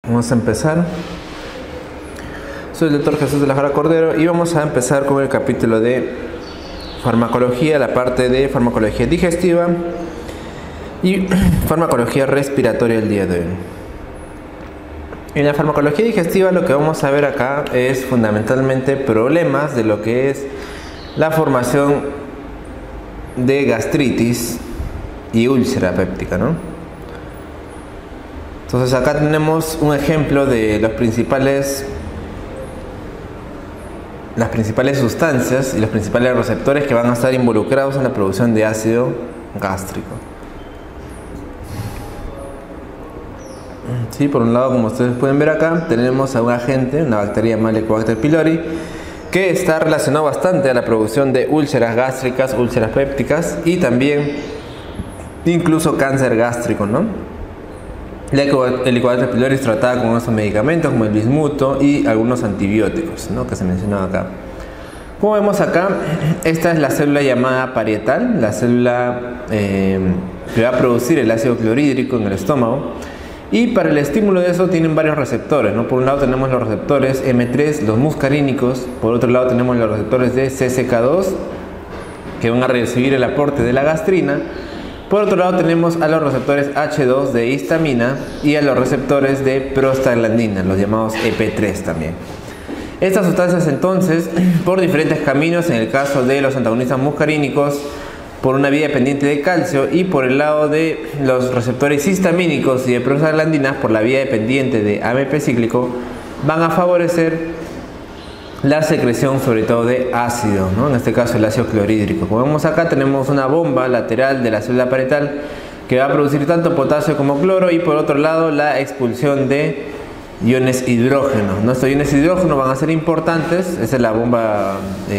Vamos a empezar. Soy el doctor Jesús de la Jara Cordero y vamos a empezar con el capítulo de farmacología, la parte de farmacología digestiva y farmacología respiratoria el día de hoy. En la farmacología digestiva lo que vamos a ver acá es fundamentalmente problemas de lo que es la formación de gastritis y úlcera péptica, ¿no? Entonces acá tenemos un ejemplo de las principales sustancias y los principales receptores que van a estar involucrados en la producción de ácido gástrico. Sí, por un lado, como ustedes pueden ver acá, tenemos a un agente, una bacteria llamada Helicobacter pylori, que está relacionado bastante a la producción de úlceras gástricas, úlceras pépticas y también incluso cáncer gástrico, ¿no? La Helicobacter pylori es tratada con unos medicamentos como el bismuto y algunos antibióticos, ¿no? Que se mencionaba acá. Como vemos acá, esta es la célula llamada parietal, la célula que va a producir el ácido clorhídrico en el estómago. Y para el estímulo de eso tienen varios receptores, ¿no? Por un lado tenemos los receptores M3, los muscarínicos. Por otro lado tenemos los receptores de CCK2, que van a recibir el aporte de la gastrina. Por otro lado tenemos a los receptores H2 de histamina y a los receptores de prostaglandina, los llamados EP3 también. Estas sustancias entonces, por diferentes caminos, en el caso de los antagonistas muscarínicos, por una vía dependiente de calcio, y por el lado de los receptores histamínicos y de prostaglandinas, por la vía dependiente de AMP cíclico, van a favorecer la secreción sobre todo de ácido, ¿no? En este caso el ácido clorhídrico. Como vemos acá tenemos una bomba lateral de la célula parietal que va a producir tanto potasio como cloro, y por otro lado la expulsión de iones hidrógeno, ¿no? Estos iones hidrógeno van a ser importantes, esa es la bomba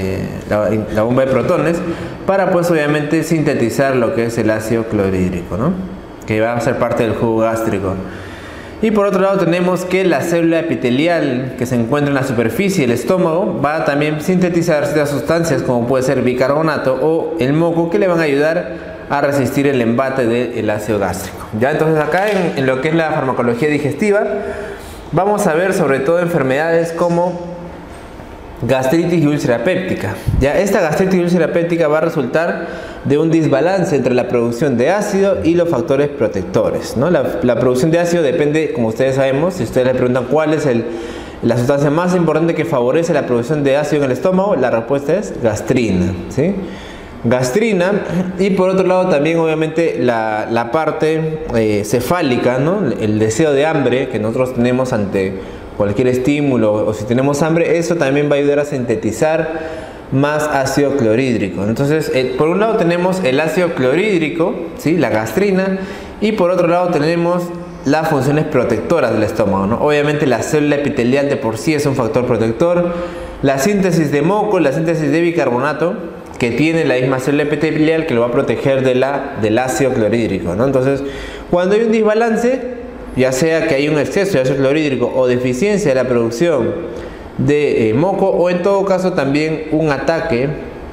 de protones, para pues obviamente sintetizar lo que es el ácido clorhídrico, ¿no? Que va a ser parte del jugo gástrico. Y por otro lado tenemos que la célula epitelial que se encuentra en la superficie del estómago va a también sintetizar ciertas sustancias como puede ser bicarbonato o el moco, que le van a ayudar a resistir el embate del ácido gástrico. Ya, entonces acá en lo que es la farmacología digestiva vamos a ver sobre todo enfermedades como gastritis y úlcera péptica. Ya, esta gastritis y úlcera péptica va a resultar de un desbalance entre la producción de ácido y los factores protectores, ¿no? La producción de ácido depende, como ustedes sabemos, si ustedes le preguntan cuál es la sustancia más importante que favorece la producción de ácido en el estómago, la respuesta es gastrina, ¿sí? Gastrina. Y por otro lado también obviamente la parte cefálica, ¿no? El deseo de hambre que nosotros tenemos ante cualquier estímulo, o si tenemos hambre, eso también va a ayudar a sintetizar más ácido clorhídrico. Entonces por un lado tenemos el ácido clorhídrico, ¿sí? La gastrina, y por otro lado tenemos las funciones protectoras del estómago, ¿no? Obviamente la célula epitelial de por sí es un factor protector, la síntesis de moco, la síntesis de bicarbonato que tiene la misma célula epitelial que lo va a proteger del ácido clorhídrico, ¿no? Entonces cuando hay un desbalance, ya sea que hay un exceso de ácido clorhídrico o deficiencia de la producción de moco, o en todo caso también un ataque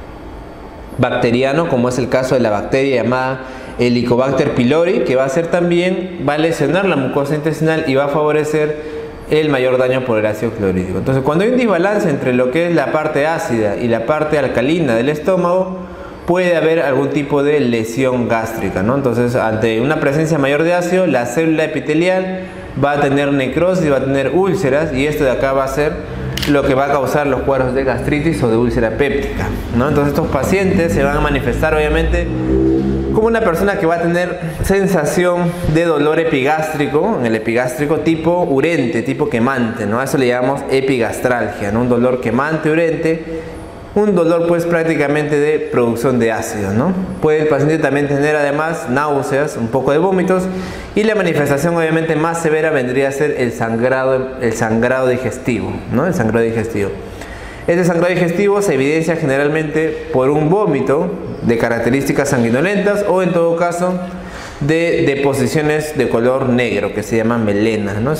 bacteriano, como es el caso de la bacteria llamada Helicobacter pylori, que va a lesionar la mucosa intestinal y va a favorecer el mayor daño por el ácido clorhídrico. Entonces cuando hay un desbalance entre lo que es la parte ácida y la parte alcalina del estómago, puede haber algún tipo de lesión gástrica, ¿no? Entonces ante una presencia mayor de ácido, la célula epitelial va a tener necrosis, va a tener úlceras, y esto de acá va a ser lo que va a causar los cuadros de gastritis o de úlcera péptica, ¿no? Entonces estos pacientes se van a manifestar obviamente como una persona que va a tener sensación de dolor epigástrico, en el epigástrico tipo urente, tipo quemante, ¿no? A eso le llamamos epigastralgia, ¿no? Un dolor quemante, urente, un dolor pues prácticamente de producción de ácido, ¿no? Puede el paciente también tener además náuseas, un poco de vómitos, y la manifestación obviamente más severa vendría a ser el sangrado digestivo, ¿no? El sangrado digestivo. Este sangrado digestivo se evidencia generalmente por un vómito de características sanguinolentas, o en todo caso de deposiciones de color negro que se llaman melena, ¿no?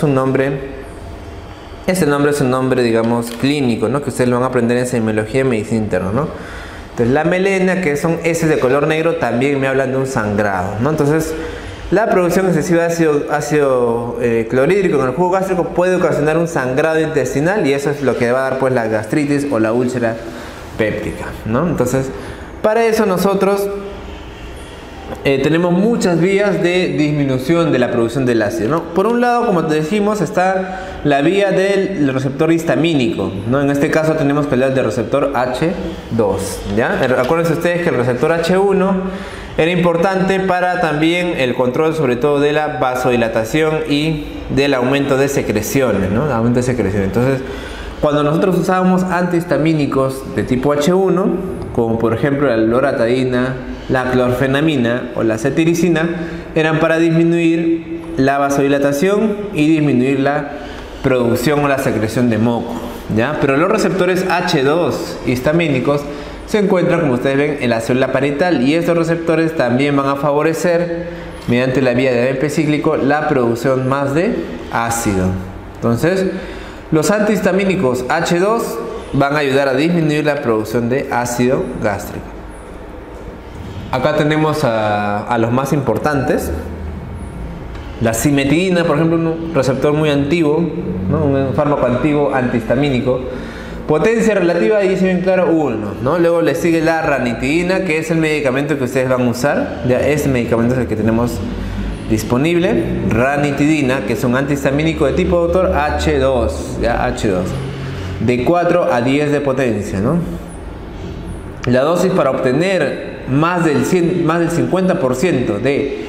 Este nombre es un nombre, digamos, clínico, ¿no? Que ustedes lo van a aprender en semiología y medicina interna, ¿no? Entonces la melena, que son heces de color negro, también me hablan de un sangrado, ¿no? Entonces La producción excesiva de ácido clorhídrico en el jugo gástrico puede ocasionar un sangrado intestinal y eso es lo que va a dar pues la gastritis o la úlcera péptica, ¿no? Entonces, para eso nosotros tenemos muchas vías de disminución de la producción del ácido, ¿no? Por un lado, como te dijimos, está la vía del receptor histamínico, ¿no? En este caso tenemos que hablar del receptor H2, ¿ya? Acuérdense ustedes que el receptor H1 era importante para también el control sobre todo de la vasodilatación y del aumento de secreciones, ¿no? El aumento de secreciones. Entonces, cuando nosotros usábamos antihistamínicos de tipo H1, como por ejemplo la loratadina, la clorfenamina o la cetiricina, eran para disminuir la vasodilatación y disminuir la producción o la secreción de moco, ¿ya? Pero los receptores H2 histamínicos se encuentran, como ustedes ven, en la célula parietal y estos receptores también van a favorecer, mediante la vía de AMP cíclico, la producción más de ácido. Entonces, los antihistamínicos H2 van a ayudar a disminuir la producción de ácido gástrico. Acá tenemos a los más importantes. La cimetidina, por ejemplo, un receptor muy antiguo, ¿no? Un fármaco antiguo antihistamínico. Potencia relativa, dice bien claro, 1, ¿no? Luego le sigue la ranitidina, que es el medicamento que ustedes van a usar. Ya, este medicamento es el que tenemos disponible. Ranitidina, que es un antihistamínico de tipo autor H2, ya, H2, de 4 a 10 de potencia, ¿no? La dosis para obtener más del 50% de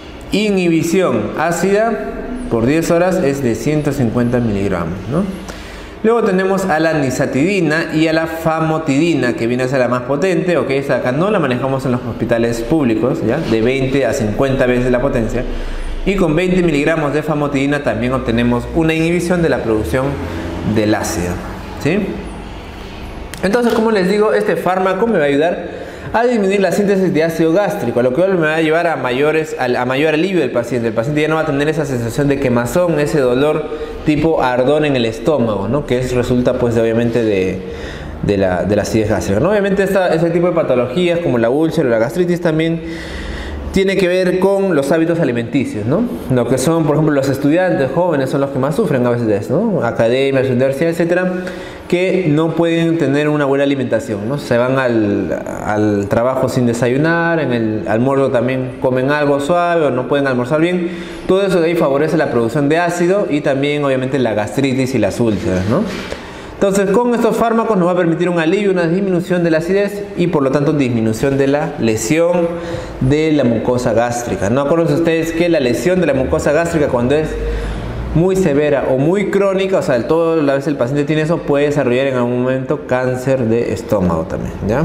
inhibición ácida por 10 horas es de 150 miligramos, ¿no? Luego tenemos a la nisatidina y a la famotidina, que viene a ser la más potente, ok, esta acá no la manejamos en los hospitales públicos, ¿ya? De 20 a 50 veces la potencia. Y con 20 miligramos de famotidina también obtenemos una inhibición de la producción del ácido, ¿sí? Entonces, como les digo, este fármaco me va a ayudar a disminuir la síntesis de ácido gástrico, lo cual me va a llevar a mayor alivio del paciente. El paciente ya no va a tener esa sensación de quemazón, ese dolor tipo ardor en el estómago, ¿no? Que resulta pues obviamente de la acidez gástrica, ¿no? Obviamente ese tipo de patologías como la úlcera o la gastritis también tiene que ver con los hábitos alimenticios, ¿no? Lo que son, por ejemplo, los estudiantes jóvenes son los que más sufren a veces de eso, ¿no? Academias, universidades, etcétera, que no pueden tener una buena alimentación, ¿no? Se van al trabajo sin desayunar, en el almuerzo también comen algo suave o no pueden almorzar bien. Todo eso de ahí favorece la producción de ácido y también obviamente la gastritis y las úlceras, ¿no? Entonces, con estos fármacos nos va a permitir un alivio, una disminución de la acidez y por lo tanto disminución de la lesión de la mucosa gástrica. No acuérdense ustedes que la lesión de la mucosa gástrica, cuando es muy severa o muy crónica, o sea, toda la vez el paciente tiene eso, puede desarrollar en algún momento cáncer de estómago también, ¿ya?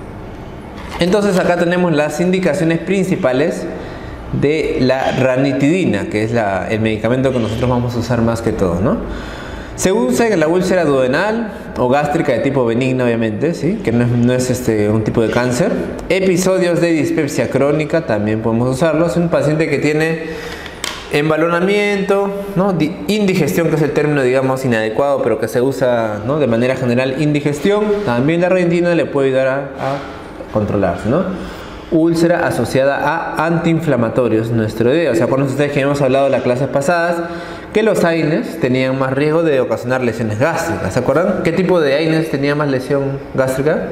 Entonces acá tenemos las indicaciones principales de la ranitidina, que es el medicamento que nosotros vamos a usar más que todo, ¿no? Se usa en la úlcera duodenal o gástrica de tipo benigna, obviamente, ¿sí? Que no es un tipo de cáncer. Episodios de dispepsia crónica también podemos usarlos. Un paciente que tiene embalonamiento, ¿no? Indigestión, que es el término, digamos, inadecuado, pero que se usa, ¿no? De manera general, indigestión. También la ranitidina le puede ayudar a controlarse, ¿no? Úlcera asociada a antiinflamatorios, nuestra idea. O sea, acuérdense ustedes que hemos hablado en las clases pasadas que los AINES tenían más riesgo de ocasionar lesiones gástricas. ¿Se acuerdan? ¿Qué tipo de AINES tenía más lesión gástrica?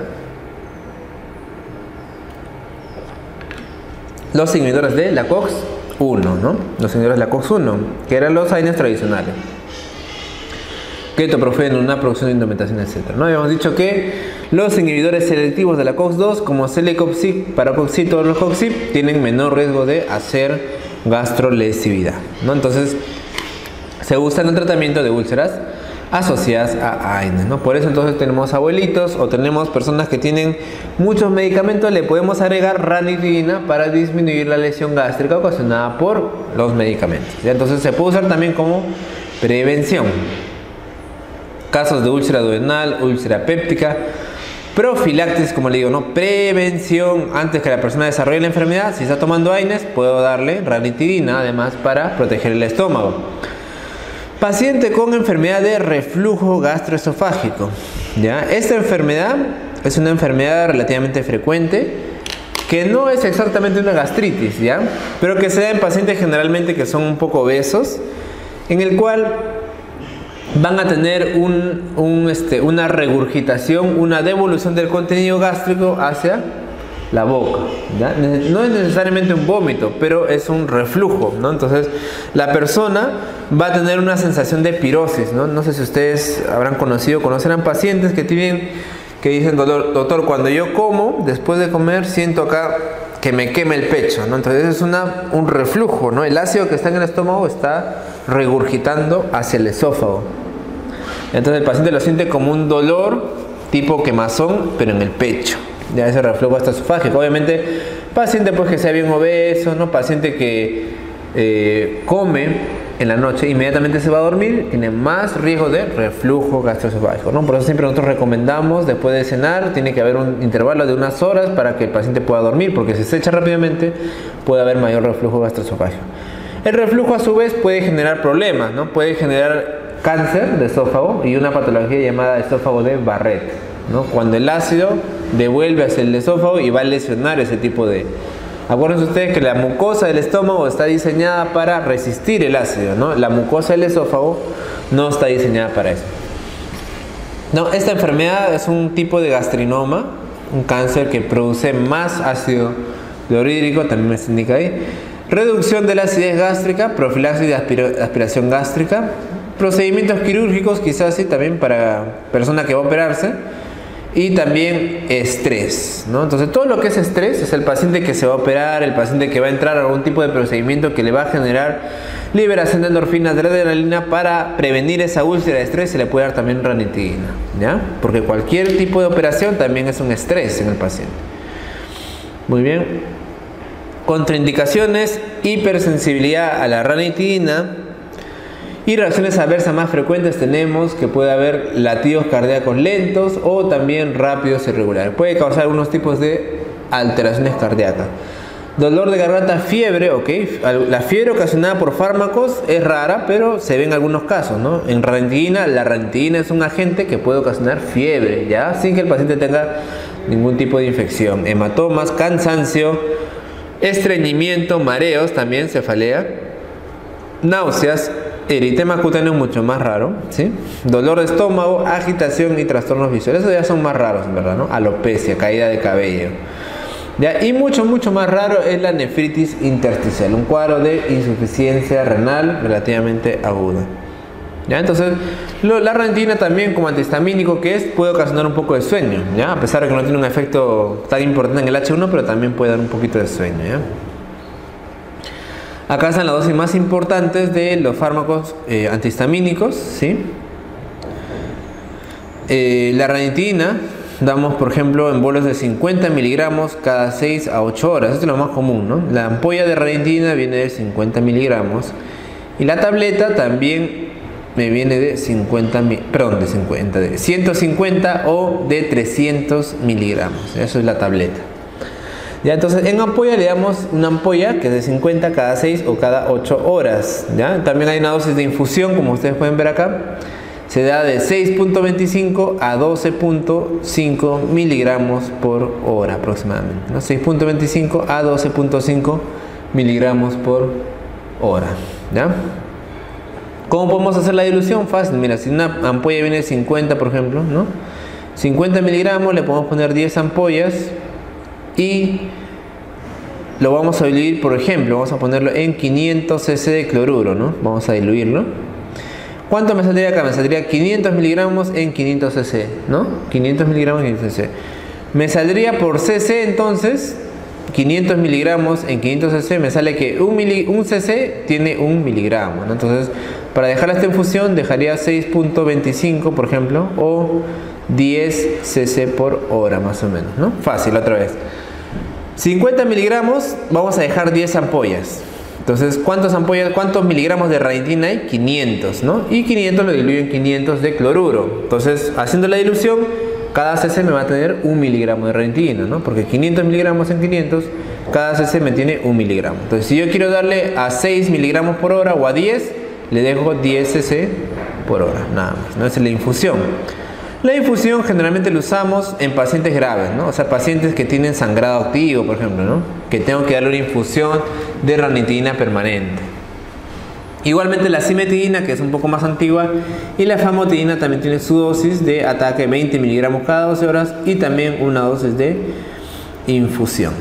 Los inhibidores de la COX-1, ¿no? Los inhibidores de la COX-1, que eran los AINES tradicionales. Ketoprofeno, una producción de indumentación, etc., ¿no? Habíamos dicho que los inhibidores selectivos de la COX-2, como Celecoxib, Paroxib, todos los Coxib, tienen menor riesgo de hacer gastrolesividad, ¿no? Entonces, se usa en el tratamiento de úlceras asociadas a AINES, ¿no? Por eso entonces tenemos abuelitos o tenemos personas que tienen muchos medicamentos, le podemos agregar ranitidina para disminuir la lesión gástrica ocasionada por los medicamentos, ¿ya? Entonces se puede usar también como prevención. Casos de úlcera duodenal, úlcera péptica, profilaxis, como le digo, ¿no? Prevención antes que la persona desarrolle la enfermedad. Si está tomando AINES, puedo darle ranitidina además para proteger el estómago. Paciente con enfermedad de reflujo gastroesofágico, ¿ya? Esta enfermedad es una enfermedad relativamente frecuente que no es exactamente una gastritis, ¿ya? Pero que se da en pacientes generalmente que son un poco obesos, en el cual van a tener una regurgitación, una devolución del contenido gástrico hacia la boca, ¿ya? No es necesariamente un vómito, pero es un reflujo, ¿no? Entonces la persona va a tener una sensación de pirosis, ¿no? No sé si ustedes conocerán pacientes que dicen, doctor, cuando yo como, después de comer, siento acá que me quema el pecho, ¿no? Entonces es un reflujo, ¿no? El ácido que está en el estómago está regurgitando hacia el esófago. Entonces el paciente lo siente como un dolor tipo quemazón, pero en el pecho. Ya ese reflujo gastroesofágico. Obviamente, paciente pues que sea bien obeso, ¿no? Paciente que come en la noche, inmediatamente se va a dormir, tiene más riesgo de reflujo gastroesofágico, ¿no? Por eso siempre nosotros recomendamos, después de cenar, tiene que haber un intervalo de unas horas para que el paciente pueda dormir, porque si se echa rápidamente, puede haber mayor reflujo gastroesofágico. El reflujo a su vez puede generar problemas, ¿no? Puede generar cáncer de esófago y una patología llamada esófago de Barrett, ¿no? Cuando el ácido devuelve hacia el esófago y va a lesionar ese tipo de... Acuérdense ustedes que la mucosa del estómago está diseñada para resistir el ácido, ¿no? La mucosa del esófago no está diseñada para eso. No, esta enfermedad es un tipo de gastrinoma, un cáncer que produce más ácido clorhídrico, también me indica ahí. Reducción de la acidez gástrica, profilaxis de aspiración gástrica, procedimientos quirúrgicos, quizás sí, también para persona que va a operarse. Y también estrés, ¿no? Entonces todo lo que es estrés es el paciente que se va a operar, el paciente que va a entrar a algún tipo de procedimiento que le va a generar liberación de endorfinas, de adrenalina. Para prevenir esa úlcera de estrés se le puede dar también ranitidina, ¿ya? Porque cualquier tipo de operación también es un estrés en el paciente. Muy bien. Contraindicaciones: hipersensibilidad a la ranitidina. Y reacciones adversas más frecuentes tenemos que puede haber latidos cardíacos lentos o también rápidos e irregulares. Puede causar algunos tipos de alteraciones cardíacas. Dolor de garganta, fiebre, ok. La fiebre ocasionada por fármacos es rara, pero se ve en algunos casos, ¿no? En ranitidina, la ranitidina es un agente que puede ocasionar fiebre, ¿ya? Sin que el paciente tenga ningún tipo de infección. Hematomas, cansancio, estreñimiento, mareos, también cefalea, náuseas. Eritema cutáneo mucho más raro, ¿sí? Dolor de estómago, agitación y trastornos visuales. Esos ya son más raros, en verdad, ¿no? Alopecia, caída de cabello. ¿Ya? Y mucho más raro es la nefritis intersticial, un cuadro de insuficiencia renal relativamente aguda. ¿Ya? Entonces, la ranitidina también, como antihistamínico que es, puede ocasionar un poco de sueño, ¿ya? A pesar de que no tiene un efecto tan importante en el H1, pero también puede dar un poquito de sueño, ¿ya? Acá están las dosis más importantes de los fármacos antihistamínicos, ¿sí? La ranitidina damos, por ejemplo, en bolos de 50 miligramos cada 6 a 8 horas. Esto es lo más común, ¿no? La ampolla de ranitidina viene de 50 miligramos y la tableta también me viene de 150 o de 300 miligramos. Eso es la tableta. ¿Ya? Entonces en ampolla le damos una ampolla que es de 50 cada 6 o cada 8 horas. ¿Ya? También hay una dosis de infusión, como ustedes pueden ver acá. Se da de 6.25 a 12.5 miligramos por hora aproximadamente, ¿no? 6.25 a 12.5 miligramos por hora. ¿Ya? ¿Cómo podemos hacer la dilución? Fácil. Mira, si una ampolla viene de 50, por ejemplo, ¿no? 50 miligramos, le podemos poner 10 ampollas. Y lo vamos a diluir, por ejemplo, vamos a ponerlo en 500 cc de cloruro, ¿no? Vamos a diluirlo. ¿Cuánto me saldría acá? Me saldría 500 miligramos en 500 cc, ¿no? 500 miligramos en 500 cc. Me saldría por cc entonces, 500 miligramos en 500 cc, me sale que un cc tiene 1 miligramo, ¿no? Entonces, para dejar esta infusión, dejaría 6.25, por ejemplo, o 10 cc por hora más o menos, ¿no? Fácil, otra vez. 50 miligramos, vamos a dejar 10 ampollas. Entonces, ¿cuántos miligramos de ranitidina hay? 500, ¿no? Y 500 lo diluyo en 500 de cloruro. Entonces, haciendo la dilución, cada cc me va a tener 1 miligramo de ranitidina, ¿no? Porque 500 miligramos en 500, cada cc me tiene 1 miligramo. Entonces, si yo quiero darle a 6 miligramos por hora o a 10, le dejo 10 cc por hora, nada más, ¿no? Esa es la infusión. La infusión generalmente lo usamos en pacientes graves, ¿no? O sea, pacientes que tienen sangrado activo, por ejemplo, ¿no? Que tengo que darle una infusión de ranitidina permanente. Igualmente la cimetidina, que es un poco más antigua, y la famotidina también tiene su dosis de ataque 20 miligramos cada 12 horas y también una dosis de infusión.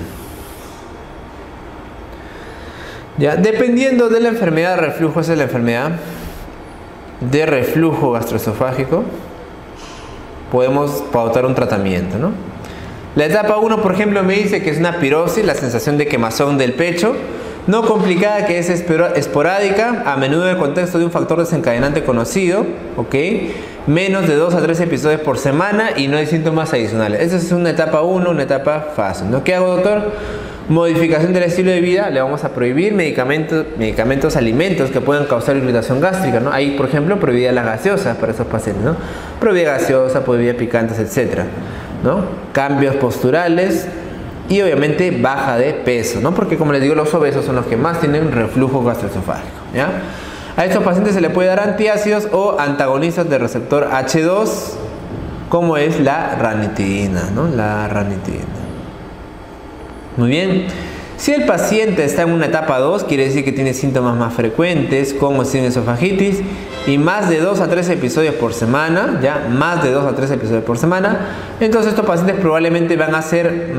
Ya, dependiendo de la enfermedad de reflujo, esa es la enfermedad de reflujo gastroesofágico, podemos pautar un tratamiento, ¿no? La etapa 1, por ejemplo, me dice que es una pirosis, la sensación de quemazón del pecho, no complicada, que es esporádica, a menudo en el contexto de un factor desencadenante conocido, ¿ok? Menos de 2 a 3 episodios por semana y no hay síntomas adicionales. Esa es una etapa 1, una etapa fácil, ¿no? ¿Qué hago, doctor? Modificación del estilo de vida, le vamos a prohibir medicamentos, alimentos que puedan causar irritación gástrica, ¿no? Ahí, por ejemplo, prohibida las gaseosas para esos pacientes, ¿no? Prohibida gaseosa, prohibida picantes, etc., ¿no? Cambios posturales y obviamente baja de peso, ¿no? Porque como les digo, los obesos son los que más tienen reflujo gastroesofágico, ¿ya? A estos pacientes se les puede dar antiácidos o antagonistas del receptor H2, como es la ranitidina, ¿no? La ranitidina. Muy bien. Si el paciente está en una etapa 2, quiere decir que tiene síntomas más frecuentes, como sin esofagitis, y más de 2 a 3 episodios por semana, ya, más de 2 a 3 episodios por semana, entonces estos pacientes probablemente van a ser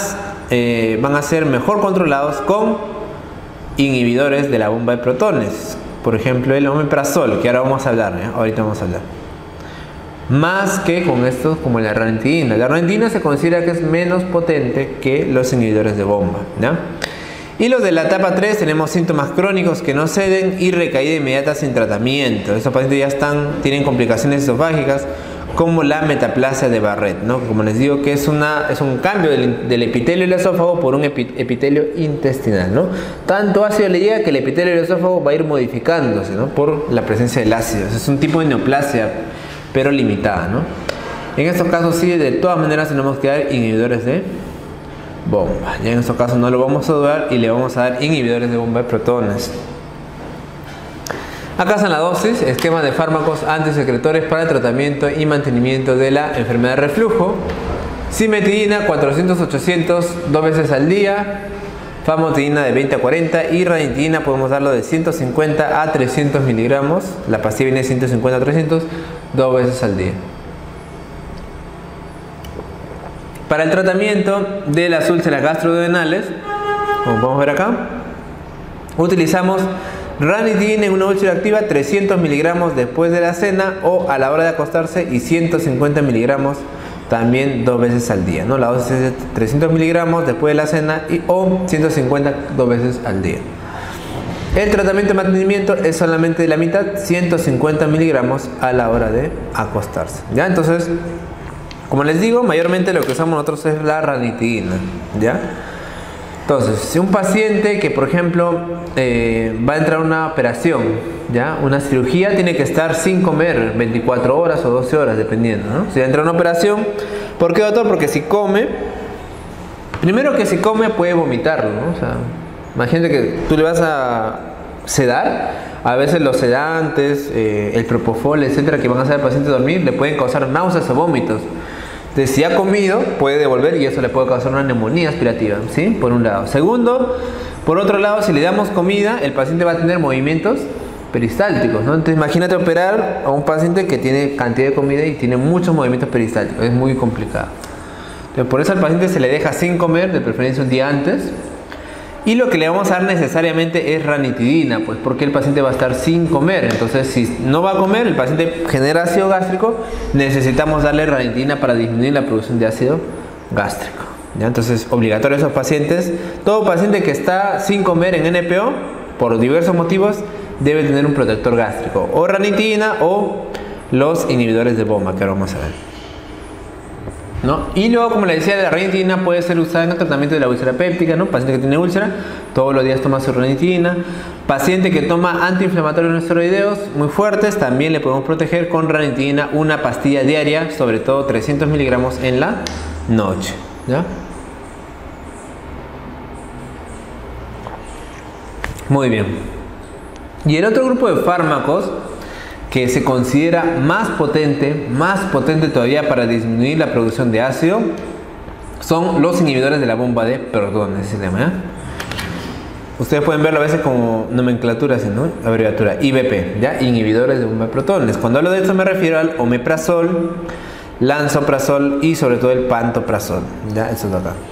mejor controlados con inhibidores de la bomba de protones. Por ejemplo, el omeprazol, que ahora vamos a hablar, ¿ya? Ahorita vamos a hablar. Más que con estos como la ranitidina. La ranitidina se considera que es menos potente que los inhibidores de bomba, ¿ya? Y los de la etapa 3 tenemos síntomas crónicos que no ceden y recaída inmediata sin tratamiento. Estos pacientes ya tienen complicaciones esofágicas como la metaplasia de Barrett, ¿no? Como les digo, que es un cambio del epitelio del esófago por un epitelio intestinal, ¿no? Tanto ácido le llega que el epitelio del esófago va a ir modificándose, ¿no? Por la presencia del ácido. Es un tipo de neoplasia, pero limitada, ¿no? En estos casos sí, de todas maneras tenemos que dar inhibidores de bomba. Ya en estos casos no lo vamos a dudar y le vamos a dar inhibidores de bomba de protones. Acá están la dosis, esquema de fármacos antisecretores para el tratamiento y mantenimiento de la enfermedad de reflujo. Cimetidina 400-800 2 veces al día. Famotidina de 20 a 40 y ranitidina podemos darlo de 150 a 300 miligramos. La pastilla viene de 150 a 300 2 veces al día. Para el tratamiento de las úlceras gastroduodenales, como podemos ver acá, utilizamos ranitidina en una úlcera activa 300 miligramos después de la cena o a la hora de acostarse y 150 miligramos también 2 veces al día, ¿no? La dosis es de 300 miligramos después de la cena o 150 2 veces al día. El tratamiento de mantenimiento es solamente de la mitad, 150 miligramos a la hora de acostarse, ¿ya? Entonces, como les digo, mayormente lo que usamos nosotros es la ranitidina, ¿ya? Entonces, si un paciente que, por ejemplo, va a entrar a una operación, ¿ya? Una cirugía, tiene que estar sin comer 24 horas o 12 horas, dependiendo, ¿no? Si entra a una operación, ¿por qué, doctor? Porque si come, primero que si come puede vomitarlo, ¿no? O sea, imagínate que tú le vas a sedar, a veces los sedantes, el propofol, etcétera, que van a hacer al paciente dormir, le pueden causar náuseas o vómitos. Entonces, si ha comido, puede devolver y eso le puede causar una neumonía aspirativa, ¿sí? Por un lado. Segundo, por otro lado, si le damos comida, el paciente va a tener movimientos peristálticos, ¿no? Entonces, imagínate operar a un paciente que tiene cantidad de comida y tiene muchos movimientos peristálticos. Es muy complicado. Entonces, por eso al paciente se le deja sin comer, de preferencia un día antes. Y lo que le vamos a dar necesariamente es ranitidina, pues porque el paciente va a estar sin comer. Entonces, si no va a comer, el paciente genera ácido gástrico, necesitamos darle ranitidina para disminuir la producción de ácido gástrico, ¿ya? Entonces, obligatorio a esos pacientes. Todo paciente que está sin comer en NPO, por diversos motivos, debe tener un protector gástrico, o ranitidina o los inhibidores de bomba, que ahora vamos a ver, ¿no? Y luego, como les decía, la ranitidina puede ser usada en el tratamiento de la úlcera péptica, ¿no? Paciente que tiene úlcera, todos los días toma su ranitidina. Paciente que toma antiinflamatorios no esteroideos muy fuertes, también le podemos proteger con ranitidina, una pastilla diaria, sobre todo 300 miligramos en la noche, ¿ya? Muy bien. Y el otro grupo de fármacos que se considera más potente todavía para disminuir la producción de ácido, son los inhibidores de la bomba de protones, se llama, ¿ya? Ustedes pueden verlo a veces como nomenclatura, ¿no? Abreviatura IBP, ¿ya? Inhibidores de bomba de protones. Cuando hablo de esto me refiero al omeprazol, lansoprazol y sobre todo el pantoprazol, ¿ya? Eso es de acá.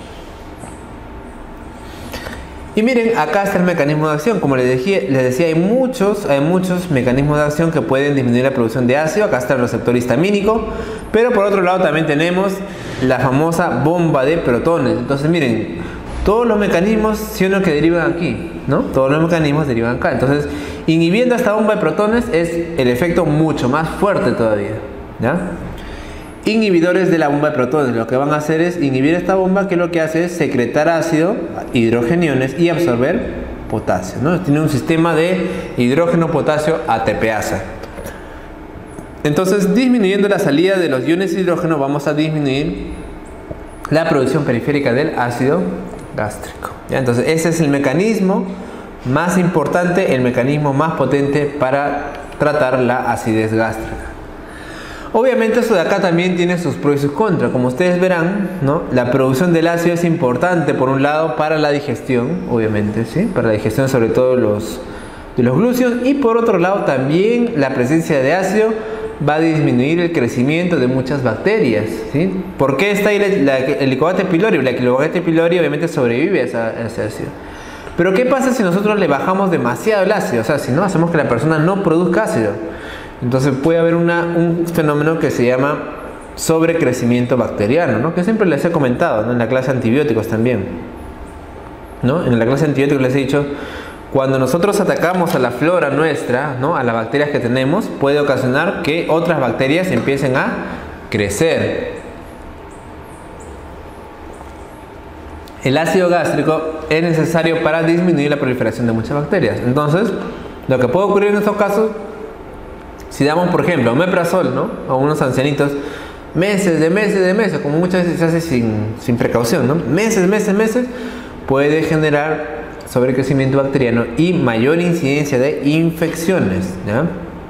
Y miren, acá está el mecanismo de acción. Como les decía, hay muchos mecanismos de acción que pueden disminuir la producción de ácido. Acá está el receptor histamínico, pero por otro lado también tenemos la famosa bomba de protones. Entonces miren, todos los mecanismos, ¿sí o no?, que derivan aquí, ¿no? Todos los mecanismos derivan acá. Entonces, inhibiendo esta bomba de protones es el efecto mucho más fuerte todavía, ¿ya? Inhibidores de la bomba de protones, lo que van a hacer es inhibir esta bomba, que lo que hace es secretar ácido, hidrogeniones y absorber potasio, ¿no? Tiene un sistema de hidrógeno-potasio ATPasa. Entonces, disminuyendo la salida de los iones de hidrógeno, vamos a disminuir la producción periférica del ácido gástrico, ¿ya? Entonces, ese es el mecanismo más importante, el mecanismo más potente para tratar la acidez gástrica. Obviamente esto de acá también tiene sus pros y sus contras. Como ustedes verán, ¿no?, la producción del ácido es importante por un lado para la digestión, obviamente, ¿sí?, para la digestión sobre todo de los glúcidos, y por otro lado también la presencia de ácido va a disminuir el crecimiento de muchas bacterias, ¿sí? ¿Por qué está ahí el Helicobacter pylori? La Helicobacter pylori obviamente sobrevive a ese ácido. Pero ¿qué pasa si nosotros le bajamos demasiado el ácido? O sea, si no hacemos que la persona no produzca ácido, entonces puede haber un fenómeno que se llama sobrecrecimiento bacteriano, ¿no?, que siempre les he comentado, ¿no?, en la clase de antibióticos también, ¿no? En la clase de antibióticos les he dicho, cuando nosotros atacamos a la flora nuestra, ¿no?, a las bacterias que tenemos, puede ocasionar que otras bacterias empiecen a crecer. El ácido gástrico es necesario para disminuir la proliferación de muchas bacterias. Entonces, lo que puede ocurrir en estos casos, si damos, por ejemplo, omeprazol, ¿no?, a unos ancianitos, meses, como muchas veces se hace sin precaución, ¿no?, meses, puede generar sobrecrecimiento bacteriano y mayor incidencia de infecciones, ¿ya?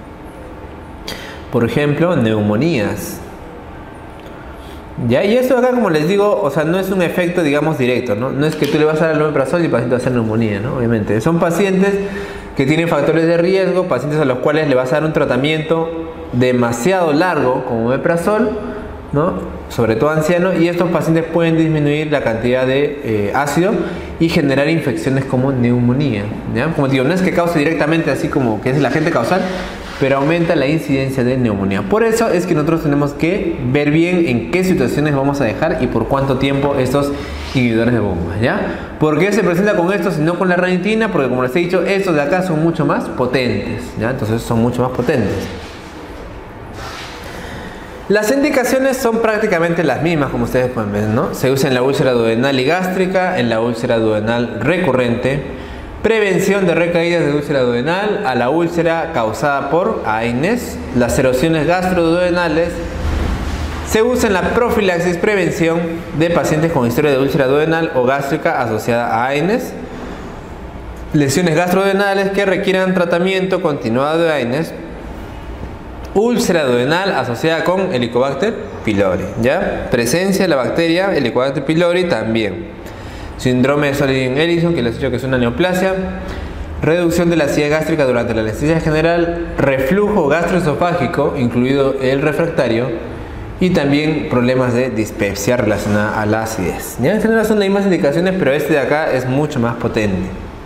Por ejemplo, neumonías, ¿ya? Y eso acá, como les digo, o sea, no es un efecto, digamos, directo, ¿no? No es que tú le vas a dar el omeprazol y el paciente va a hacer neumonía, ¿no? Obviamente, son pacientes que tienen factores de riesgo, pacientes a los cuales le vas a dar un tratamiento demasiado largo como omeprazol, ¿no?, sobre todo ancianos, y estos pacientes pueden disminuir la cantidad de ácido y generar infecciones como neumonía, ¿ya? Como digo, no es que cause directamente así como que es el agente causal, pero aumenta la incidencia de neumonía. Por eso es que nosotros tenemos que ver bien en qué situaciones vamos a dejar y por cuánto tiempo estos inhibidores de bomba, ¿ya? ¿Por qué se presenta con estos y no con la ranitidina? Porque, como les he dicho, estos de acá son mucho más potentes, ¿ya? Entonces son mucho más potentes. Las indicaciones son prácticamente las mismas, como ustedes pueden ver, ¿no? Se usa en la úlcera duodenal y gástrica, en la úlcera duodenal recurrente, prevención de recaídas de úlcera duodenal, a la úlcera causada por AINES, las erosiones gastroduodenales. Se usa en la profilaxis, prevención de pacientes con historia de úlcera duodenal o gástrica asociada a AINES, lesiones gastroduodenales que requieran tratamiento continuado de AINES, úlcera duodenal asociada con Helicobacter pylori, ¿ya? Presencia de la bacteria Helicobacter pylori también. Síndrome de Sorin-Ellison, que les he dicho que es una neoplasia. Reducción de la acidez gástrica durante la anestesia general. Reflujo gastroesofágico, incluido el refractario. Y también problemas de dispepsia relacionada a la acidez. Ya en general son las mismas indicaciones, pero este de acá es mucho más potente.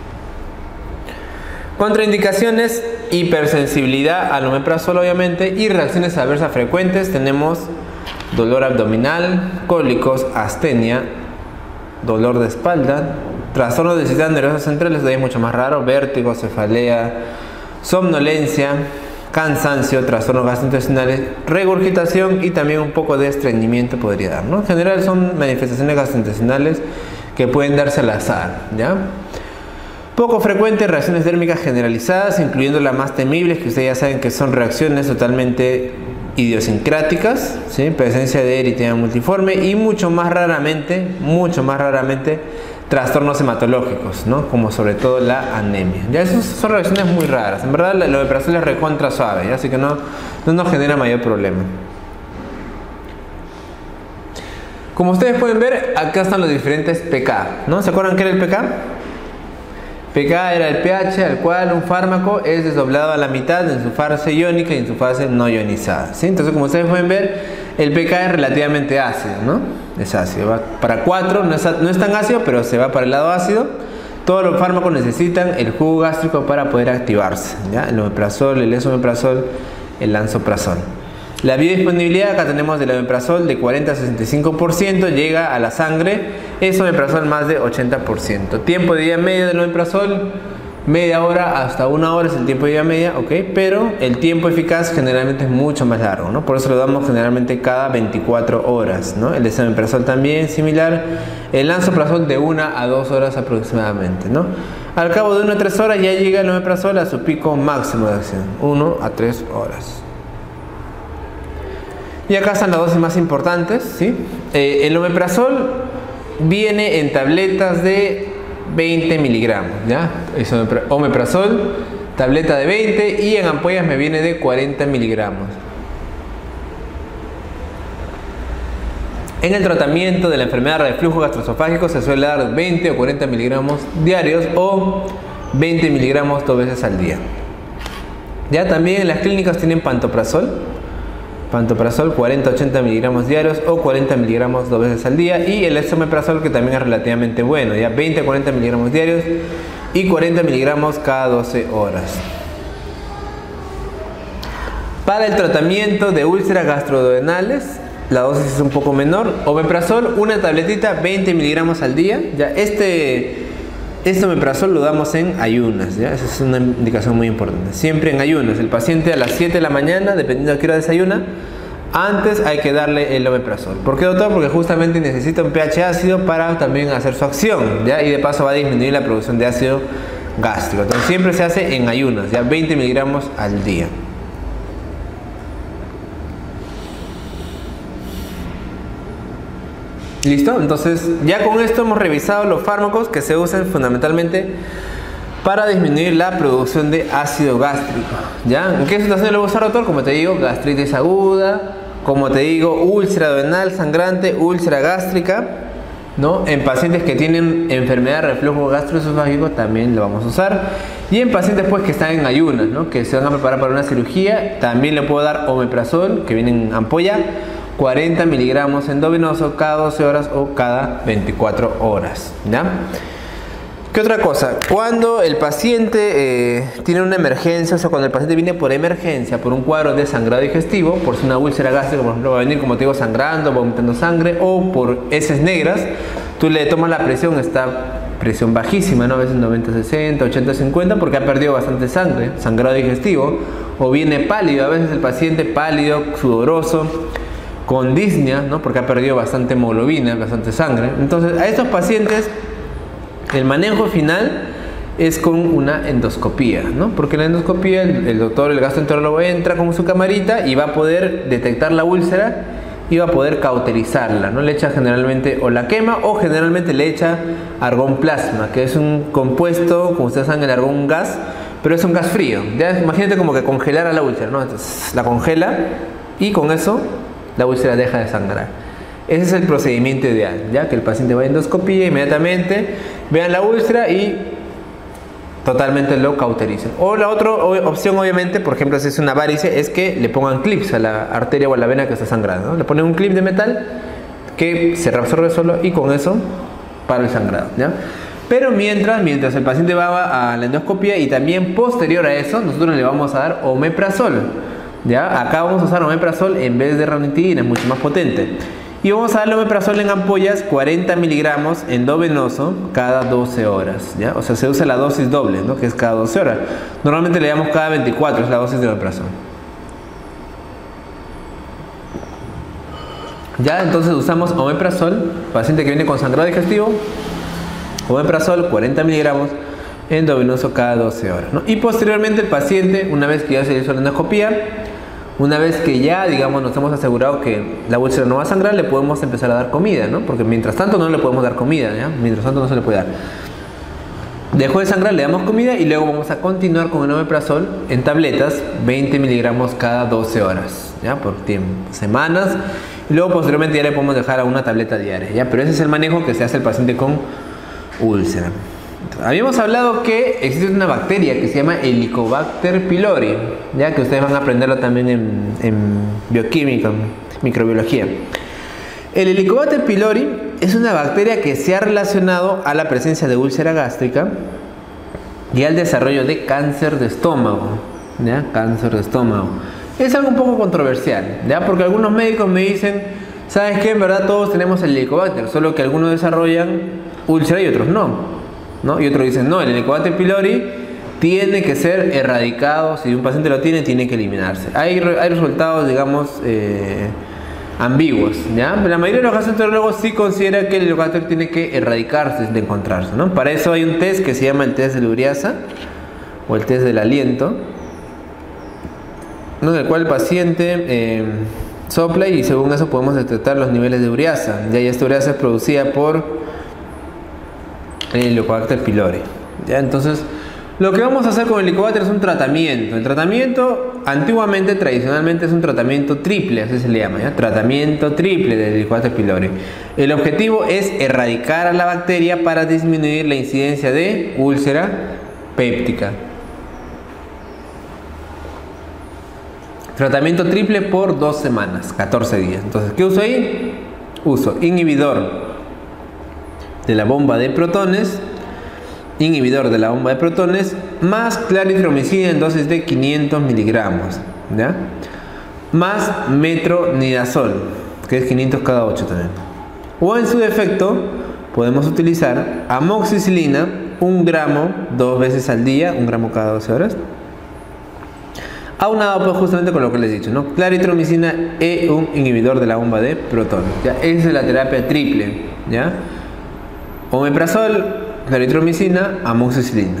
Contraindicaciones: hipersensibilidad al omeprazol, obviamente, y reacciones adversas frecuentes. Tenemos dolor abdominal, cólicos, astenia, dolor de espalda, trastornos del sistema nervioso central, eso es mucho más raro, vértigo, cefalea, somnolencia, cansancio, trastornos gastrointestinales, regurgitación y también un poco de estreñimiento podría dar, ¿no? En general son manifestaciones gastrointestinales que pueden darse al azar, ¿ya? Poco frecuentes reacciones dérmicas generalizadas, incluyendo las más temibles, que ustedes ya saben que son reacciones totalmente idiosincráticas, ¿sí? Presencia de eritemia multiforme y mucho más raramente trastornos hematológicos, ¿no? Como sobre todo la anemia. Ya esas son reacciones muy raras. En verdad el omeprazol es recontra suave, ¿ya? Así que no nos genera mayor problema. Como ustedes pueden ver, acá están los diferentes pK, ¿no? ¿Se acuerdan qué era el pK? pK era el pH al cual un fármaco es desdoblado a la mitad en su fase iónica y en su fase no ionizada, ¿sí? Entonces, como ustedes pueden ver, el pK es relativamente ácido, ¿no? Es ácido, va para 4, no es tan ácido, pero se va para el lado ácido. Todos los fármacos necesitan el jugo gástrico para poder activarse, ¿ya? El omeprazol, el esomeprazol, el lansoprazol. La biodisponibilidad, acá tenemos del omeprazol de 40 a 65%, llega a la sangre, esomeprazol más de 80%. Tiempo de vida medio del omeprazol, media hora hasta 1 hora es el tiempo de vida media, ok, pero el tiempo eficaz generalmente es mucho más largo, ¿no? Por eso lo damos generalmente cada 24 horas, ¿no? El esomeprazol también similar, el lansoprazol de 1 a 2 horas aproximadamente, ¿no? Al cabo de 1 a 3 horas ya llega el omeprazol a su pico máximo de acción, 1 a 3 horas. Y acá están las dosis más importantes, ¿sí? El omeprazol viene en tabletas de 20 miligramos, ¿ya? Es omeprazol, tableta de 20, y en ampollas me viene de 40 miligramos. En el tratamiento de la enfermedad de reflujo gastroesofágico se suele dar 20 o 40 miligramos diarios o 20 miligramos 2 veces al día. Ya también en las clínicas tienen pantoprazol, 40-80 miligramos diarios o 40 miligramos 2 veces al día, y el esomeprazol, que también es relativamente bueno, ya 20-40 miligramos diarios y 40 miligramos cada 12 horas. Para el tratamiento de úlceras gastroduodenales, la dosis es un poco menor. Omeprazol, una tabletita, 20 miligramos al día. Ya este omeprazol lo damos en ayunas, ¿ya? Esa es una indicación muy importante. Siempre en ayunas. El paciente a las 7 de la mañana, dependiendo de qué hora desayuna, antes hay que darle el omeprazol. ¿Por qué, doctor? Porque justamente necesita un pH ácido para también hacer su acción, ¿ya? Y de paso va a disminuir la producción de ácido gástrico. Entonces siempre se hace en ayunas, ya 20 miligramos al día. ¿Listo? Entonces ya con esto hemos revisado los fármacos que se usan fundamentalmente para disminuir la producción de ácido gástrico, ¿ya? ¿En qué situación lo voy a usar, doctor? Como te digo, gastritis aguda, como te digo, úlcera duodenal sangrante, úlcera gástrica, ¿no? En pacientes que tienen enfermedad de reflujo gastroesofágico también lo vamos a usar, y en pacientes pues que están en ayunas, ¿no? Que se van a preparar para una cirugía, también le puedo dar omeprazol, que viene en ampolla, 40 miligramos endovenoso cada 12 horas o cada 24 horas, ¿ya? ¿Qué otra cosa? Cuando el paciente tiene una emergencia, o sea, cuando el paciente viene por emergencia, por un cuadro de sangrado digestivo, por una úlcera gástrica, por ejemplo, va a venir, como te digo, sangrando, vomitando sangre, o por heces negras, tú le tomas la presión, está presión bajísima, ¿no? A veces 90-60, 80-50, porque ha perdido bastante sangre, sangrado digestivo, o viene pálido, a veces el paciente pálido, sudoroso, con disnea, ¿no? Porque ha perdido bastante hemoglobina, bastante sangre. Entonces, a estos pacientes el manejo final es con una endoscopía, ¿no? Porque en la endoscopía el doctor, el gastroenterólogo entra con su camarita y va a poder detectar la úlcera y va a poder cauterizarla, ¿no? Le echa generalmente o la quema o generalmente le echa argón plasma, que es un compuesto, como ustedes saben, el argón un gas, pero es un gas frío. Ya imagínate como que congelara la úlcera, ¿no? Entonces la congela y con eso la úlcera deja de sangrar. Ese es el procedimiento ideal, ya que el paciente va a endoscopía, inmediatamente vean la úlcera y totalmente lo cautericen. O la otra opción, obviamente, por ejemplo, si es una varice, es que le pongan clips a la arteria o a la vena que está sangrando, ¿no? Le ponen un clip de metal que se reabsorbe solo y con eso para el sangrado, ¿ya? Pero mientras el paciente va a la endoscopia y también posterior a eso, nosotros le vamos a dar omeprazol, ¿ya? Acá vamos a usar omeprazol en vez de ranitidina, es mucho más potente. Y vamos a darle omeprazol en ampollas, 40 miligramos endovenoso cada 12 horas, ¿ya? O sea, se usa la dosis doble, ¿no? Que es cada 12 horas. Normalmente le damos cada 24, es la dosis de omeprazol. Ya, entonces usamos omeprazol, paciente que viene con sangrado digestivo, omeprazol, 40 miligramos endovenoso cada 12 horas, ¿no? Y posteriormente el paciente, una vez que ya se hizo la endoscopía, Una vez que ya, digamos, nos hemos asegurado que la úlcera no va a sangrar, le podemos empezar a dar comida, ¿no? Porque mientras tanto no le podemos dar comida, ¿ya? Mientras tanto no se le puede dar. Dejó de sangrar, le damos comida y luego vamos a continuar con el omeprazol en tabletas, 20 miligramos cada 12 horas, ¿ya? Por tiempo, semanas. Y luego posteriormente ya le podemos dejar a una tableta diaria, ¿ya? Pero ese es el manejo que se hace al paciente con úlcera. Habíamos hablado que existe una bacteria que se llama Helicobacter pylori, ya que ustedes van a aprenderlo también en bioquímica, microbiología. El Helicobacter pylori es una bacteria que se ha relacionado a la presencia de úlcera gástrica y al desarrollo de cáncer de estómago, ¿ya? Cáncer de estómago. Es algo un poco controversial, ¿ya? Porque algunos médicos me dicen, ¿sabes qué? En verdad todos tenemos el Helicobacter, solo que algunos desarrollan úlcera y otros no. Y otros dicen, no, el Helicobacter pylori tiene que ser erradicado, si un paciente lo tiene, tiene que eliminarse. Hay resultados, digamos, ambiguos, ¿ya? Pero la mayoría de los gastroenterólogos sí considera que el Helicobacter tiene que erradicarse de encontrarse, ¿no? Para eso hay un test que se llama el test de la ureasa, o el test del aliento, ¿no? En el cual el paciente sopla y según eso podemos detectar los niveles de ureasa. Ya esta ureasa es producida por el Helicobacter pylori, ¿ya? Entonces, lo que vamos a hacer con el Helicobacter es un tratamiento. El tratamiento, antiguamente, tradicionalmente, es un tratamiento triple, así se le llama, ¿ya? Tratamiento triple del Helicobacter pylori. El objetivo es erradicar a la bacteria para disminuir la incidencia de úlcera péptica. Tratamiento triple por 2 semanas, 14 días. Entonces, ¿qué uso ahí? Uso inhibidor de la bomba de protones, más claritromicina en dosis de 500 miligramos, ¿ya? Más metronidazol, que es 500 cada 8 también. O en su defecto, podemos utilizar amoxicilina, 1 gramo 2 veces al día, 1 gramo cada 12 horas. Aunado pues justamente con lo que les he dicho, ¿no? Claritromicina y un inhibidor de la bomba de protones, ¿ya? Esa es la terapia triple, ¿ya? Omeprazol, claritromicina, amoxicilina.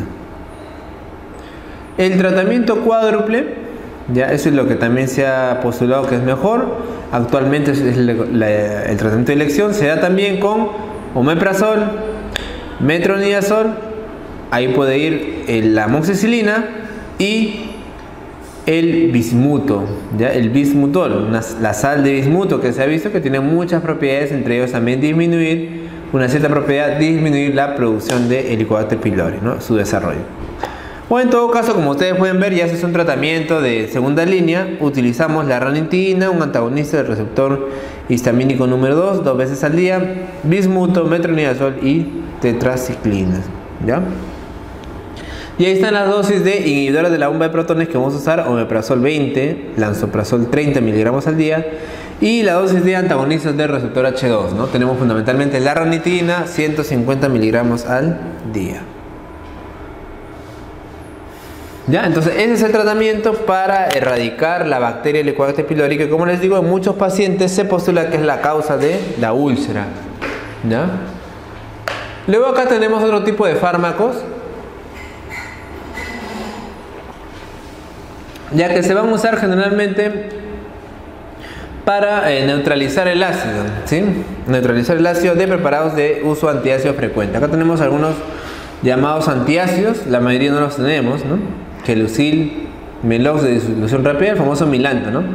El tratamiento cuádruple, ya eso es lo que también se ha postulado que es mejor. Actualmente es el tratamiento de elección. Se da también con omeprazol, metronidazol, ahí puede ir la amoxicilina y el bismuto, ¿ya? El bismutol, la sal de bismuto que se ha visto que tiene muchas propiedades, entre ellos también disminuir la producción de Helicobacter pylori, ¿no? Su desarrollo. O en todo caso, como ustedes pueden ver, ya si es un tratamiento de segunda línea, utilizamos la ranitidina, un antagonista del receptor histamínico número 2, 2 veces al día, bismuto, metronidazol y tetraciclina, ¿ya? Y ahí están las dosis de inhibidores de la bomba de protones que vamos a usar: omeprazol 20, lansoprazol 30 miligramos al día, y la dosis de antagonistas del receptor H2, ¿no? Tenemos fundamentalmente la ranitidina, 150 miligramos al día. ¿Ya? Entonces ese es el tratamiento para erradicar la bacteria Helicobacter pylori, que como les digo, en muchos pacientes se postula que es la causa de la úlcera, ¿ya? Luego acá tenemos otro tipo de fármacos, ya que se van a usar generalmente para neutralizar el ácido, ¿sí? Neutralizar el ácido de preparados de uso antiácido frecuente. Acá tenemos algunos llamados antiácidos, la mayoría no los tenemos, ¿no? Gelusil, Melox de disolución rápida, el famoso Milanta, ¿no?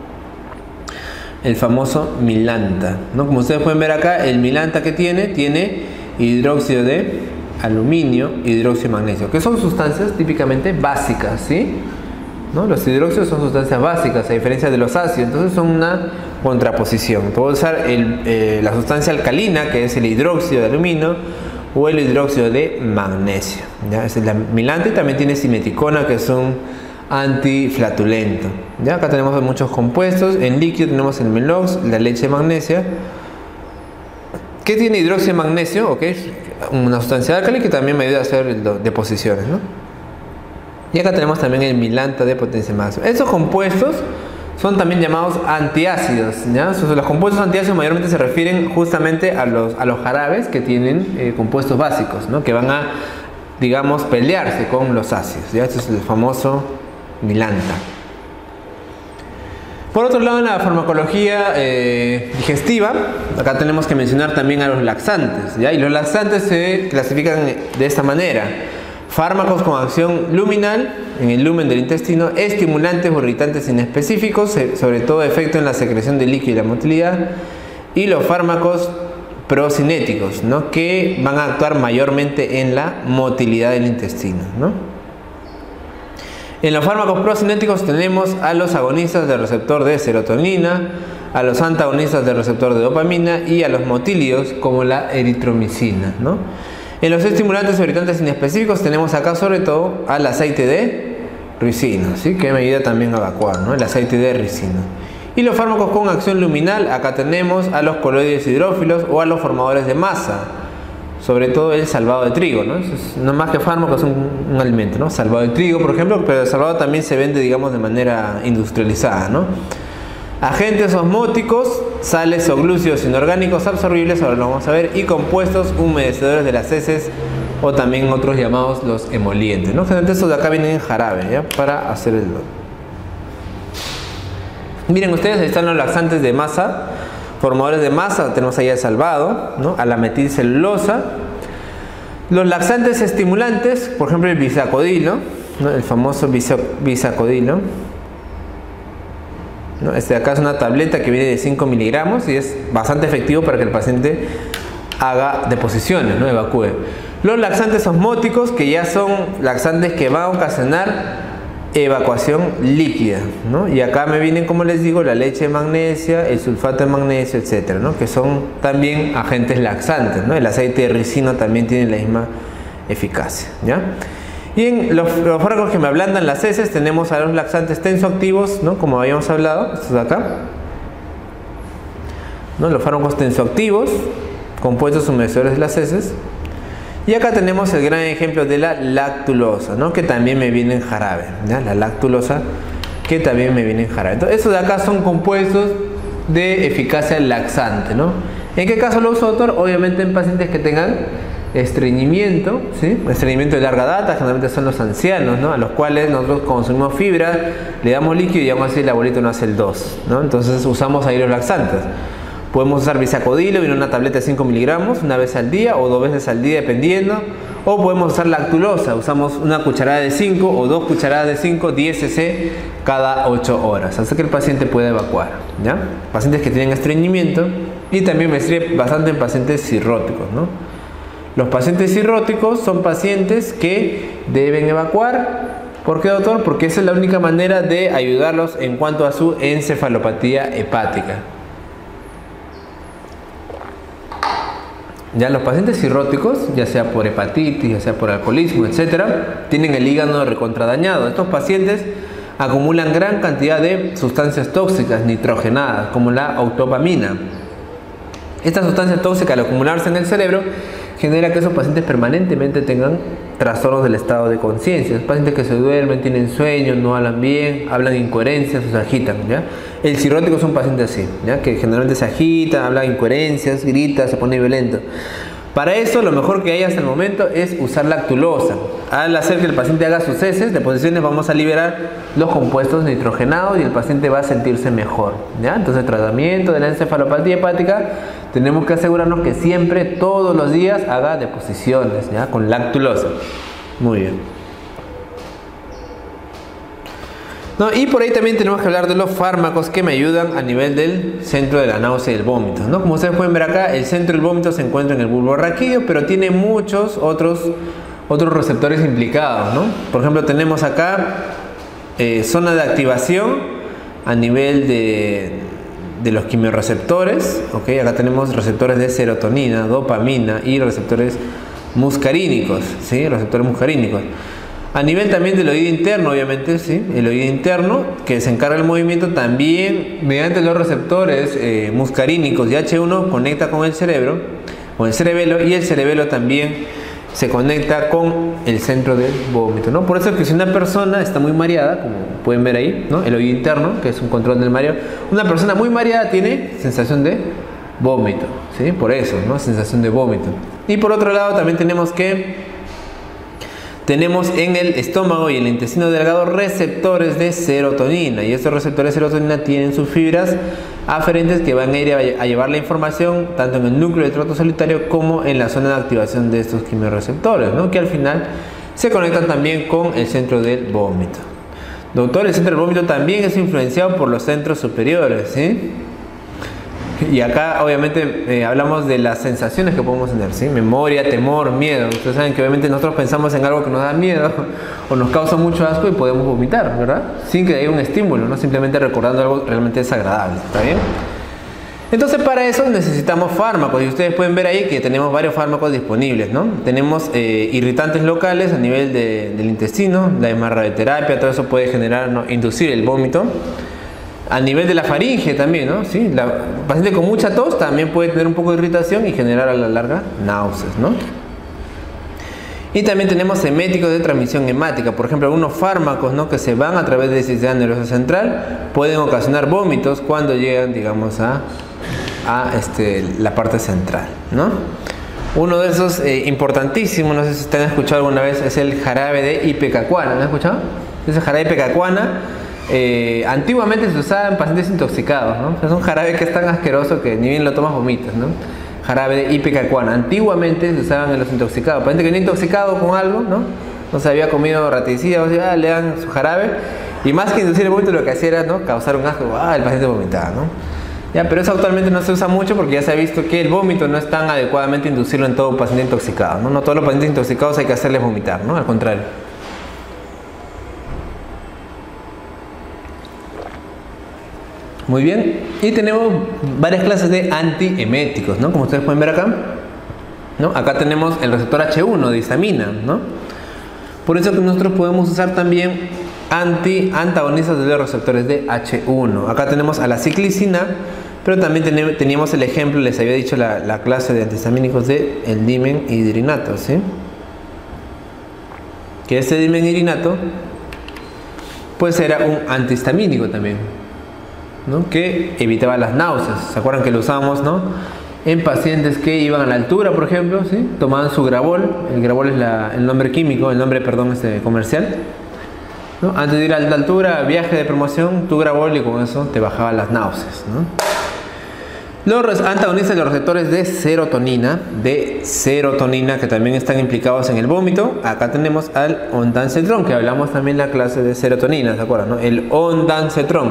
El famoso Milanta, ¿no? Como ustedes pueden ver acá, el Milanta que tiene hidróxido de aluminio, hidróxido de magnesio, que son sustancias típicamente básicas, ¿sí? ¿No? Los hidróxidos son sustancias básicas, a diferencia de los ácidos, entonces son una contraposición. Puedo usar la sustancia alcalina, que es el hidróxido de aluminio, o el hidróxido de magnesio, ¿ya? Es la Milanta, y también tiene simeticona, que es un antiflatulento, ¿ya? Acá tenemos muchos compuestos. En líquido tenemos el Melox, la leche de magnesia, que tiene hidróxido de magnesio, ¿ok? Una sustancia alcalina que también me ayuda a hacer deposiciones, ¿no? Y acá tenemos también el Milanta de potencia máxima. Estos compuestos son también llamados antiácidos, ¿ya? Los compuestos antiácidos mayormente se refieren justamente a los jarabes que tienen compuestos básicos, ¿no? Que van a, digamos, pelearse con los ácidos, ¿ya? Este es el famoso Milanta. Por otro lado, en la farmacología digestiva, acá tenemos que mencionar también a los laxantes, ¿ya? Y los laxantes se clasifican de esta manera: fármacos con acción luminal en el lumen del intestino, estimulantes o irritantes inespecíficos, sobre todo efecto en la secreción de líquido y la motilidad, y los fármacos procinéticos, ¿no? Que van a actuar mayormente en la motilidad del intestino, ¿no? En los fármacos procinéticos tenemos a los agonistas del receptor de serotonina, a los antagonistas del receptor de dopamina y a los motílidos como la eritromicina, ¿no? En los estimulantes o irritantes inespecíficos tenemos acá sobre todo al aceite de ricino, ¿sí? Que me ayuda también a evacuar, ¿no? El aceite de ricino. Y los fármacos con acción luminal, acá tenemos a los coloides hidrófilos o a los formadores de masa, sobre todo el salvado de trigo, ¿no? No más que fármaco, es un alimento, ¿no? Salvado de trigo, por ejemplo, pero el salvado también se vende, digamos, de manera industrializada, ¿no? Agentes osmóticos, sales o glúcidos inorgánicos absorbibles, ahora lo vamos a ver, y compuestos humedecedores de las heces, o también otros llamados los emolientes, ¿no? Generalmente estos de acá vienen en jarabe, ¿ya? Para hacer el... Miren ustedes, ahí están los laxantes de masa, formadores de masa, tenemos ahí el salvado, ¿no? A la metilcelulosa. Los laxantes estimulantes, por ejemplo el bisacodilo, ¿no? El famoso bisacodilo, ¿no? Este de acá es una tableta que viene de 5 miligramos y es bastante efectivo para que el paciente haga deposiciones, ¿no? Evacúe. Los laxantes osmóticos, que ya son laxantes que van a ocasionar evacuación líquida, ¿no? Y acá me vienen, como les digo, la leche de magnesia, el sulfato de magnesio, etcétera, ¿no? Que son también agentes laxantes, ¿no? El aceite de ricino también tiene la misma eficacia, ¿ya? Y en los fármacos que me ablandan las heces tenemos a los laxantes tensoactivos, ¿no? Como habíamos hablado, estos de acá, ¿no? Los fármacos tensoactivos, compuestos humedecedores de las heces. Y acá tenemos el gran ejemplo de la lactulosa, ¿no? Que también me viene en jarabe, ¿ya? La lactulosa que también me viene en jarabe. Entonces, estos de acá son compuestos de eficacia laxante, ¿no? ¿En qué caso lo uso, doctor? Obviamente en pacientes que tengan estreñimiento, ¿sí? Estreñimiento de larga data, generalmente son los ancianos, ¿no? A los cuales nosotros consumimos fibra, le damos líquido y aún así el abuelito no hace el 2, ¿no? Entonces usamos ahí los laxantes. Podemos usar bisacodilo, viene una tableta de 5 miligramos, una vez al día o 2 veces al día dependiendo. O podemos usar lactulosa, usamos una cucharada de 5 o 2 cucharadas de 5, 10 cc cada 8 horas, hasta que el paciente pueda evacuar, ¿ya? Pacientes que tienen estreñimiento, y también me sirve bastante en pacientes cirróticos, ¿no? Los pacientes cirróticos son pacientes que deben evacuar. ¿Por qué, doctor? Porque esa es la única manera de ayudarlos en cuanto a su encefalopatía hepática. Ya los pacientes cirróticos, ya sea por hepatitis, ya sea por alcoholismo, etcétera, tienen el hígado recontradañado. Estos pacientes acumulan gran cantidad de sustancias tóxicas nitrogenadas, como la octopamina. Esta sustancia tóxica, al acumularse en el cerebro, genera que esos pacientes permanentemente tengan trastornos del estado de conciencia. Pacientes que se duermen, tienen sueño, no hablan bien, hablan incoherencias o se agitan, ¿ya? El cirrótico es un paciente así, ¿ya? Que generalmente se agita, habla incoherencias, grita, se pone violento. Para eso, lo mejor que hay hasta el momento es usar lactulosa. Al hacer que el paciente haga sus heces, deposiciones, vamos a liberar los compuestos nitrogenados y el paciente va a sentirse mejor, ¿ya? Entonces, tratamiento de la encefalopatía hepática, tenemos que asegurarnos que siempre, todos los días, haga deposiciones, ¿ya? Con lactulosa. Muy bien. No, y por ahí también tenemos que hablar de los fármacos que me ayudan a nivel del centro de la náusea y el vómito, ¿no? Como ustedes pueden ver acá, el centro del vómito se encuentra en el bulbo raquídeo, pero tiene muchos otros receptores implicados, ¿no? Por ejemplo, tenemos acá zona de activación a nivel de los quimiorreceptores, ¿ok? Acá tenemos receptores de serotonina, dopamina y receptores muscarínicos, ¿sí? Receptores muscarínicos. A nivel también del oído interno, obviamente, ¿sí? El oído interno, que se encarga del movimiento, también mediante los receptores muscarínicos y H1 conecta con el cerebro, con el cerebelo, y el cerebelo también se conecta con el centro del vómito, ¿no? Por eso es que si una persona está muy mareada, como pueden ver ahí, ¿no? El oído interno, que es un control del mareo, una persona muy mareada tiene sensación de vómito, ¿sí? Por eso, ¿no? Sensación de vómito. Y por otro lado también tenemos que tenemos en el estómago y el intestino delgado receptores de serotonina, y estos receptores de serotonina tienen sus fibras aferentes que van a ir a llevar la información tanto en el núcleo del tracto solitario como en la zona de activación de estos quimiorreceptores, ¿no? Que al final se conectan también con el centro del vómito. Doctor, el centro del vómito también es influenciado por los centros superiores, ¿sí? Y acá obviamente hablamos de las sensaciones que podemos tener, ¿sí? Memoria, temor, miedo. Ustedes saben que obviamente nosotros pensamos en algo que nos da miedo o nos causa mucho asco y podemos vomitar, ¿verdad? Sin que haya un estímulo, no simplemente recordando algo realmente desagradable, ¿está bien? Entonces para eso necesitamos fármacos, y ustedes pueden ver ahí que tenemos varios fármacos disponibles, ¿no? Tenemos irritantes locales a nivel del intestino, la hemorragoterapia, todo eso puede generar, ¿no?, inducir el vómito. A nivel de la faringe también, ¿no? ¿Sí? La paciente con mucha tos también puede tener un poco de irritación y generar a la larga náuseas, ¿no? Y también tenemos eméticos de transmisión hemática. Por ejemplo, algunos fármacos, ¿no?, que se van a través del sistema nervioso central pueden ocasionar vómitos cuando llegan, digamos, a la parte central, ¿no? Uno de esos importantísimos, no sé si ustedes han escuchado alguna vez, es el jarabe de ipecacuana. ¿No han escuchado? Ese jarabe de ipecacuana antiguamente se usaba en pacientes intoxicados, ¿no? Es un jarabe que es tan asqueroso que ni bien lo tomas vomitas, ¿no? Jarabe de ipecacuana. Antiguamente se usaban en los intoxicados. Paciente que venía intoxicado con algo, ¿no? No se había comido raticida, o sea, le dan su jarabe, y más que inducir el vómito lo que hacía era, ¿no?, causar un asco. El paciente vomitaba, ¿no? Ya, pero eso actualmente no se usa mucho porque ya se ha visto que el vómito no es tan adecuadamente inducirlo en todo paciente intoxicado, ¿no? No todos los pacientes intoxicados hay que hacerles vomitar, ¿no? Al contrario. Muy bien, y tenemos varias clases de antieméticos, ¿no? Como ustedes pueden ver acá, ¿no? Acá tenemos el receptor H1 de histamina, ¿no? Por eso que nosotros podemos usar también antagonistas de los receptores de H1. Acá tenemos a la ciclicina, pero también teníamos el ejemplo, les había dicho la clase de antihistamínicos de el dimenhidrinato, ¿sí? Que este dimenhidrinato pues era un antihistamínico también, ¿no?, que evitaba las náuseas. ¿Se acuerdan que lo usábamos, ¿no?, en pacientes que iban a la altura, por ejemplo, ¿sí? Tomaban su Gravol. El Gravol es el nombre químico, el nombre, perdón, comercial, ¿no? Antes de ir a la altura, viaje de promoción, tu Gravol, y con eso te bajaba las náuseas, ¿no? Los antagonistas de los receptores de serotonina, que también están implicados en el vómito. Acá tenemos al ondansetrón, que hablamos también en la clase de serotonina, ¿se acuerdan, no? El ondansetrón.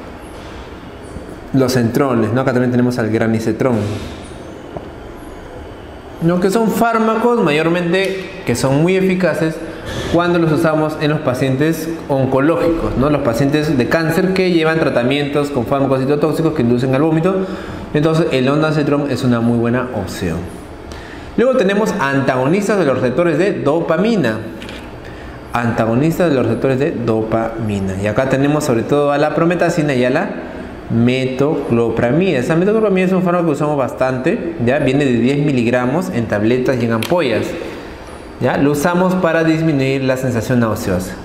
Los centrones, ¿no? Acá también tenemos al granisetrón, ¿no?, que son fármacos mayormente que son muy eficaces cuando los usamos en los pacientes oncológicos, ¿no?, los pacientes de cáncer que llevan tratamientos con fármacos citotóxicos que inducen al vómito. Entonces el ondansetrón es una muy buena opción. Luego tenemos antagonistas de los receptores de dopamina. Antagonistas de los receptores de dopamina. Y acá tenemos sobre todo a la prometacina y a la metoclopramida. Esa metoclopramida es un fármaco que usamos bastante, ¿ya? Viene de 10 miligramos en tabletas y en ampollas, ¿ya? Lo usamos para disminuir la sensación nauseosa.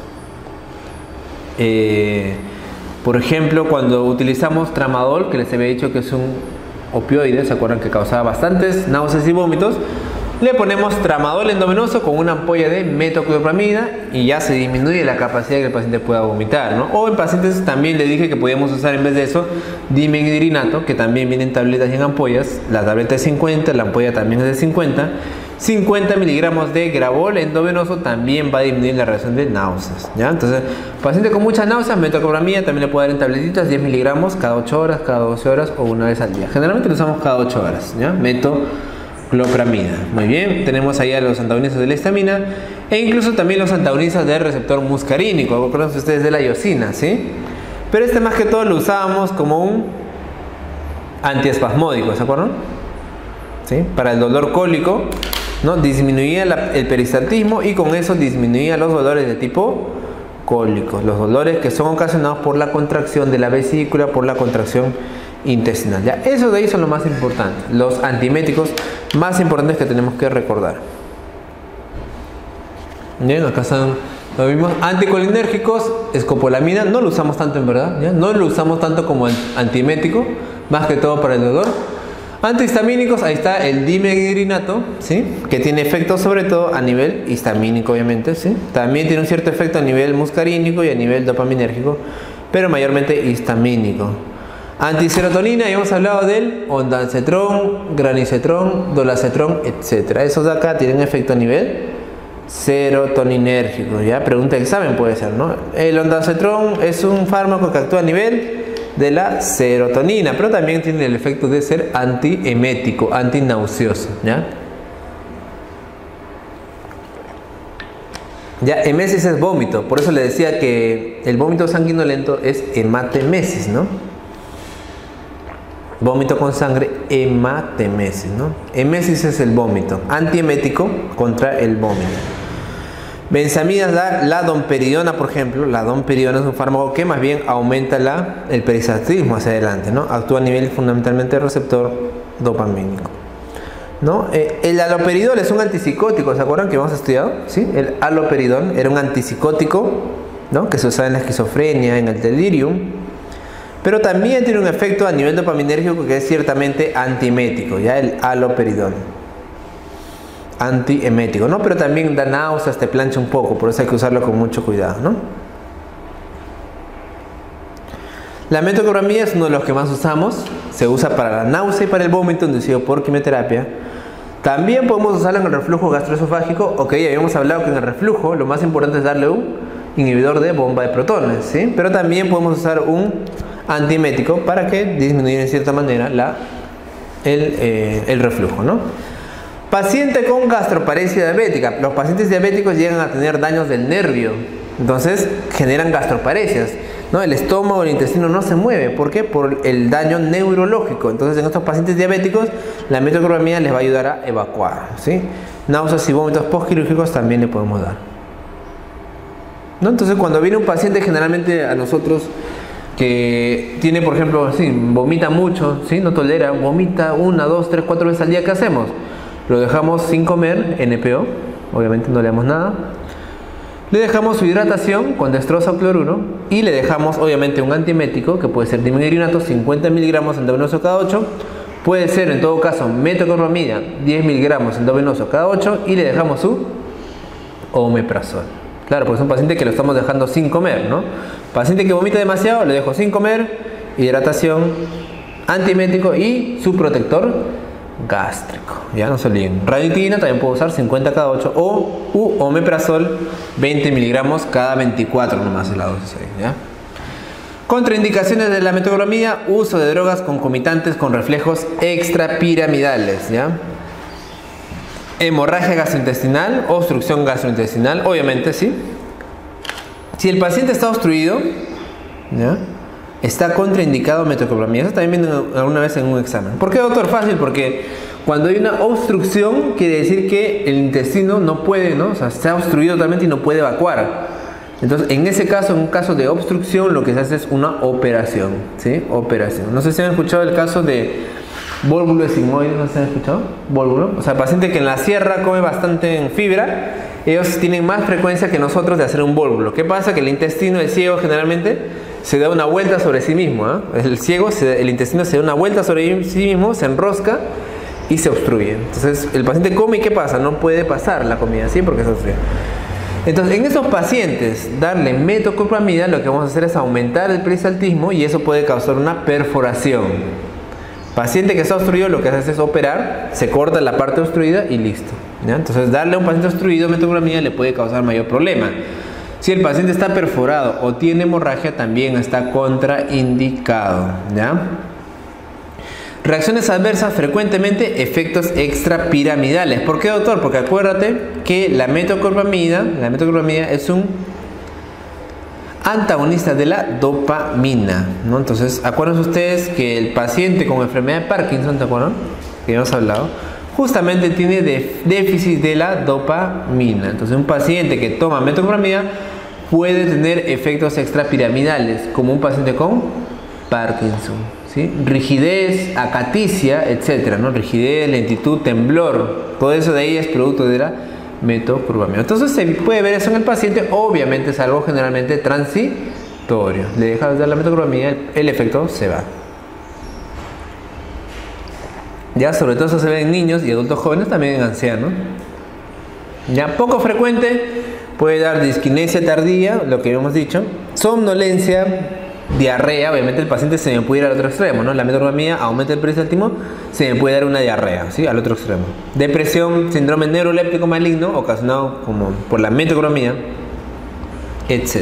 Por ejemplo, cuando utilizamos tramadol, que les había dicho que es un opioide, ¿se acuerdan que causaba bastantes náuseas y vómitos? Le ponemos tramadol endovenoso con una ampolla de metoclopramida y ya se disminuye la capacidad de que el paciente pueda vomitar, ¿no? O en pacientes también le dije que podíamos usar en vez de eso dimenhidrinato, que también viene en tabletas y en ampollas. La tableta es 50, la ampolla también es de 50. 50 miligramos de Gravol endovenoso también va a disminuir la reacción de náuseas, ¿ya? Entonces, paciente con muchas náuseas, metoclopramida también le puede dar en tabletitas, 10 miligramos cada 8 horas, cada 12 horas o una vez al día. Generalmente lo usamos cada 8 horas, ¿ya? Metoclopramida. Muy bien, tenemos ahí a los antagonistas de la histamina e incluso también los antagonistas del receptor muscarínico. Acuérdense ustedes de la iosina, ¿sí? Pero este más que todo lo usábamos como un antiespasmódico, ¿se acuerdan? ¿Sí? Para el dolor cólico, ¿no? Disminuía el peristaltismo y con eso disminuía los dolores de tipo cólico, los dolores que son ocasionados por la contracción de la vesícula, por la contracción intestinal. Ya, eso de ahí son lo más importante, los antieméticos más importantes que tenemos que recordar. Bien, acá están los mismos anticolinérgicos. Escopolamina no lo usamos tanto, en verdad, ¿ya? No lo usamos tanto como antiemético, más que todo para el dolor. Antihistamínicos, ahí está el dimegrinato, ¿sí? Que tiene efecto sobre todo a nivel histamínico, obviamente, ¿sí? También tiene un cierto efecto a nivel muscarínico y a nivel dopaminérgico, pero mayormente histamínico. Antiserotonina, ya hemos hablado del ondansetrón, granisetrón, dolacetrón, etc. Esos de acá tienen efecto a nivel serotoninérgico, ¿ya? Pregunta de examen puede ser, ¿no? El ondansetrón es un fármaco que actúa a nivel de la serotonina, pero también tiene el efecto de ser antiemético, antinauseoso, ¿ya? Ya, emesis es vómito, por eso le decía que el vómito sanguinolento es hematemesis, ¿no? Vómito con sangre, hematemesis, ¿no? Emesis es el vómito, antiemético contra el vómito. Benzamidas da la domperidona, por ejemplo. La domperidona es un fármaco que más bien aumenta el peristaltismo hacia adelante, ¿no? Actúa a nivel fundamentalmente del receptor dopamínico, ¿no? El haloperidol es un antipsicótico, ¿se acuerdan que hemos estudiado? ¿Sí? El haloperidol era un antipsicótico, ¿no? Que se usaba en la esquizofrenia, en el delirium, pero también tiene un efecto a nivel dopaminérgico que es ciertamente antiemético, ya el haloperidol. Antiemético, ¿no? Pero también da náuseas, te plancha un poco, por eso hay que usarlo con mucho cuidado, ¿no? La metoclopramida es uno de los que más usamos, se usa para la náusea y para el vómito inducido por quimioterapia. También podemos usarlo en el reflujo gastroesofágico. Ok, habíamos hablado que en el reflujo lo más importante es darle un inhibidor de bomba de protones, ¿sí? Pero también podemos usar un antiemético para que disminuya en cierta manera el reflujo, ¿no? Paciente con gastroparesia diabética. Los pacientes diabéticos llegan a tener daños del nervio, entonces generan gastroparesias, ¿no? El estómago, el intestino no se mueve. ¿Por qué? Por el daño neurológico. Entonces en estos pacientes diabéticos la metoclopramida les va a ayudar a evacuar, ¿sí? Náuseas y vómitos postquirúrgicos también le podemos dar, ¿no? Entonces cuando viene un paciente generalmente a nosotros que tiene, por ejemplo, sí, vomita mucho, ¿sí? No tolera, vomita 1, 2, 3, 4 veces al día, ¿qué hacemos? Lo dejamos sin comer, NPO, obviamente no le damos nada. Le dejamos su hidratación con dextrosa o cloruro y le dejamos obviamente un antiemético que puede ser dimegrinato, 50 miligramos endovenoso cada 8. Puede ser en todo caso metoclopramida, 10 miligramos endovenoso cada 8 y le dejamos su omeprazol. Claro, porque es un paciente que lo estamos dejando sin comer, ¿no? Paciente que vomita demasiado, le dejo sin comer, hidratación, antiemético y su protector gástrico, ya no se olviden. Ranitidina también puedo usar 50 cada 8 o omeprazol 20 miligramos cada 24 nomás es la dosis ahí, ¿ya? Contraindicaciones de la metoclopramida: uso de drogas concomitantes con reflejos extrapiramidales, ¿ya? Hemorragia gastrointestinal, obstrucción gastrointestinal, obviamente sí. Si el paciente está obstruido, ¿ya?, está contraindicado metoclopramida. Eso también viene alguna vez en un examen. ¿Por qué, doctor? Fácil, porque cuando hay una obstrucción quiere decir que el intestino no puede, ¿no? O sea, está obstruido totalmente y no puede evacuar. Entonces, en ese caso, en un caso de obstrucción, lo que se hace es una operación, ¿sí? Operación. No sé si han escuchado el caso de vólvulo sigmoide, ¿no se han escuchado? Vólvulo. O sea, paciente que en la sierra come bastante en fibra, ellos tienen más frecuencia que nosotros de hacer un vólvulo. ¿Qué pasa? Que el intestino, el ciego, generalmente se da una vuelta sobre sí mismo, ¿eh? El intestino se da una vuelta sobre sí mismo, se enrosca y se obstruye. Entonces el paciente come y ¿qué pasa? No puede pasar la comida, ¿sí? Porque se obstruye. Entonces en esos pacientes darle metoclopramida lo que vamos a hacer es aumentar el peristaltismo y eso puede causar una perforación. Paciente que está obstruido lo que hace es operar, se corta la parte obstruida y listo, ¿ya? Entonces darle a un paciente obstruido metoclopramida le puede causar mayor problema. Si el paciente está perforado o tiene hemorragia, también está contraindicado, ¿ya? Reacciones adversas, frecuentemente efectos extrapiramidales. ¿Por qué, doctor? Porque acuérdate que la metoclopramida es un antagonista de la dopamina, ¿no? Entonces, acuérdense ustedes que el paciente con enfermedad de Parkinson, ¿te acuerdan? Que ya hemos hablado, justamente tiene déficit de la dopamina. Entonces un paciente que toma metoclopramida puede tener efectos extrapiramidales, como un paciente con Parkinson, ¿sí? Rigidez, acaticia, etcétera, ¿no? Rigidez, lentitud, temblor, todo eso de ahí es producto de la metoclopramida. Entonces se puede ver eso en el paciente, obviamente es algo generalmente transitorio. Le dejas de dar la metoclopramida, el efecto se va. Ya, sobre todo eso se ve en niños y adultos jóvenes, también en ancianos. Ya, poco frecuente, puede dar disquinesia tardía, lo que hemos dicho, somnolencia, diarrea. Obviamente el paciente se me puede ir al otro extremo, ¿no? La metoclopramida aumenta el peristaltismo, se me puede dar una diarrea, ¿sí? Al otro extremo. Depresión, síndrome neuroléptico maligno, ocasionado como por la metoclopramida, etc.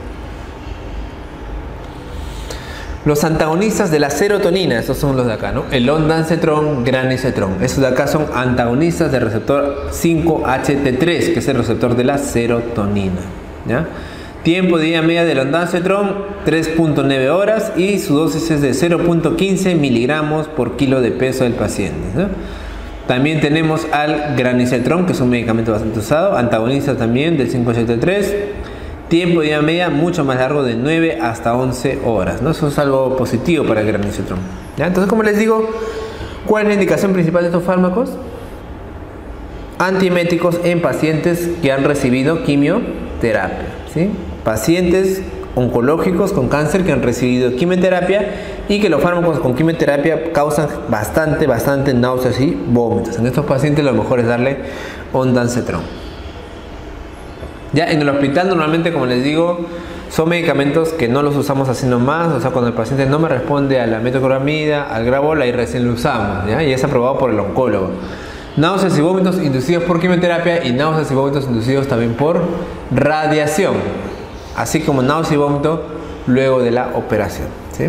Los antagonistas de la serotonina, estos son los de acá, ¿no? El ondansetron, granisetron. Estos de acá son antagonistas del receptor 5-HT3, que es el receptor de la serotonina, ¿ya? Tiempo de vida media del ondansetron, 3.9 horas, y su dosis es de 0.15 miligramos por kilo de peso del paciente, ¿no? También tenemos al granisetron, que es un medicamento bastante usado, antagonista también del 5-HT3. Tiempo de vida media mucho más largo, de 9 hasta 11 horas, ¿no? Eso es algo positivo para el granisetron, ¿ya? Entonces, como les digo, ¿cuál es la indicación principal de estos fármacos? Antieméticos en pacientes que han recibido quimioterapia, ¿sí? Pacientes oncológicos con cáncer que han recibido quimioterapia y que los fármacos con quimioterapia causan bastante náuseas y vómitos. En estos pacientes lo mejor es darle ondansetron. Ya en el hospital normalmente, como les digo, son medicamentos que no los usamos así nomás. O sea, cuando el paciente no me responde a la metoclopramida, al Gravol, ahí recién lo usamos, ¿ya? Y es aprobado por el oncólogo. Náuseas y vómitos inducidos por quimioterapia y náuseas y vómitos inducidos también por radiación, así como náusea y vómito luego de la operación, ¿sí?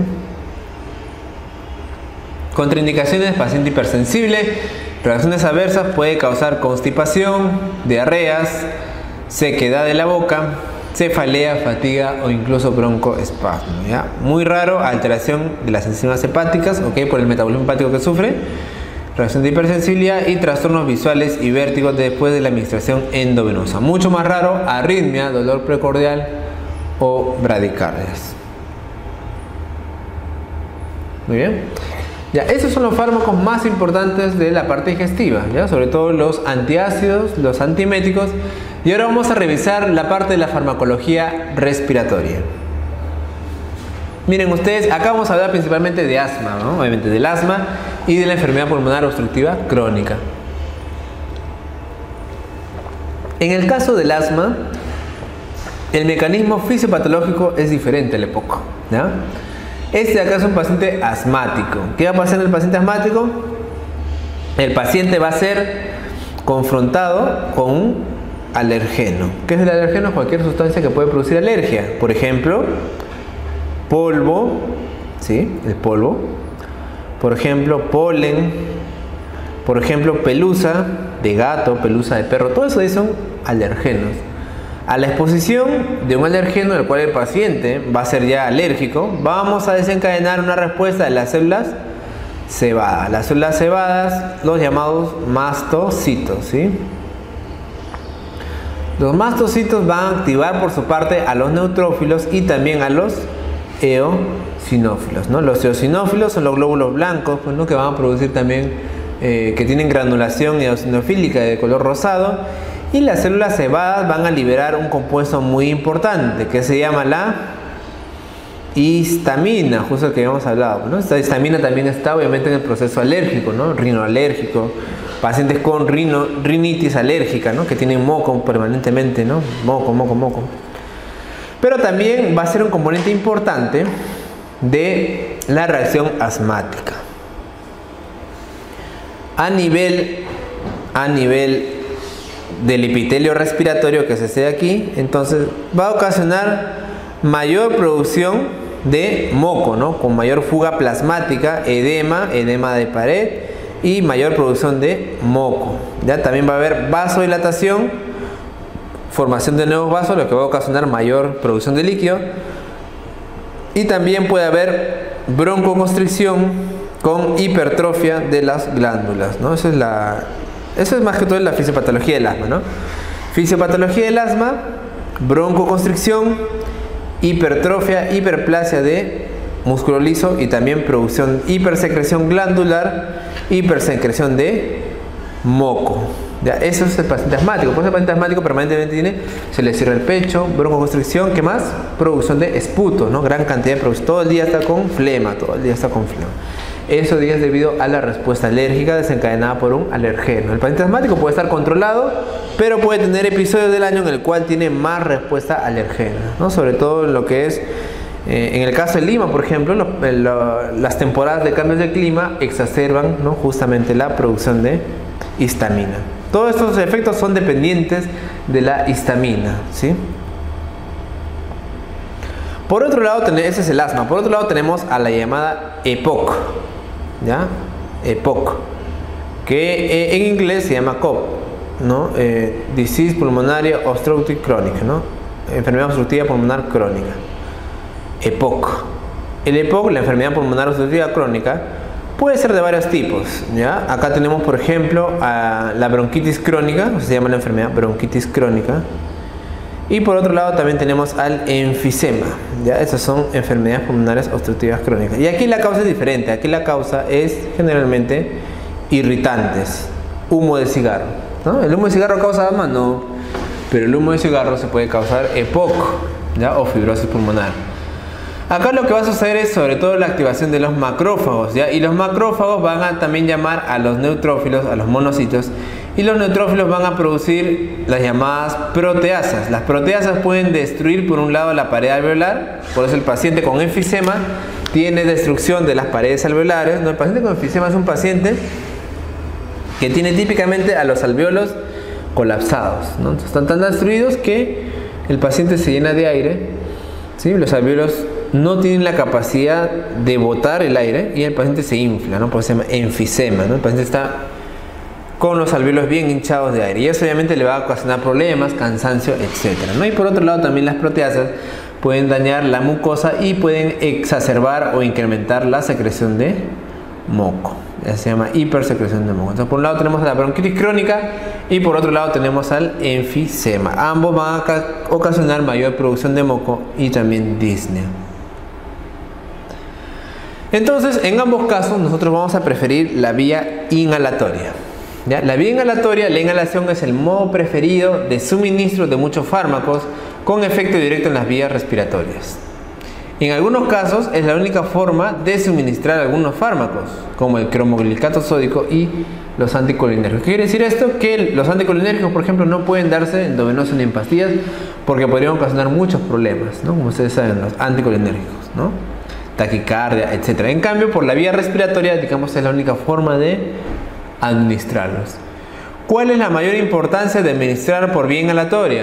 Contraindicaciones: paciente hipersensible, reacciones adversas, puede causar constipación, diarreas, sequedad de la boca, cefalea, fatiga o incluso broncoespasmo, ¿ya? Muy raro, alteración de las enzimas hepáticas, ¿ok? Por el metabolismo hepático que sufre, reacción de hipersensibilidad y trastornos visuales y vértigos después de la administración endovenosa. Mucho más raro, arritmia, dolor precordial o bradicardias. Muy bien. Ya, esos son los fármacos más importantes de la parte digestiva, ¿ya? Sobre todo los antiácidos, los antieméticos. Y ahora vamos a revisar la parte de la farmacología respiratoria. Miren ustedes, acá vamos a hablar principalmente de asma, ¿no? Obviamente del asma y de la enfermedad pulmonar obstructiva crónica. En el caso del asma, el mecanismo fisiopatológico es diferente al EPOC, ¿ya? Este de acá es un paciente asmático. ¿Qué va a pasar en el paciente asmático? El paciente va a ser confrontado con un alergeno. ¿Qué es el alergeno? Cualquier sustancia que puede producir alergia. Por ejemplo, polvo, ¿sí? El polvo. Por ejemplo, polen. Por ejemplo, pelusa de gato, pelusa de perro. Todo eso son alergenos. A la exposición de un alergeno del cual el paciente va a ser ya alérgico, vamos a desencadenar una respuesta de las células cebadas. Las células cebadas, los llamados mastocitos, ¿sí? Los mastocitos van a activar por su parte a los neutrófilos y también a los eosinófilos, ¿no? Los eosinófilos son los glóbulos blancos, pues, ¿no? Que van a producir también, que tienen granulación eosinofílica de color rosado. Y las células cebadas van a liberar un compuesto muy importante que se llama la histamina, justo el que habíamos hablado, ¿no? Esta histamina también está obviamente en el proceso alérgico, ¿no? Rinoalérgico, pacientes con rinitis alérgica, ¿no? Que tienen moco permanentemente, ¿no? Moco. Pero también va a ser un componente importante de la reacción asmática. A nivel del epitelio respiratorio que se esté aquí, entonces va a ocasionar mayor producción de moco, ¿no? Con mayor fuga plasmática, edema de pared y mayor producción de moco. Ya también va a haber vasodilatación, formación de nuevos vasos, lo que va a ocasionar mayor producción de líquido. Y también puede haber broncoconstricción con hipertrofia de las glándulas, ¿no? Eso es más que todo la fisiopatología del asma, ¿no? Fisiopatología del asma, broncoconstricción, hipertrofia, hiperplasia de músculo liso y también producción, hipersecreción glandular, hipersecreción de moco. Ya, eso es el paciente asmático. Por eso el paciente asmático permanentemente se le cierra el pecho, broncoconstricción, ¿qué más? Producción de esputo, ¿no? Gran cantidad de producción. Todo el día está con flema, Eso es debido a la respuesta alérgica desencadenada por un alergeno. El paciente asmático puede estar controlado, pero puede tener episodios del año en el cual tiene más respuesta alergena, ¿no? Sobre todo en lo que es, en el caso de Lima, por ejemplo, las temporadas de cambios de clima exacerban, ¿no? justamente la producción de histamina. Todos estos efectos son dependientes de la histamina, ¿sí? Por otro lado, ese es el asma. Por otro lado tenemos a la llamada EPOC, ¿ya? EPOC, que en inglés se llama COP, ¿no? Disease Pulmonary Obstructive Chronic, ¿no? Enfermedad obstructiva pulmonar crónica. EPOC. El EPOC, la enfermedad pulmonar obstructiva crónica, puede ser de varios tipos, ¿ya? Acá tenemos, por ejemplo, a la bronquitis crónica, se llama la enfermedad bronquitis crónica. Y por otro lado también tenemos al enfisema, ¿ya? Estas son enfermedades pulmonares obstructivas crónicas. Y aquí la causa es diferente. Aquí la causa es generalmente irritantes, humo de cigarro, ¿no? ¿El humo de cigarro causa asma? No. Pero el humo de cigarro se puede causar EPOC, ¿ya? O fibrosis pulmonar. Acá lo que va a suceder es sobre todo la activación de los macrófagos, ¿ya? Y los macrófagos van a también llamar a los neutrófilos, a los monocitos, y los neutrófilos van a producir las llamadas proteasas. Las proteasas pueden destruir por un lado la pared alveolar, por eso el paciente con enfisema tiene destrucción de las paredes alveolares, ¿no? El paciente con enfisema es un paciente que tiene típicamente a los alvéolos colapsados, ¿no? Entonces, están tan destruidos que el paciente se llena de aire, ¿sí? Los alvéolos no tienen la capacidad de botar el aire y el paciente se infla, ¿no? Por eso se llama enfisema, ¿no? El paciente está con los alvéolos bien hinchados de aire y eso obviamente le va a ocasionar problemas, cansancio, etcétera, ¿no? Y por otro lado también las proteasas pueden dañar la mucosa y pueden exacerbar o incrementar la secreción de moco. Se llama hipersecreción de moco. Entonces, por un lado tenemos la bronquitis crónica y por otro lado tenemos al enfisema. Ambos van a ocasionar mayor producción de moco y también disnea. Entonces, en ambos casos nosotros vamos a preferir la vía inhalatoria, ¿ya? La vía inhalatoria, la inhalación es el modo preferido de suministro de muchos fármacos con efecto directo en las vías respiratorias. En algunos casos es la única forma de suministrar algunos fármacos, como el cromoglicato sódico y los anticolinérgicos. ¿Qué quiere decir esto? Que los anticolinérgicos, por ejemplo, no pueden darse endovenoso ni en pastillas porque podrían ocasionar muchos problemas, ¿no? Como ustedes saben, los anticolinérgicos, ¿no? Taquicardia, etc. En cambio, por la vía respiratoria, digamos, es la única forma de administrarlos. ¿Cuál es la mayor importancia de administrar por vía inhalatoria?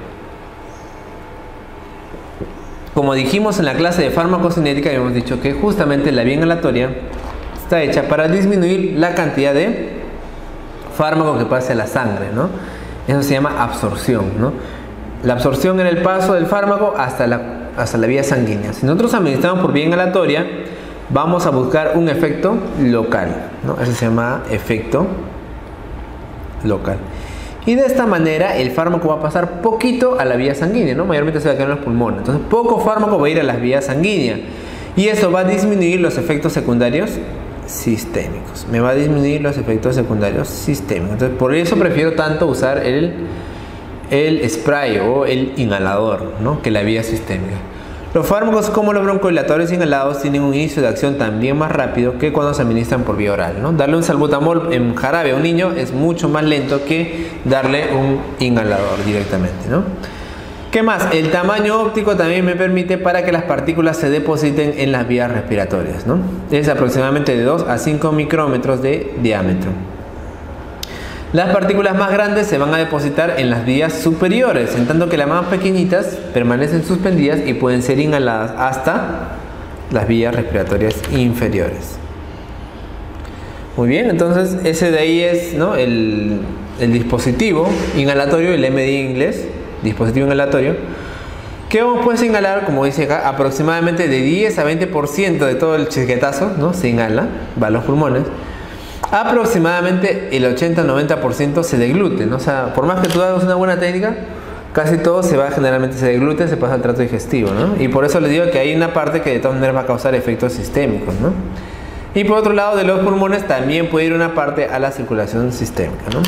Como dijimos en la clase de farmacocinética, habíamos dicho que justamente la vía inhalatoria está hecha para disminuir la cantidad de fármaco que pase a la sangre, ¿no? Eso se llama absorción, ¿no? La absorción en el paso del fármaco hasta la vía sanguínea. Si nosotros administramos por vía inhalatoria, vamos a buscar un efecto local, ¿no? Eso se llama efecto local. Y de esta manera el fármaco va a pasar poquito a la vía sanguínea, ¿no? Mayormente se va a quedar en los pulmones. Entonces poco fármaco va a ir a las vías sanguíneas. Y eso va a disminuir los efectos secundarios sistémicos. Me va a disminuir los efectos secundarios sistémicos. Entonces por eso prefiero tanto usar el spray o el inhalador, ¿no? Que la vía sistémica. Los fármacos como los broncodilatadores inhalados tienen un inicio de acción también más rápido que cuando se administran por vía oral, ¿no? Darle un salbutamol en jarabe a un niño es mucho más lento que darle un inhalador directamente, ¿no? ¿Qué más? El tamaño óptico también me permite para que las partículas se depositen en las vías respiratorias, ¿no? Es aproximadamente de 2 a 5 micrómetros de diámetro. Las partículas más grandes se van a depositar en las vías superiores, en tanto que las más pequeñitas permanecen suspendidas y pueden ser inhaladas hasta las vías respiratorias inferiores. Muy bien, entonces ese de ahí es, ¿no? el dispositivo inhalatorio, el MDI en inglés, dispositivo inhalatorio, que vamos pues a inhalar, como dice acá, aproximadamente de 10 a 20% de todo el chiquetazo, ¿no? Se inhala, va a los pulmones. Aproximadamente el 80-90% se deglute, ¿no? O sea, por más que tú hagas una buena técnica, casi todo generalmente se deglute, se pasa al trato digestivo, ¿no? Y por eso les digo que hay una parte que de todas maneras va a causar efectos sistémicos, ¿no? Y por otro lado, de los pulmones también puede ir una parte a la circulación sistémica, ¿no?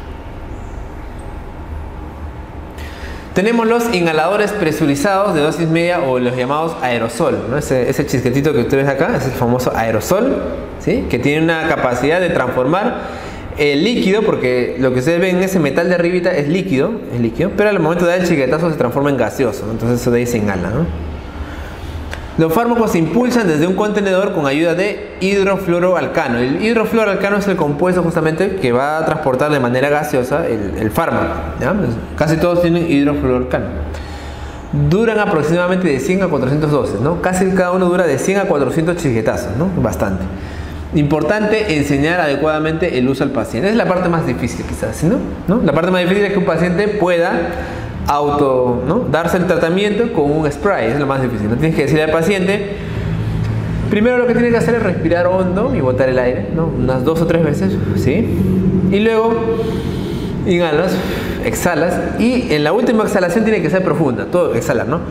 Tenemos los inhaladores presurizados de dosis media o los llamados aerosol, ¿no? Ese chisquetito que ustedes ven acá es el famoso aerosol, ¿sí? Que tiene una capacidad de transformar el líquido, porque lo que ustedes ven en ese metal de arribita es líquido, pero al momento de dar el chiquetazo se transforma en gaseoso, ¿no? Entonces eso de ahí se inhala, ¿no? Los fármacos se impulsan desde un contenedor con ayuda de hidrofluoroalcano. El hidrofluoroalcano es el compuesto justamente que va a transportar de manera gaseosa el fármaco, ¿ya? Casi todos tienen hidrofluoroalcano. Duran aproximadamente de 100 a 400 dosis, ¿no? Casi cada uno dura de 100 a 400 chiquetazos, ¿no? Bastante. Importante enseñar adecuadamente el uso al paciente. Es la parte más difícil quizás, ¿no? La parte más difícil es que un paciente pueda ¿no? darse el tratamiento con un spray. Es lo más difícil, ¿no? Tienes que decirle al paciente, primero lo que tienes que hacer es respirar hondo y botar el aire, ¿no? Unas 2 o 3 veces, ¿sí? Y luego inhalas, exhalas, y en la última exhalación tiene que ser profunda, todo exhalar, ¿no?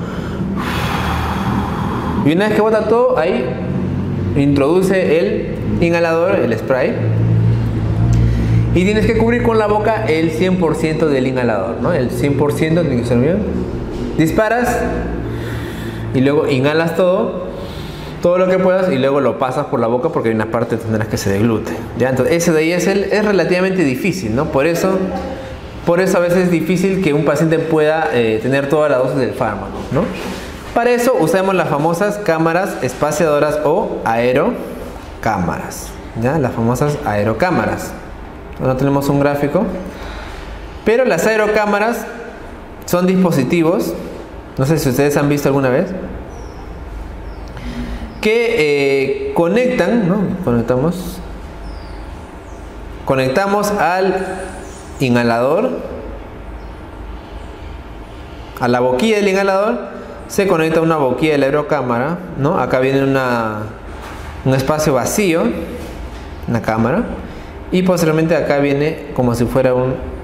Y una vez que bota todo, ahí introduce el inhalador, el spray, y tienes que cubrir con la boca el 100% del inhalador, ¿no? El 100% tiene que ser bien. Disparas y luego inhalas todo lo que puedas, y luego lo pasas por la boca porque hay una parte tendrás que se deglute, ¿ya? Entonces ese de ahí es relativamente difícil, ¿no? Por eso a veces es difícil que un paciente pueda tener toda la dosis del fármaco, ¿no? Para eso usamos las famosas cámaras espaciadoras o aerocámaras, ¿ya? Las famosas aerocámaras. No tenemos un gráfico, pero las aerocámaras son dispositivos, no sé si ustedes han visto alguna vez, que conectan, ¿no? Conectamos al inhalador, a la boquilla del inhalador se conecta una boquilla de la aerocámara, ¿no? Acá viene un espacio vacío, una cámara, y posteriormente acá viene como si fuera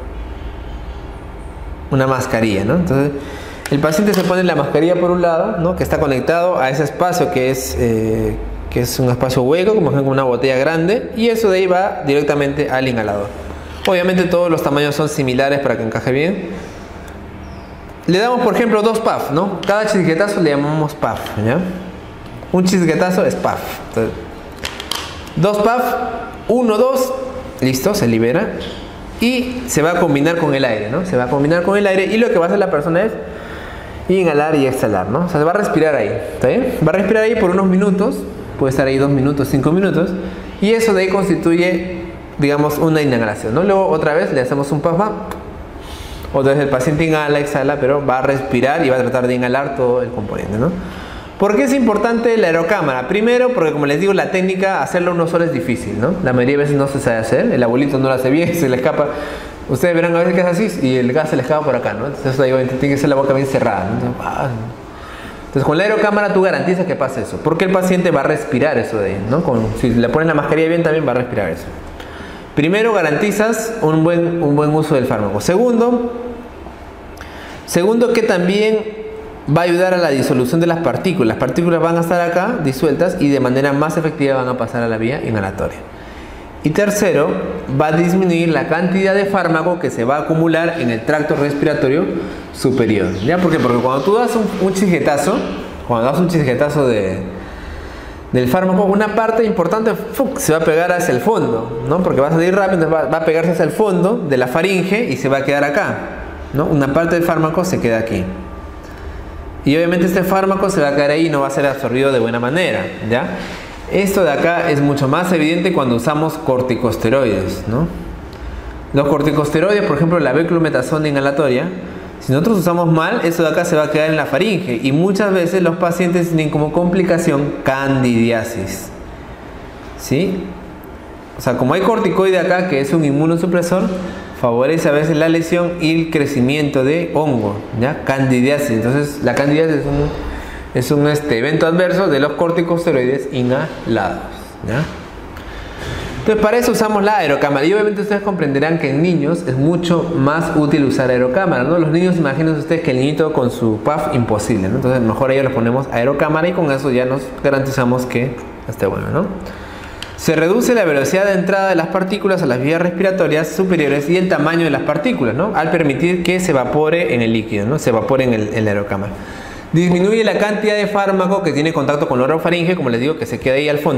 una mascarilla, ¿no? Entonces el paciente se pone la mascarilla por un lado, ¿no? Que está conectado a ese espacio que es un espacio hueco, como una botella grande, y eso de ahí va directamente al inhalador. Obviamente todos los tamaños son similares para que encaje bien. Le damos, por ejemplo, 2 puffs, ¿no? Cada chisguetazo le llamamos puff, ¿ya? Un chisguetazo es puff. Entonces, 2 puffs, 1, 2, listo, se libera y se va a combinar con el aire, ¿no? Se va a combinar con el aire, y lo que va a hacer la persona es inhalar y exhalar, ¿no? O sea, se va a respirar ahí, ¿está bien? Va a respirar ahí por unos minutos, puede estar ahí 2 minutos, 5 minutos, y eso de ahí constituye, digamos, una inhalación, ¿no? Luego otra vez le hacemos un puff, otra vez el paciente inhala, exhala, pero va a respirar y va a tratar de inhalar todo el componente, ¿no? ¿Por qué es importante la aerocámara? Primero, porque como les digo, la técnica, hacerlo uno solo es difícil, ¿no? La mayoría de veces no se sabe hacer, el abuelito no lo hace bien, se le escapa. Ustedes verán a veces que es así y el gas se le escapa por acá, ¿no? Entonces tiene que ser la boca bien cerrada, ¿no? Entonces con la aerocámara tú garantizas que pase eso, porque el paciente va a respirar eso de ahí, ¿no? Si le ponen la mascarilla bien, también va a respirar eso. Primero, garantizas un buen uso del fármaco. Segundo, que también va a ayudar a la disolución de las partículas. Las partículas van a estar acá disueltas y de manera más efectiva van a pasar a la vía inhalatoria. Y tercero, va a disminuir la cantidad de fármaco que se va a acumular en el tracto respiratorio superior. ¿Ya? ¿Por qué? Porque cuando tú das un chisguetazo, del fármaco, una parte importante se va a pegar hacia el fondo, ¿no? Porque va a salir rápido, entonces va a pegarse hacia el fondo de la faringe y se va a quedar acá, ¿no? Una parte del fármaco se queda aquí. Y obviamente este fármaco se va a quedar ahí y no va a ser absorbido de buena manera, ¿ya? Esto de acá es mucho más evidente cuando usamos corticosteroides, ¿no? Los corticosteroides, por ejemplo, la beclometasona inhalatoria, si nosotros usamos mal, eso de acá se va a quedar en la faringe, y muchas veces los pacientes tienen como complicación candidiasis, ¿sí? O sea, como hay corticoide acá, que es un inmunosupresor, favorece a veces la lesión y el crecimiento de hongo, ¿ya? Candidiasis. Entonces la candidiasis es un evento adverso de los corticosteroides inhalados, ¿ya? Entonces para eso usamos la aerocámara, y obviamente ustedes comprenderán que en niños es mucho más útil usar aerocámara, ¿no? Los niños, imagínense ustedes que el niñito con su puff, imposible, ¿no? Entonces mejor a ellos les ponemos aerocámara y con eso ya nos garantizamos que esté bueno, ¿no? Se reduce la velocidad de entrada de las partículas a las vías respiratorias superiores y el tamaño de las partículas, ¿no? Al permitir que se evapore en el líquido, ¿no? Se evapore en la aerocámara. Disminuye la cantidad de fármaco que tiene contacto con la orofaringe, como les digo, que se queda ahí al fondo,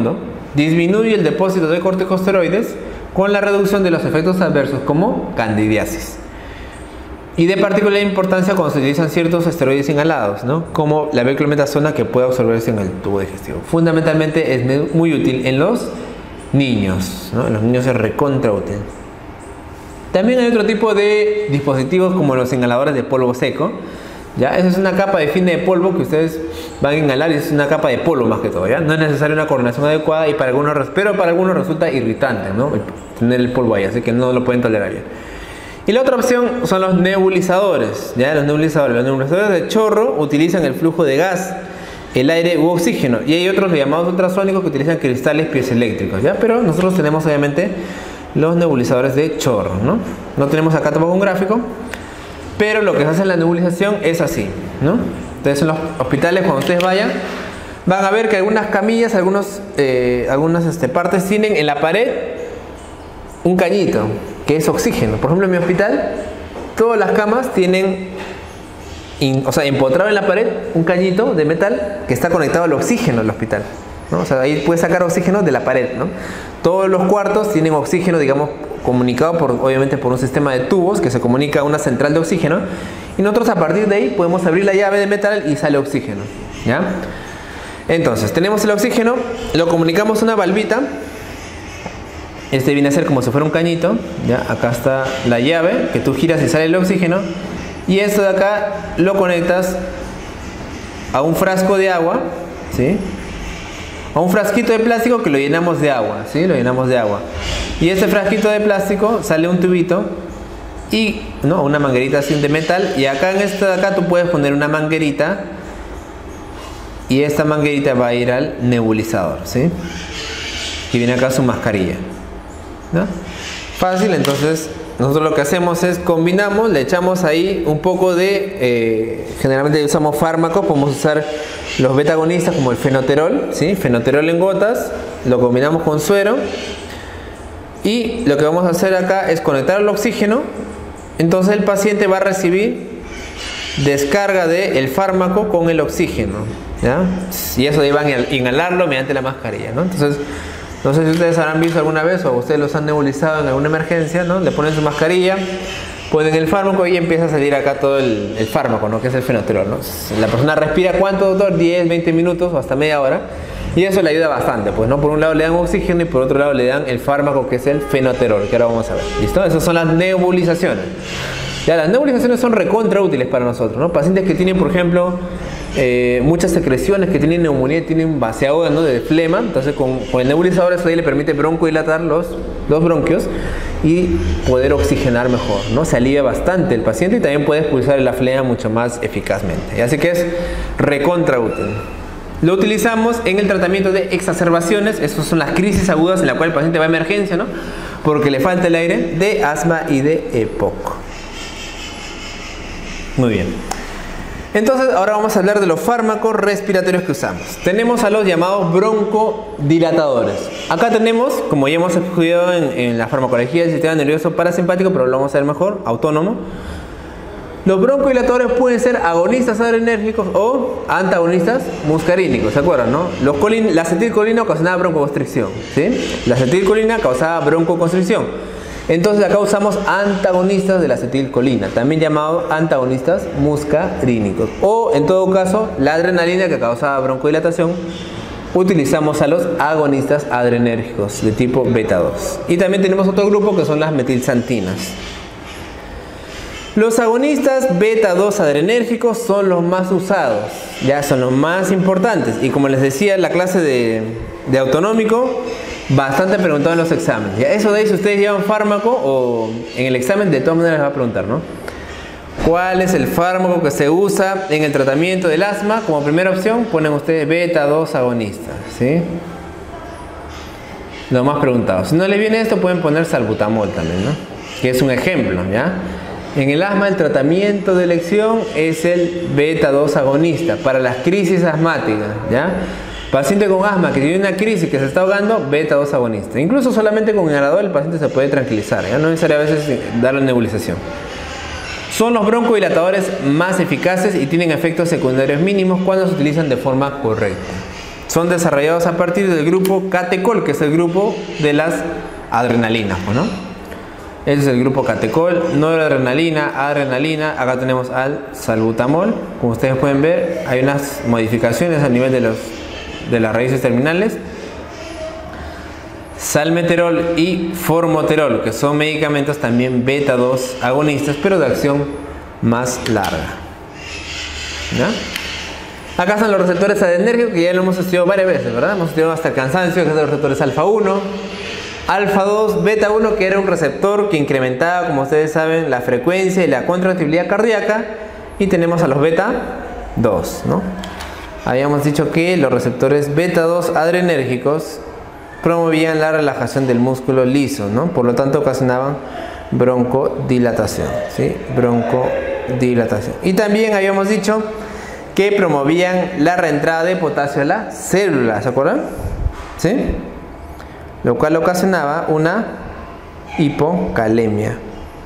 disminuye el depósito de corticosteroides con la reducción de los efectos adversos como candidiasis. Y de particular importancia cuando se utilizan ciertos esteroides inhalados, ¿no? Como la beclometasona, que puede absorberse en el tubo digestivo. Fundamentalmente es muy útil en los niños, ¿no? En los niños es recontra útil. También hay otro tipo de dispositivos como los inhaladores de polvo seco. ¿Ya? Esa es una capa de fina de polvo que ustedes van a inhalar y es una capa de polvo más que todo, ¿ya? No es necesaria una coordinación adecuada y pero para algunos resulta irritante, ¿no? Tener el polvo ahí, así que no lo pueden tolerar bien. Y la otra opción son los nebulizadores, ¿ya? Los nebulizadores de chorro utilizan el flujo de gas, el aire u oxígeno, y hay otros llamados ultrasónicos que utilizan cristales piezoeléctricos, ¿ya? Pero nosotros tenemos obviamente los nebulizadores de chorro, ¿no? No tenemos acá tampoco un gráfico, pero lo que se hace en la nebulización es así, ¿no? Entonces en los hospitales, cuando ustedes vayan, van a ver que algunas camillas, algunas partes tienen en la pared un cañito que es oxígeno. Por ejemplo, en mi hospital, todas las camas tienen, empotrado en la pared, un cañito de metal que está conectado al oxígeno del hospital, ¿no? O sea, ahí puedes sacar oxígeno de la pared, ¿no? Todos los cuartos tienen oxígeno, digamos, comunicado obviamente por un sistema de tubos que se comunica a una central de oxígeno, y nosotros a partir de ahí podemos abrir la llave de metal y sale oxígeno, ¿ya? Entonces tenemos el oxígeno, lo comunicamos a una valvita. Este viene a ser como si fuera un cañito, ¿ya? Acá está la llave que tú giras y sale el oxígeno, y esto de acá lo conectas a un frasco de agua, ¿sí? A un frasquito de plástico que lo llenamos de agua, ¿sí? Lo llenamos de agua. Y este frasquito de plástico sale un tubito y, ¿no? Una manguerita así de metal, y acá en esta de acá tú puedes poner una manguerita y esta manguerita va a ir al nebulizador, ¿sí? Y viene acá su mascarilla, ¿no? Fácil. Entonces nosotros lo que hacemos es combinamos, le echamos ahí un poco de, generalmente usamos fármacos, podemos usar los beta-agonistas como el fenoterol, ¿sí? Fenoterol en gotas, lo combinamos con suero, y lo que vamos a hacer acá es conectar el oxígeno. Entonces el paciente va a recibir descarga del fármaco con el oxígeno, ¿ya? Y eso ahí van a inhalarlo mediante la mascarilla, ¿no? Entonces, no sé si ustedes habrán visto alguna vez o ustedes los han nebulizado en alguna emergencia, ¿no? Le ponen su mascarilla, ponen el fármaco y empieza a salir acá todo el fármaco, ¿no? Que es el fenoterol, ¿no? La persona respira, ¿cuánto, doctor? 10, 20 minutos o hasta media hora. Y eso le ayuda bastante, pues, ¿no? Por un lado le dan oxígeno y por otro lado le dan el fármaco que es el fenoterol, que ahora vamos a ver. ¿Listo? Esas son las nebulizaciones. Ya, las nebulizaciones son recontra útiles para nosotros, ¿no? Pacientes que tienen, por ejemplo, muchas secreciones, que tienen neumonía, tienen vaciado, ¿no? De flema. Entonces con el nebulizador eso ahí le permite broncodilatar los bronquios y poder oxigenar mejor, ¿no? Se alivia bastante el paciente y también puede expulsar la flema mucho más eficazmente. Y así que es recontra útil. Lo utilizamos en el tratamiento de exacerbaciones. Estas son las crisis agudas en la cual el paciente va a emergencia, ¿no? Porque le falta el aire, de asma y de EPOC. Muy bien. Entonces ahora vamos a hablar de los fármacos respiratorios que usamos. Tenemos a los llamados broncodilatadores. Acá tenemos, como ya hemos estudiado en la farmacología del sistema nervioso parasimpático, pero lo vamos a ver mejor, autónomo. Los broncodilatadores pueden ser agonistas adrenérgicos o antagonistas muscarínicos, ¿se acuerdan, no? La acetilcolina causaba broncoconstricción, ¿sí? La acetilcolina causaba broncoconstricción. Entonces acá usamos antagonistas de la acetilcolina, también llamados antagonistas muscarínicos. O en todo caso, la adrenalina que causaba broncodilatación, utilizamos a los agonistas adrenérgicos de tipo beta 2. Y también tenemos otro grupo que son las metilxantinas. Los agonistas beta 2 adrenérgicos son los más usados, ya son los más importantes. Y como les decía en la clase de autonómico, bastante preguntado en los exámenes. Ya, eso de ahí, si ustedes llevan fármaco o en el examen, de todas maneras les va a preguntar, ¿no? ¿Cuál es el fármaco que se usa en el tratamiento del asma? Como primera opción ponen ustedes beta 2 agonistas, ¿sí? Lo más preguntado. Si no les viene esto, pueden poner salbutamol también, ¿no? Que es un ejemplo, ¿ya? En el asma el tratamiento de elección es el beta 2 agonista para las crisis asmáticas, ¿ya? Paciente con asma que tiene una crisis, que se está ahogando, beta 2 agonista. Incluso solamente con inhalador el paciente se puede tranquilizar, ¿ya? No es necesario a veces darle nebulización. Son los broncodilatadores más eficaces y tienen efectos secundarios mínimos cuando se utilizan de forma correcta. son desarrollados a partir del grupo catecol, que es el grupo de las adrenalinas, ¿no? Ese es el grupo catecol, noradrenalina, adrenalina. Acá tenemos al salbutamol. Como ustedes pueden ver, hay unas modificaciones a nivel de las raíces terminales. Salmeterol y formoterol, que son medicamentos también beta 2 agonistas, pero de acción más larga. ¿Ya? Acá están los receptores adrenérgicos, que ya lo hemos estudiado varias veces, ¿verdad? Hemos estudiado hasta el cansancio, que son los receptores alfa 1, alfa 2, beta 1, que era un receptor que incrementaba, como ustedes saben, la frecuencia y la contractibilidad cardíaca. Y tenemos a los beta 2, ¿no? Habíamos dicho que los receptores beta 2 adrenérgicos promovían la relajación del músculo liso, ¿no? Por lo tanto ocasionaban broncodilatación, ¿sí? Broncodilatación. Y también habíamos dicho que promovían la reentrada de potasio a la célula, ¿se acuerdan? ¿Sí? Lo cual ocasionaba una hipocalemia.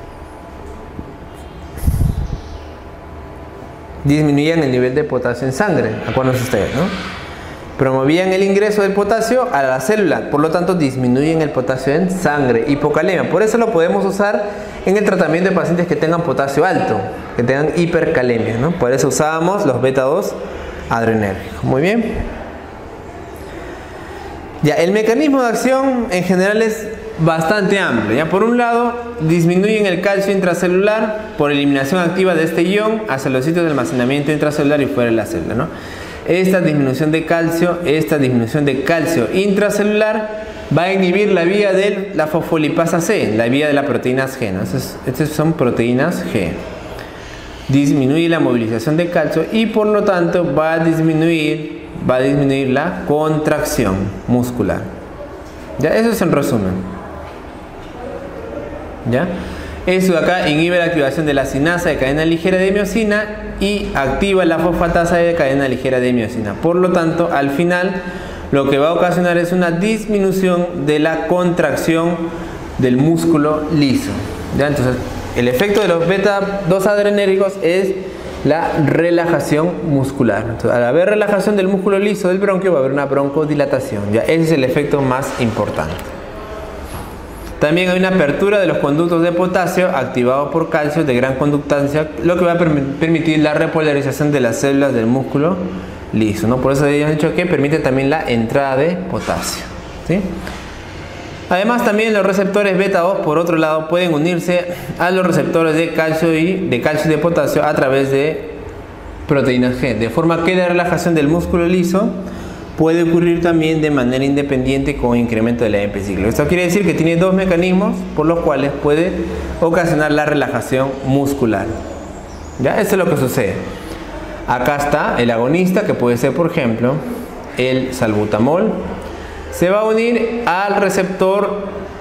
Disminuían el nivel de potasio en sangre, acuérdense ustedes, ¿no? Promovían el ingreso del potasio a la célula, por lo tanto disminuyen el potasio en sangre, hipocalemia. Por eso lo podemos usar en el tratamiento de pacientes que tengan potasio alto, que tengan hipercalemia, ¿no? Por eso usábamos los beta 2 adrenérgicos. Muy bien. Ya, el mecanismo de acción en general es bastante amplio. ¿Ya? Por un lado, disminuyen el calcio intracelular por eliminación activa de este ion hacia los sitios de almacenamiento intracelular y fuera de la célula, ¿no? Esta disminución de calcio intracelular va a inhibir la vía de la fosfolipasa C, la vía de las proteínas G, ¿no? Estas son proteínas G. Disminuye la movilización de calcio y por lo tanto va a disminuir la contracción muscular. ¿Ya? Eso es en resumen. ¿Ya? Eso de acá inhibe la activación de la sinasa de cadena ligera de miosina y activa la fosfatasa de cadena ligera de miosina. Por lo tanto, al final, lo que va a ocasionar es una disminución de la contracción del músculo liso. ¿Ya? Entonces, el efecto de los beta 2 adrenérgicos es la relajación muscular. Entonces, al haber relajación del músculo liso del bronquio, va a haber una broncodilatación. ¿Ya? Ese es el efecto más importante. También hay una apertura de los conductos de potasio activados por calcio de gran conductancia, lo que va a permitir la repolarización de las células del músculo liso, ¿no? Por eso habíamos dicho que permite también la entrada de potasio, ¿sí? Además, también los receptores beta 2, por otro lado, pueden unirse a los receptores de calcio y de potasio a través de proteínas G, de forma que la relajación del músculo liso puede ocurrir también de manera independiente con incremento de la AMP cíclico. Esto quiere decir que tiene dos mecanismos por los cuales puede ocasionar la relajación muscular. ¿Ya? Eso es lo que sucede. Acá está el agonista, que puede ser, por ejemplo, el salbutamol. Se va a unir al receptor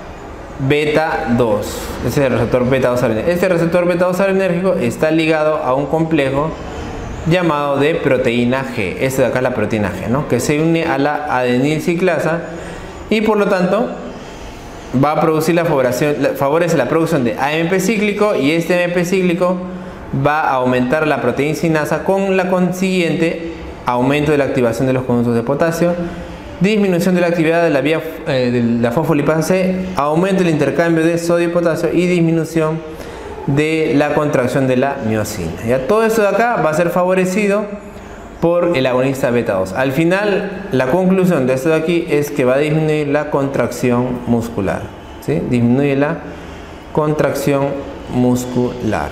beta 2. Ese es el receptor beta 2 adrenérgico. Este receptor beta 2 adrenérgico está ligado a un complejo llamado de proteína G. Esta de acá es la proteína G, ¿no? Que se une a la adenilciclasa y por lo tanto va a producir favorece la producción de AMP cíclico, y este AMP cíclico va a aumentar la proteína sinasa con la consiguiente aumento de la activación de los conductos de potasio, disminución de la actividad de la vía de la fosfolipasa C, aumento del intercambio de sodio y potasio y disminución de la contracción de la miosina. ¿Ya? Todo esto de acá va a ser favorecido por el agonista beta 2. Al final, la conclusión de esto de aquí es que va a disminuir la contracción muscular, ¿sí? Disminuye la contracción muscular.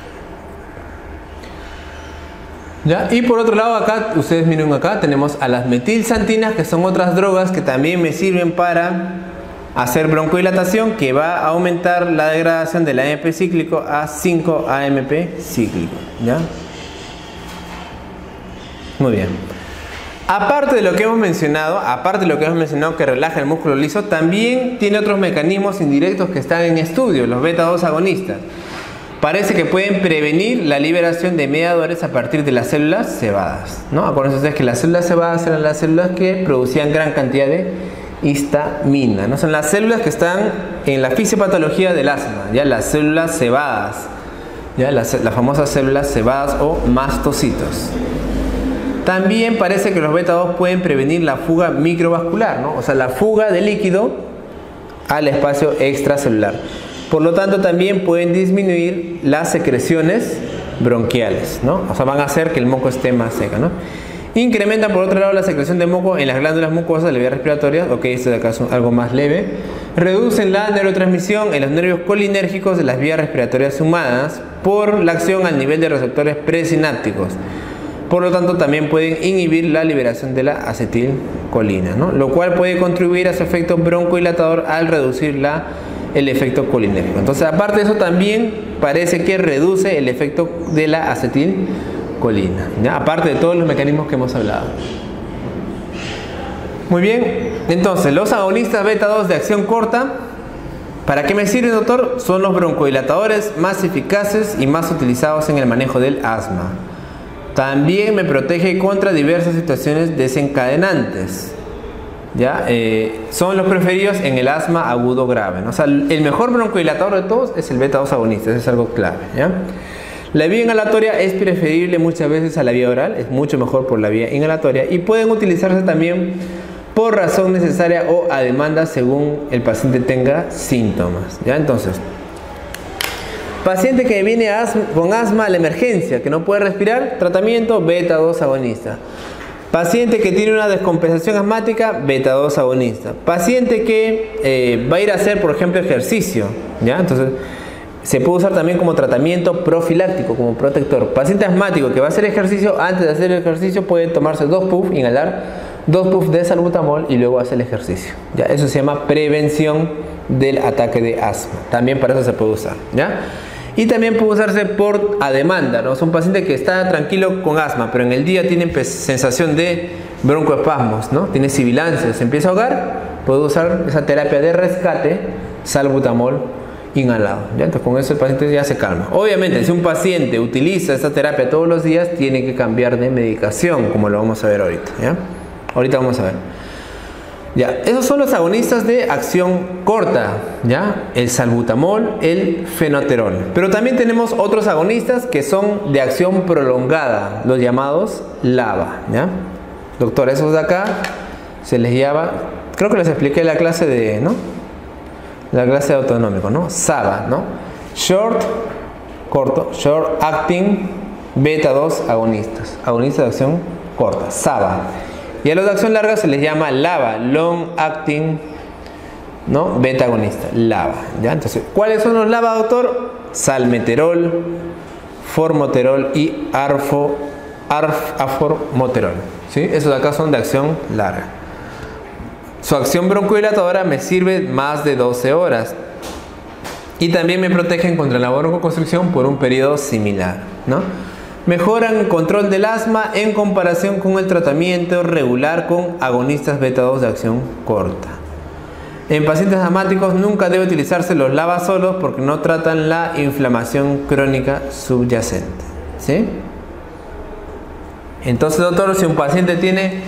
¿Ya? Y por otro lado, acá, ustedes miren acá, tenemos a las metilxantinas, que son otras drogas que también me sirven para hacer broncodilatación, que va a aumentar la degradación del AMP cíclico a 5 AMP cíclico. ¿Ya? Muy bien. Aparte de lo que hemos mencionado, que relaja el músculo liso, también tiene otros mecanismos indirectos que están en estudio, los beta 2 agonistas. Parece que pueden prevenir la liberación de mediadores a partir de las células cebadas, ¿no? Acuérdense ustedes que las células cebadas eran las células que producían gran cantidad de histamina, ¿no? Son las células que están en la fisiopatología del asma, ya las células cebadas, ya las famosas células cebadas o mastocitos. También parece que los beta 2 pueden prevenir la fuga microvascular, ¿no? O sea, la fuga de líquido al espacio extracelular. Por lo tanto, también pueden disminuir las secreciones bronquiales, ¿no? O sea, van a hacer que el moco esté más seco, ¿no? Incrementan, por otro lado, la secreción de moco en las glándulas mucosas de la vía respiratoria. Ok, esto de acá es algo más leve. Reducen la neurotransmisión en los nervios colinérgicos de las vías respiratorias humanas por la acción al nivel de receptores presinápticos. Por lo tanto, también pueden inhibir la liberación de la acetilcolina, ¿no? Lo cual puede contribuir a su efecto broncodilatador al reducir el efecto colinérgico. Entonces, aparte de eso, también parece que reduce el efecto de la acetilcolina, ¿ya? Aparte de todos los mecanismos que hemos hablado. Muy bien, entonces, los agonistas beta 2 de acción corta, ¿para qué me sirven, doctor? Son los broncodilatadores más eficaces y más utilizados en el manejo del asma. También me protege contra diversas situaciones desencadenantes. ¿Ya? Son los preferidos en el asma agudo grave, ¿no? O sea, el mejor broncodilatador de todos es el beta 2 agonista, eso es algo clave, ¿ya? La vía inhalatoria es preferible muchas veces a la vía oral, es mucho mejor por la vía inhalatoria, y pueden utilizarse también por razón necesaria o a demanda según el paciente tenga síntomas, ¿ya? Entonces, paciente que viene con asma a la emergencia, que no puede respirar, tratamiento beta 2 agonista. Paciente que tiene una descompensación asmática, beta 2 agonista. Paciente que va a ir a hacer, por ejemplo, ejercicio, ¿ya? Entonces, se puede usar también como tratamiento profiláctico, como protector. Paciente asmático que va a hacer ejercicio, antes de hacer el ejercicio puede tomarse 2 puffs, inhalar 2 puffs de salbutamol y luego hacer el ejercicio, ¿ya? Eso se llama prevención del ataque de asma. También para eso se puede usar, ¿ya? Y también puede usarse a demanda, ¿no? Es un paciente que está tranquilo con asma, pero en el día tiene sensación de broncoespasmos, ¿no? Tiene sibilancia, se empieza a ahogar, puede usar esa terapia de rescate, salbutamol inhalado, ¿ya? Entonces con eso el paciente ya se calma. Obviamente, si un paciente utiliza esta terapia todos los días, tiene que cambiar de medicación, como lo vamos a ver ahorita, ¿ya? Ahorita vamos a ver. Ya, esos son los agonistas de acción corta, ¿ya? El salbutamol, el fenoterol. Pero también tenemos otros agonistas que son de acción prolongada, los llamados LABA, ¿ya? Doctor, esos de acá se les llama, creo que les expliqué en la clase de, ¿no? La clase de autonómico, ¿no? SABA, ¿no? Short Acting Beta 2 agonistas, agonistas de acción corta, SABA. Y a los de acción larga se les llama LABA, Long Acting, ¿no? Beta agonista, LABA, ¿ya? Entonces, ¿cuáles son los LABA, doctor? Salmeterol, formoterol y aformoterol, ¿sí? Esos de acá son de acción larga. Su acción broncodilatadora me sirve más de 12 horas. Y también me protegen contra la broncoconstricción por un periodo similar, ¿no? Mejoran el control del asma en comparación con el tratamiento regular con agonistas beta 2 de acción corta. En pacientes asmáticos nunca debe utilizarse los LABA solos porque no tratan la inflamación crónica subyacente, ¿sí? Entonces, doctor, si un paciente tiene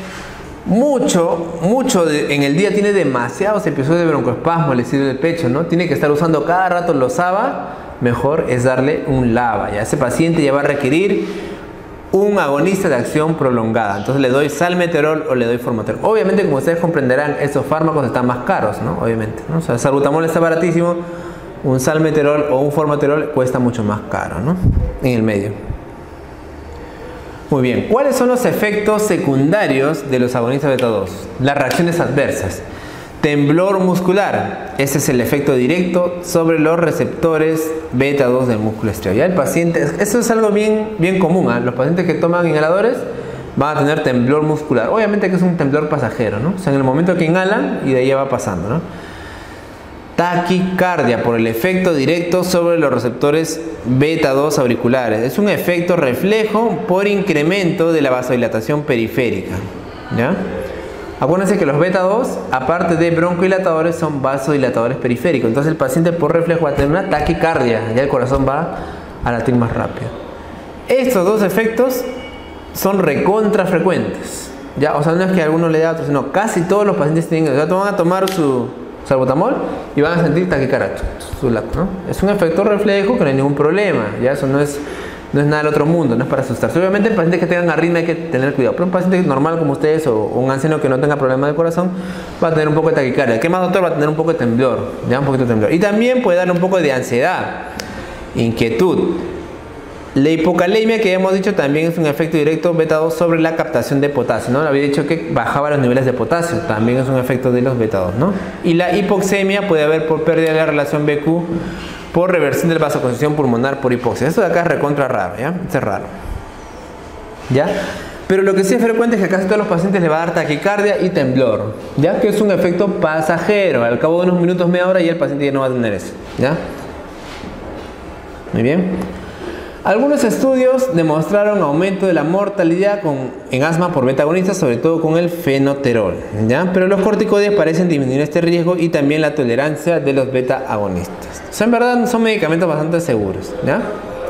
en el día, tiene demasiados episodios de broncoespasmo, le sirve el pecho, ¿no? Tiene que estar usando cada rato los SABA, mejor es darle un LABA. Ya ese paciente ya va a requerir un agonista de acción prolongada. Entonces le doy salmeterol o le doy formoterol. Obviamente, como ustedes comprenderán, estos fármacos están más caros, ¿no? Obviamente, ¿no? O sea, el salbutamol está baratísimo, un salmeterol o un formoterol cuesta mucho más caro, ¿no? En el medio. Muy bien, ¿cuáles son los efectos secundarios de los agonistas beta 2? Las reacciones adversas. Temblor muscular, ese es el efecto directo sobre los receptores beta 2 del músculo estriado. Ya el paciente, eso es algo bien común, ¿eh? Los pacientes que toman inhaladores van a tener temblor muscular. Obviamente que es un temblor pasajero, ¿no? O sea, en el momento que inhalan y de ahí va pasando, ¿no? Taquicardia por el efecto directo sobre los receptores beta 2 auriculares. Es un efecto reflejo por incremento de la vasodilatación periférica, ¿ya? Acuérdense que los beta 2, aparte de broncodilatadores, son vasodilatadores periféricos. Entonces el paciente por reflejo va a tener una taquicardia, ya el corazón va a latir más rápido. Estos dos efectos son recontra frecuentes, ¿ya? O sea, no es que a alguno le da otro, sino casi todos los pacientes tienen, o sea, van a tomar su salbutamol y van a sentir taquicardia, ¿no? Es un efecto reflejo que no hay ningún problema, ya eso no es no es nada del otro mundo, no es para asustarse. Obviamente el paciente que tengan arritmia hay que tener cuidado, pero un paciente normal como ustedes o un anciano que no tenga problema del corazón va a tener un poco de taquicardia. ¿Qué más, doctor? Va a tener un poco de temblor, ya un poquito de temblor. Y también puede darle un poco de ansiedad, inquietud. La hipocalemia, que hemos dicho, también es un efecto directo beta 2 sobre la captación de potasio, ¿no? Había dicho que bajaba los niveles de potasio, también es un efecto de los beta 2, ¿no? Y la hipoxemia puede haber por pérdida de la relación BQ, por reversión de la vasoconstricción pulmonar por hipoxia. Esto de acá es recontra raro, ¿ya? Esto es raro, ¿ya? Pero lo que sí es frecuente es que a casi todos los pacientes les va a dar taquicardia y temblor, ¿ya? Que es un efecto pasajero. Al cabo de unos minutos, media hora, ya el paciente ya no va a tener eso, ¿ya? Muy bien. Algunos estudios demostraron aumento de la mortalidad en asma por beta agonistas, sobre todo con el fenoterol, ¿ya? Pero los corticoides parecen disminuir este riesgo y también la tolerancia de los beta agonistas. O sea, en verdad son medicamentos bastante seguros, ¿ya?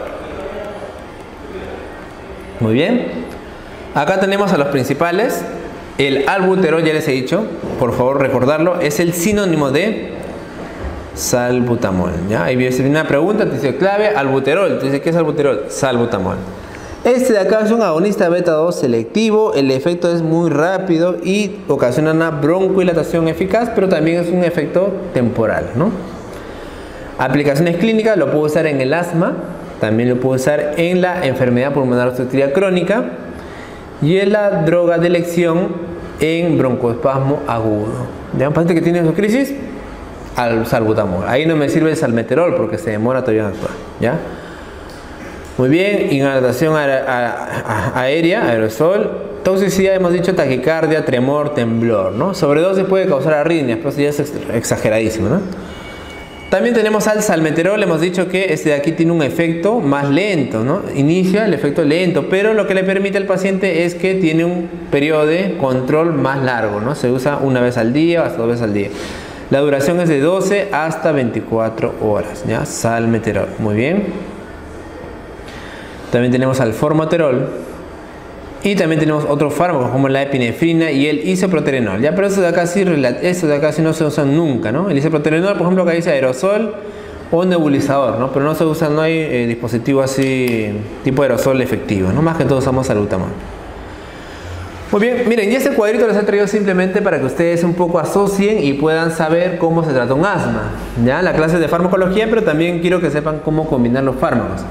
Muy bien. Acá tenemos a los principales. El albuterol, ya les he dicho, por favor recordarlo, es el sinónimo de salbutamol, ¿ya? Ahí viene una pregunta, te dice clave, albuterol, te dice ¿qué es albuterol? Salbutamol. Este de acá es un agonista beta 2 selectivo, el efecto es muy rápido y ocasiona una broncodilatación eficaz, pero también es un efecto temporal, ¿no? Aplicaciones clínicas, lo puedo usar en el asma, también lo puedo usar en la enfermedad pulmonar obstructiva crónica y en la droga de elección en broncoespasmo agudo. ¿Ya? Un paciente que tiene su crisis, al salbutamol. Ahí no me sirve el salmeterol porque se demora todavía en actuar, ¿ya? Muy bien, inhalación aérea, aerosol, toxicidad, hemos dicho taquicardia, tremor, temblor, ¿no? Sobredosis puede causar arritmias, pero eso ya es exageradísimo, ¿no? También tenemos al salmeterol, hemos dicho que este de aquí tiene un efecto más lento, ¿no? Inicia el efecto lento, pero lo que le permite al paciente es que tiene un periodo de control más largo, ¿no? Se usa una vez al día o hasta 2 veces al día. La duración es de 12 hasta 24 horas, ¿ya? Salmeterol, muy bien. También tenemos al formoterol. Y también tenemos otros fármacos como la epinefrina y el isoproterenol, ¿ya? Pero eso de acá sí no se usan nunca, ¿no? El isoproterenol, por ejemplo, acá dice aerosol o nebulizador, ¿no? Pero no se usa, no hay dispositivo así tipo aerosol efectivo, ¿no? Más que todo usamos salbutamol. Muy bien, miren, y este cuadrito les he traído simplemente para que ustedes un poco asocien y puedan saber cómo se trata un asma, ¿ya? La clase de farmacología, pero también quiero que sepan cómo combinar los fármacos.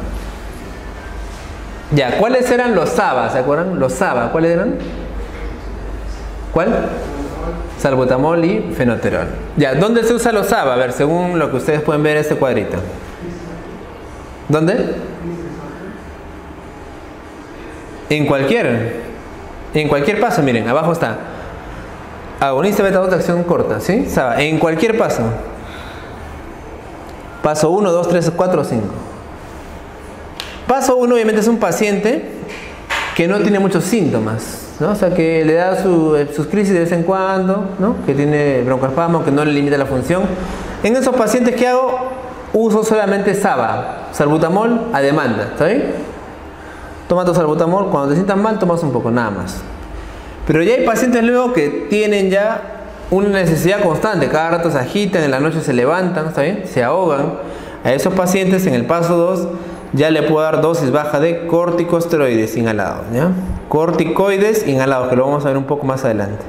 Ya, ¿cuáles eran los SABA? ¿Se acuerdan? Los SABA, ¿cuáles eran? ¿Cuál? Salbutamol y fenoterol. Ya, ¿dónde se usa los SABA? A ver, según lo que ustedes pueden ver en este cuadrito. ¿Dónde? En cualquier paso, miren, abajo está. Agonista beta 2 de acción corta, ¿sí? SABA, en cualquier paso. Paso 1, 2, 3, 4, 5. Paso 1 obviamente es un paciente que no tiene muchos síntomas, ¿no? O sea, que le da sus crisis de vez en cuando, ¿no? Que tiene broncoespasmo, que no le limita la función. En esos pacientes, ¿qué hago? Uso solamente SABA, salbutamol a demanda, ¿está bien? Toma tu salbutamol, cuando te sientas mal tomas un poco, nada más. Pero ya hay pacientes luego que tienen ya una necesidad constante, cada rato se agitan, en la noche se levantan, ¿está bien? Se ahogan. A esos pacientes en el paso 2 ya le puedo dar dosis baja de corticosteroides inhalados, ¿ya? Corticoides inhalados, que lo vamos a ver un poco más adelante,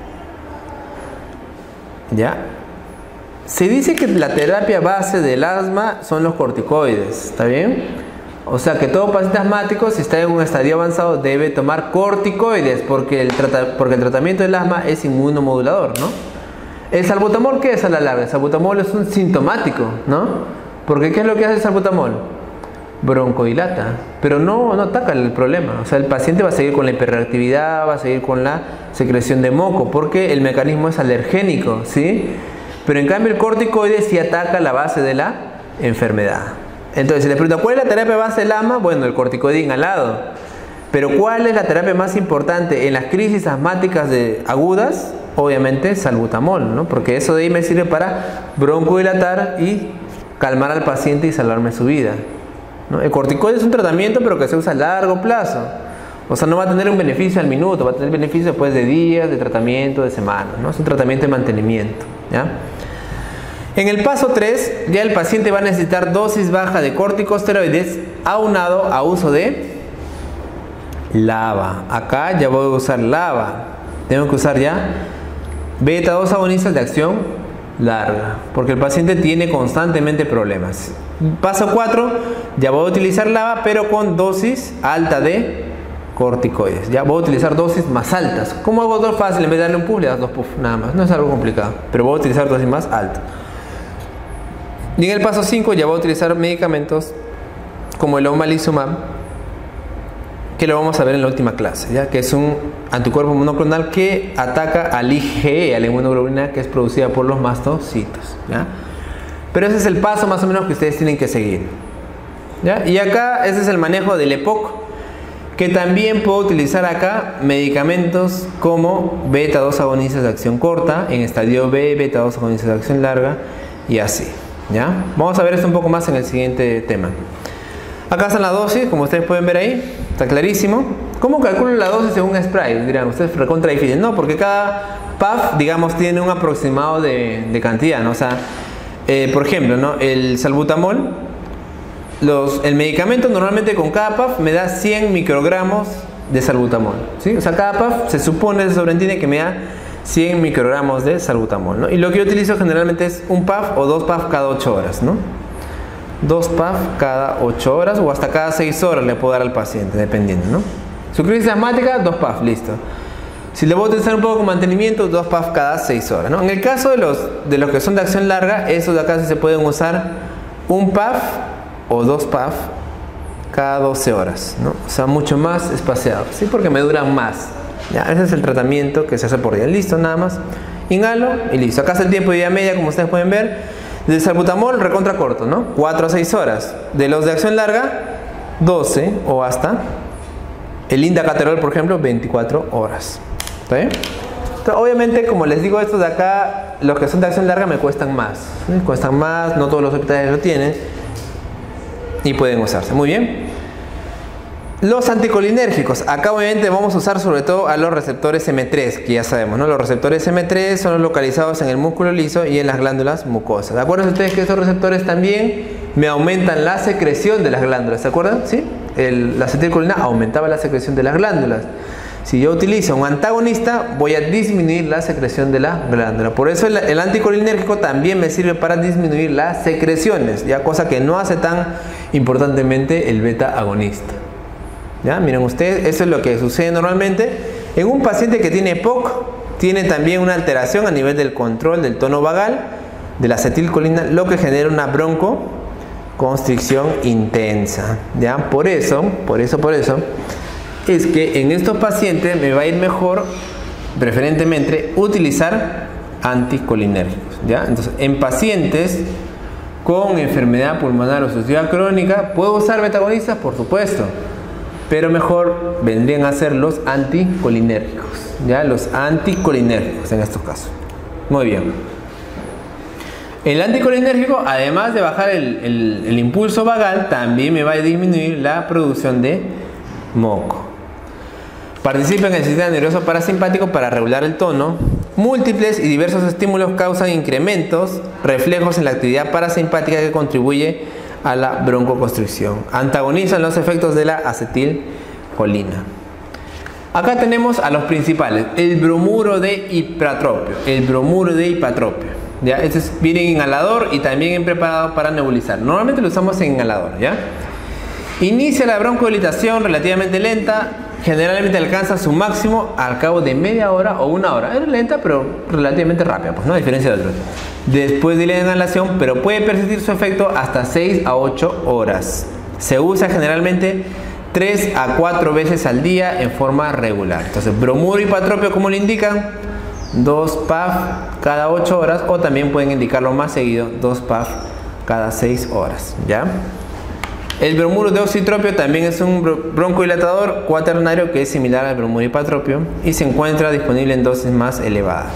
¿ya? Se dice que la terapia base del asma son los corticoides, ¿está bien? O sea que todo paciente asmático, si está en un estadio avanzado, debe tomar corticoides porque el tratamiento del asma es inmunomodulador, ¿no? El salbutamol, ¿qué es a la larga? El salbutamol es un sintomático, ¿no? Porque ¿qué es lo que hace el salbutamol? Broncodilata, pero no ataca el problema. O sea, el paciente va a seguir con la hiperreactividad, va a seguir con la secreción de moco, porque el mecanismo es alergénico, ¿sí? Pero en cambio el corticoide sí ataca la base de la enfermedad. Entonces, si le pregunto, ¿cuál es la terapia base del asma? Bueno, el corticoide inhalado. Pero ¿cuál es la terapia más importante en las crisis asmáticas agudas? Obviamente salbutamol, ¿no? Porque eso de ahí me sirve para broncodilatar y calmar al paciente y salvarme su vida, ¿no? El corticoide es un tratamiento pero que se usa a largo plazo. O sea, no va a tener un beneficio al minuto, va a tener beneficio después de días, de tratamiento, de semanas, ¿no? Es un tratamiento de mantenimiento, ¿ya? En el paso 3, ya el paciente va a necesitar dosis baja de corticosteroides aunado a uso de LABA. Acá ya voy a usar LABA. Tengo que usar ya beta 2 agonistas de acción larga, porque el paciente tiene constantemente problemas. Paso 4, ya voy a utilizar LABA, pero con dosis alta de corticoides. Ya voy a utilizar dosis más altas. ¿Cómo hago? Dos fácil, en vez de darle un puff, le das dos puff, nada más. No es algo complicado, pero voy a utilizar dosis más altas. Y en el paso 5 ya voy a utilizar medicamentos como el omalizumab, que lo vamos a ver en la última clase, ¿ya? Que es un anticuerpo monoclonal que ataca al IgE, a la inmunoglobulina que es producida por los mastocitos, ¿ya? Pero ese es el paso más o menos que ustedes tienen que seguir, ¿ya? Y acá ese es el manejo del EPOC, que también puedo utilizar acá medicamentos como beta 2 agonistas de acción corta, en estadio B, beta 2 agonistas de acción larga y así, ¿ya? Vamos a ver esto un poco más en el siguiente tema. Acá están las dosis, como ustedes pueden ver ahí, está clarísimo. ¿Cómo calculo la dosis según spray? Dirán, ustedes recontra difícil. No, porque cada puff, digamos, tiene un aproximado de cantidad, ¿no? O sea, por ejemplo, ¿no? El salbutamol, el medicamento normalmente con cada puff me da 100 microgramos de salbutamol, ¿sí? O sea, cada puff se supone, se sobreentiende que me da 100 microgramos de salbutamol, ¿no? Y lo que yo utilizo generalmente es un puff o dos puffs cada 8 horas, ¿no? 2 puffs cada 8 horas o hasta cada 6 horas le puedo dar al paciente, dependiendo, ¿no? Su crisis asmática, 2 puffs, listo. Si le voy a utilizar un poco con mantenimiento, 2 puffs cada 6 horas, ¿no? En el caso de los que son de acción larga, esos de acá se pueden usar un puff o 2 puffs cada 12 horas, ¿no? O sea, mucho más espaciado, ¿sí? Porque me duran más. Ya, ese es el tratamiento que se hace por día. Listo, nada más. Inhalo y listo. Acá está el tiempo de vida media, como ustedes pueden ver. Del salbutamol recontra corto, ¿no? 4 a 6 horas. De los de acción larga, 12 o hasta. El indacaterol, por ejemplo, 24 horas. ¿Está bien? Entonces, obviamente, como les digo, estos de acá, los que son de acción larga me cuestan más. ¿Sí? Cuestan más, no todos los hospitales lo tienen. Y pueden usarse. Muy bien. Los anticolinérgicos, acá obviamente vamos a usar sobre todo a los receptores M3, que ya sabemos, ¿no? Los receptores M3 son los localizados en el músculo liso y en las glándulas mucosas. ¿De acuerdo ustedes que estos receptores también me aumentan la secreción de las glándulas? ¿Se acuerdan? ¿Sí? La acetilcolina aumentaba la secreción de las glándulas. Si yo utilizo un antagonista, voy a disminuir la secreción de la glándula. Por eso el anticolinérgico también me sirve para disminuir las secreciones, ya cosa que no hace tan importantemente el beta agonista. ¿Ya? Miren ustedes, eso es lo que sucede normalmente en un paciente que tiene EPOC. Tiene también una alteración a nivel del control del tono vagal de la acetilcolina, lo que genera una broncoconstricción intensa. ¿Ya? Por eso es que en estos pacientes me va a ir mejor, preferentemente, utilizar anticolinérgicos. ¿Ya? Entonces, en pacientes con enfermedad pulmonar obstructiva crónica, ¿puedo usar beta-agonistas? Por supuesto. Pero mejor vendrían a ser los anticolinérgicos, ¿ya? Los anticolinérgicos en estos casos. Muy bien. El anticolinérgico, además de bajar el impulso vagal, también me va a disminuir la producción de moco. Participa en el sistema nervioso parasimpático para regular el tono. Múltiples y diversos estímulos causan incrementos, reflejos en la actividad parasimpática que contribuye a la broncoconstricción. Antagonizan los efectos de la acetilcolina. Acá tenemos a los principales. El bromuro de ipratropio. ¿Ya? Este viene en inhalador y también en preparado para nebulizar. Normalmente lo usamos en inhalador, ¿ya? Inicia la broncodilatación relativamente lenta. Generalmente alcanza su máximo al cabo de media hora o una hora. Es lenta, pero relativamente rápida, pues, ¿no? A diferencia de otros. Después de la inhalación, pero puede persistir su efecto hasta 6 a 8 horas. Se usa generalmente 3 a 4 veces al día en forma regular. Entonces, bromuro hipatropio, como le indican, 2 puff cada 8 horas, o también pueden indicarlo más seguido, 2 puff cada 6 horas, ¿ya? El bromuro de oxitropio también es un broncodilatador cuaternario que es similar al bromuro hipatropio y se encuentra disponible en dosis más elevadas.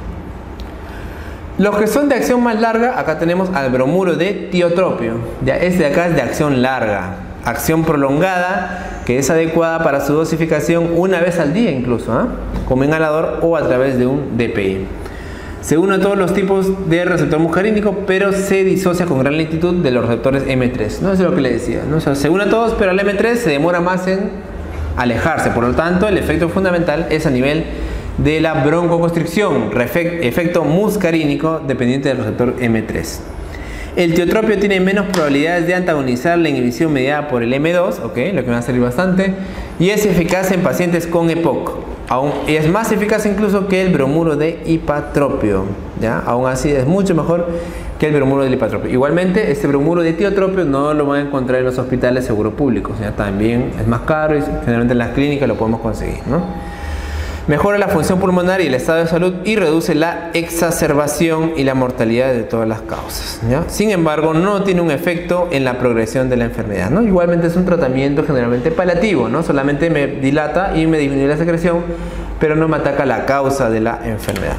Los que son de acción más larga, acá tenemos al bromuro de tiotropio. Ya, este de acá es de acción larga, acción prolongada, que es adecuada para su dosificación una vez al día incluso, como inhalador o a través de un DPI. Se une a todos los tipos de receptor muscarínico, pero se disocia con gran lentitud de los receptores M3, ¿no? Eso es lo que le decía, ¿no? O sea, se une a todos, pero el M3 se demora más en alejarse. Por lo tanto, el efecto fundamental es a nivel de la broncoconstricción, efecto muscarínico dependiente del receptor M3. El tiotropio tiene menos probabilidades de antagonizar la inhibición mediada por el M2, ¿ok? Lo que me va a servir bastante, y es eficaz en pacientes con EPOC. Aún es más eficaz incluso que el bromuro de hipatropio, ¿ya? Aún así es mucho mejor que el bromuro del hipatropio. Igualmente, este bromuro de tiotropio no lo van a encontrar en los hospitales seguro públicos, ¿ya? También es más caro y generalmente en las clínicas lo podemos conseguir, ¿no? Mejora la función pulmonar y el estado de salud y reduce la exacerbación y la mortalidad de todas las causas, ¿ya? Sin embargo, no tiene un efecto en la progresión de la enfermedad, ¿no? Igualmente es un tratamiento generalmente paliativo, ¿no? Solamente me dilata y me disminuye la secreción, pero no me ataca la causa de la enfermedad.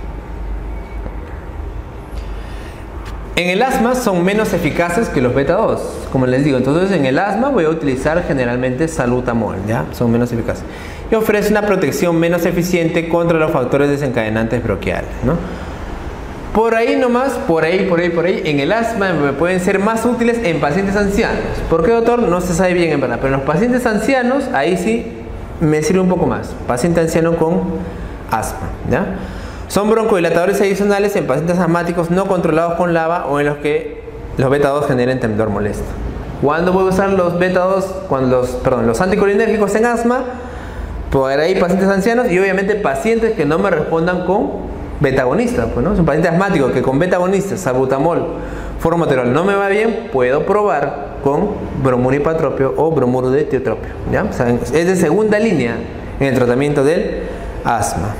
En el asma son menos eficaces que los beta 2, como les digo. Entonces en el asma voy a utilizar generalmente salbutamol, ¿ya? Son menos eficaces. Y ofrece una protección menos eficiente contra los factores desencadenantes bronquiales, ¿no? Por ahí nomás, por ahí, en el asma me pueden ser más útiles en pacientes ancianos. ¿Por qué, doctor? No se sabe bien en verdad, pero en los pacientes ancianos, ahí sí me sirve un poco más. Paciente anciano con asma, ¿ya? Son broncodilatadores adicionales en pacientes asmáticos no controlados con LABA o en los que los beta 2 generen temblor molesto. ¿Cuándo voy a usar los beta 2? Los anticolinérgicos en asma. Por ahí pacientes ancianos y obviamente pacientes que no me respondan con beta-agonistas, pues, ¿no? Son pacientes asmáticos que con beta-agonistas, salbutamol, formoterol no me va bien, puedo probar con bromuro hipatropio o bromuro de tiotropio, ¿ya? O sea, es de segunda línea en el tratamiento del asma.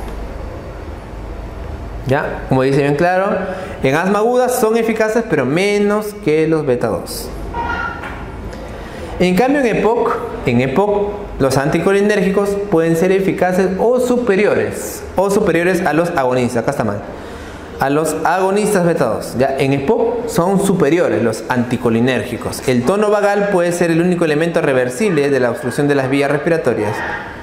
¿Ya? Como dice bien claro, en asma aguda son eficaces pero menos que los beta 2. En cambio en EPOC los anticolinérgicos pueden ser eficaces o superiores a los agonistas. Acá está mal. A los agonistas beta 2. ¿Ya? En EPOC son superiores los anticolinérgicos. El tono vagal puede ser el único elemento reversible de la obstrucción de las vías respiratorias.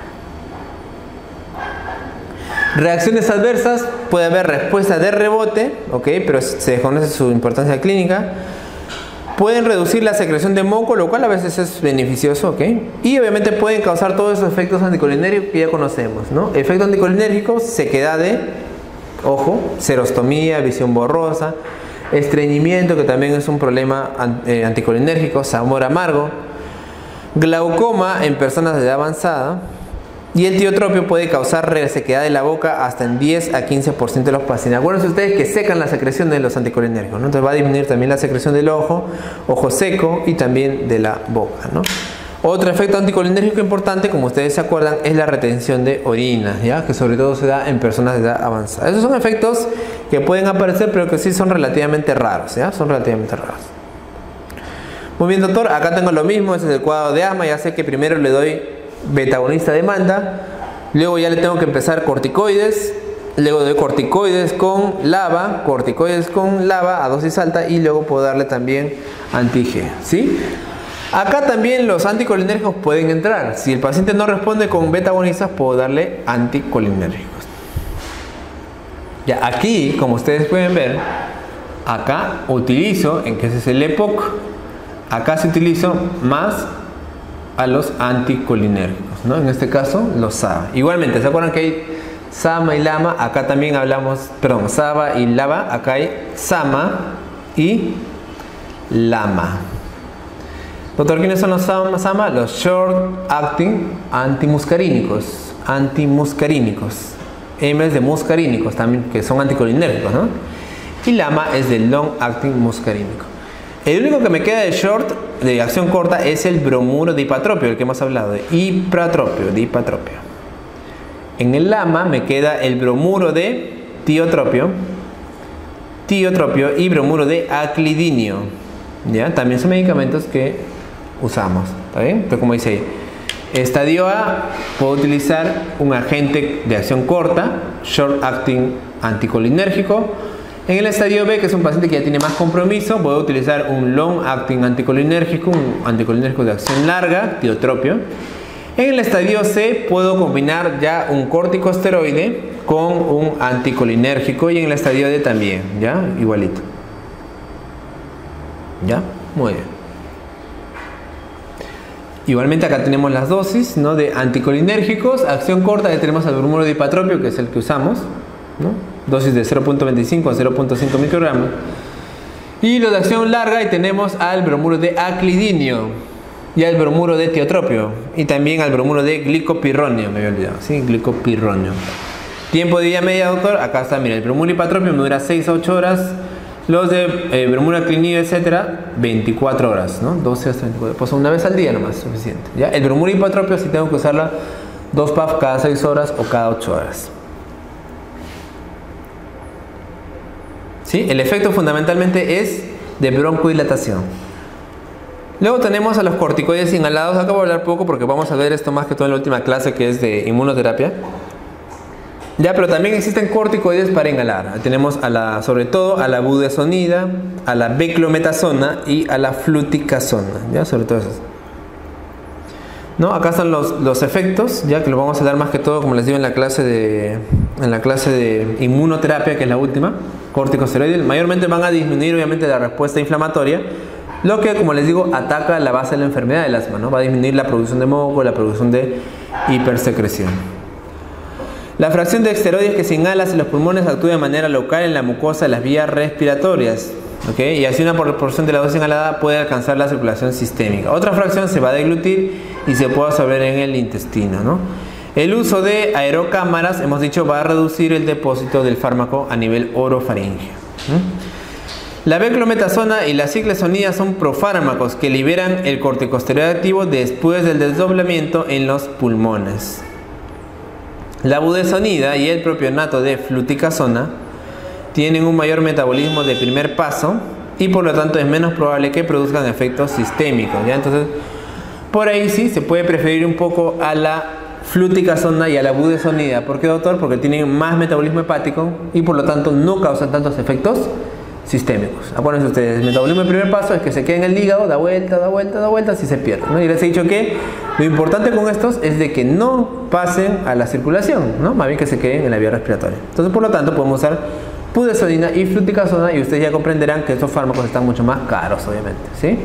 Reacciones adversas, puede haber respuesta de rebote, ¿ok? Pero se desconoce su importancia clínica. Pueden reducir la secreción de moco, lo cual a veces es beneficioso, ¿ok? Y obviamente pueden causar todos esos efectos anticolinérgicos que ya conocemos, ¿no? Efecto anticolinérgico, sequedad de ojo, xerostomía, visión borrosa, estreñimiento, que también es un problema anticolinérgico, sabor amargo, glaucoma en personas de edad avanzada. Y el tiotropio puede causar resequedad de la boca hasta en 10 a 15% de los pacientes. Acuérdense ustedes que secan la secreción de los anticolinérgicos, ¿no? Entonces va a disminuir también la secreción del ojo seco y también de la boca, ¿no? Otro efecto anticolinérgico importante, como ustedes se acuerdan, es la retención de orina, ¿ya? Que sobre todo se da en personas de edad avanzada. Esos son efectos que pueden aparecer, pero que sí son relativamente raros, ¿ya? Son relativamente raros. Muy bien, doctor, acá tengo lo mismo, ese es el cuadro de asma. Ya sé que primero le doy beta-agonista demanda, luego ya le tengo que empezar corticoides, luego doy corticoides con LABA a dosis alta y luego puedo darle también anti-G, ¿sí? Acá también los anticolinérgicos pueden entrar. Si el paciente no responde con beta-agonistas, puedo darle anticolinérgicos. Ya aquí, como ustedes pueden ver, acá utilizo, en que ese es el EPOC, acá se utilizo más a los anticolinérgicos, ¿no? En este caso, los SABA. Igualmente, ¿se acuerdan que hay SAMA y LAMA? Acá también hablamos, perdón, SABA y LABA. Acá hay SAMA y LAMA. Doctor, ¿quiénes son los SAMA? Los Short Acting Antimuscarínicos. M es de muscarínicos también, que son anticolinérgicos, ¿no? Y LAMA es de Long Acting Muscarínico. El único que me queda de short, de acción corta, es el bromuro de hipatropio, el que hemos hablado, de hipatropio. En el LAMA me queda el bromuro de tiotropio y bromuro de aclidinio, ¿ya? También son medicamentos que usamos, ¿está bien? Pero como dice ahí, estadio A, puedo utilizar un agente de acción corta, short acting anticolinérgico. En el estadio B, que es un paciente que ya tiene más compromiso, puedo utilizar un long acting anticolinérgico, un anticolinérgico de acción larga, tiotropio. En el estadio C puedo combinar ya un corticosteroide con un anticolinérgico, y en el estadio D también, ¿ya? Igualito. ¿Ya? Muy bien. Igualmente acá tenemos las dosis, ¿no?, de anticolinérgicos. Acción corta, ya tenemos al bromuro de ipatropio, que es el que usamos, ¿no? Dosis de 0.25 a 0.5 microgramos. Y lo de acción larga, y tenemos al bromuro de aclidinio y al bromuro de tiotropio, y también al bromuro de glicopirronio, me había olvidado, ¿sí? Glicopirronio. Tiempo de vida media, doctor, acá está, mira, el bromuro hipatropio me dura 6 a 8 horas, los de bromuro aclidinio, etcétera, 24 horas, ¿no? 12 hasta 24, pues una vez al día nomás, suficiente, ¿ya? El bromuro hipatropio sí tengo que usarla 2 puffs cada 6 horas o cada 8 horas. ¿Sí? El efecto fundamentalmente es de broncodilatación. Luego tenemos a los corticoides inhalados. Acá voy a hablar poco porque vamos a ver esto más que todo en la última clase, que es de inmunoterapia. Ya, pero también existen corticoides para inhalar. Tenemos sobre todo a la budesonida, a la beclometasona y a la fluticasona. Ya, sobre todo eso. ¿No? Acá están los efectos, ya que los vamos a dar más que todo, como les digo, en la clase de inmunoterapia, que es la última. Corticosteroides mayormente van a disminuir obviamente la respuesta inflamatoria, lo que, como les digo, ataca la base de la enfermedad del asma, ¿no? Va a disminuir la producción de moco, la producción de hipersecreción. La fracción de esteroides que se inhala hacia los pulmones actúa de manera local en la mucosa de las vías respiratorias, ¿ok? Y así una proporción de la dosis inhalada puede alcanzar la circulación sistémica. Otra fracción se va a deglutir y se puede absorber en el intestino, ¿no? El uso de aerocámaras, hemos dicho, va a reducir el depósito del fármaco a nivel orofaringeo. La beclometasona y la ciclesonida son profármacos que liberan el corticosteroide activo después del desdoblamiento en los pulmones. La budesonida y el propionato de fluticasona tienen un mayor metabolismo de primer paso y por lo tanto es menos probable que produzcan efectos sistémicos, ¿ya? Entonces, por ahí sí se puede preferir un poco a la fluticasona y a la budesonida. ¿Por qué, doctor? Porque tienen más metabolismo hepático y por lo tanto no causan tantos efectos sistémicos. Acuérdense ustedes, el metabolismo de primer paso es que se queda en el hígado, da vuelta, si se pierde, ¿no? Y les he dicho que lo importante con estos es de que no pasen a la circulación, ¿no? Más bien que se queden en la vía respiratoria. Entonces, por lo tanto, podemos usar budesonida y fluticasona, y ustedes ya comprenderán que estos fármacos están mucho más caros, obviamente, ¿sí?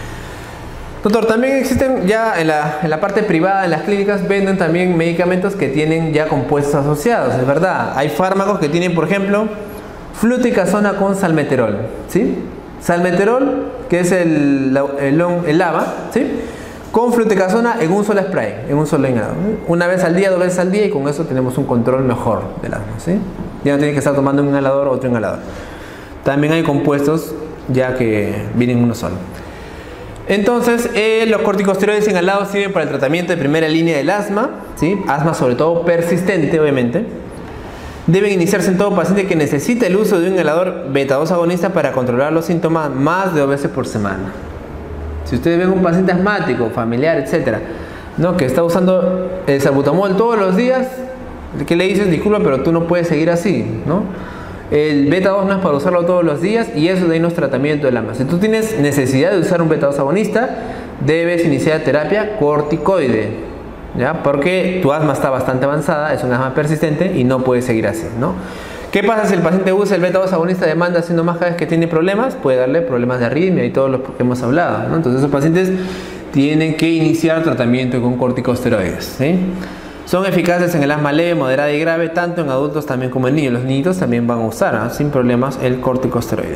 Doctor, también existen ya en la parte privada, en las clínicas, venden también medicamentos que tienen ya compuestos asociados, es verdad. Hay fármacos que tienen, por ejemplo, fluticasona con salmeterol, ¿sí? Salmeterol, que es el LABA, ¿sí? Con fluticasona en un solo spray, en un solo inhalador. Una vez al día, 2 veces al día, y con eso tenemos un control mejor del asma, ¿sí? Ya no tiene que estar tomando un inhalador o otro inhalador. También hay compuestos ya que vienen en uno solo. Entonces, los corticosteroides inhalados sirven para el tratamiento de primera línea del asma, ¿sí? Asma sobre todo persistente, obviamente. Deben iniciarse en todo paciente que necesita el uso de un inhalador beta-2 agonista para controlar los síntomas más de 2 veces por semana. Si ustedes ven un paciente asmático, familiar, etcétera, ¿no?, que está usando el salbutamol todos los días, ¿qué le dices? Disculpa, pero tú no puedes seguir así, ¿no? El beta-2 no es para usarlo todos los días, y eso de ahí no es tratamiento del asma. Si tú tienes necesidad de usar un beta-2 agonista, debes iniciar terapia corticoide, ¿ya? Porque tu asma está bastante avanzada, es un asma persistente y no puedes seguir así, ¿no? ¿Qué pasa si el paciente usa el beta-2 agonista de demanda haciendo más cada vez que tiene problemas? Puede darle problemas de arritmia y todos los que hemos hablado, ¿no? Entonces esos pacientes tienen que iniciar tratamiento con corticosteroides, ¿sí? Son eficaces en el asma leve, moderada y grave, tanto en adultos también como en niños. Los niñitos también van a usar, ¿eh?, sin problemas, el corticosteroide.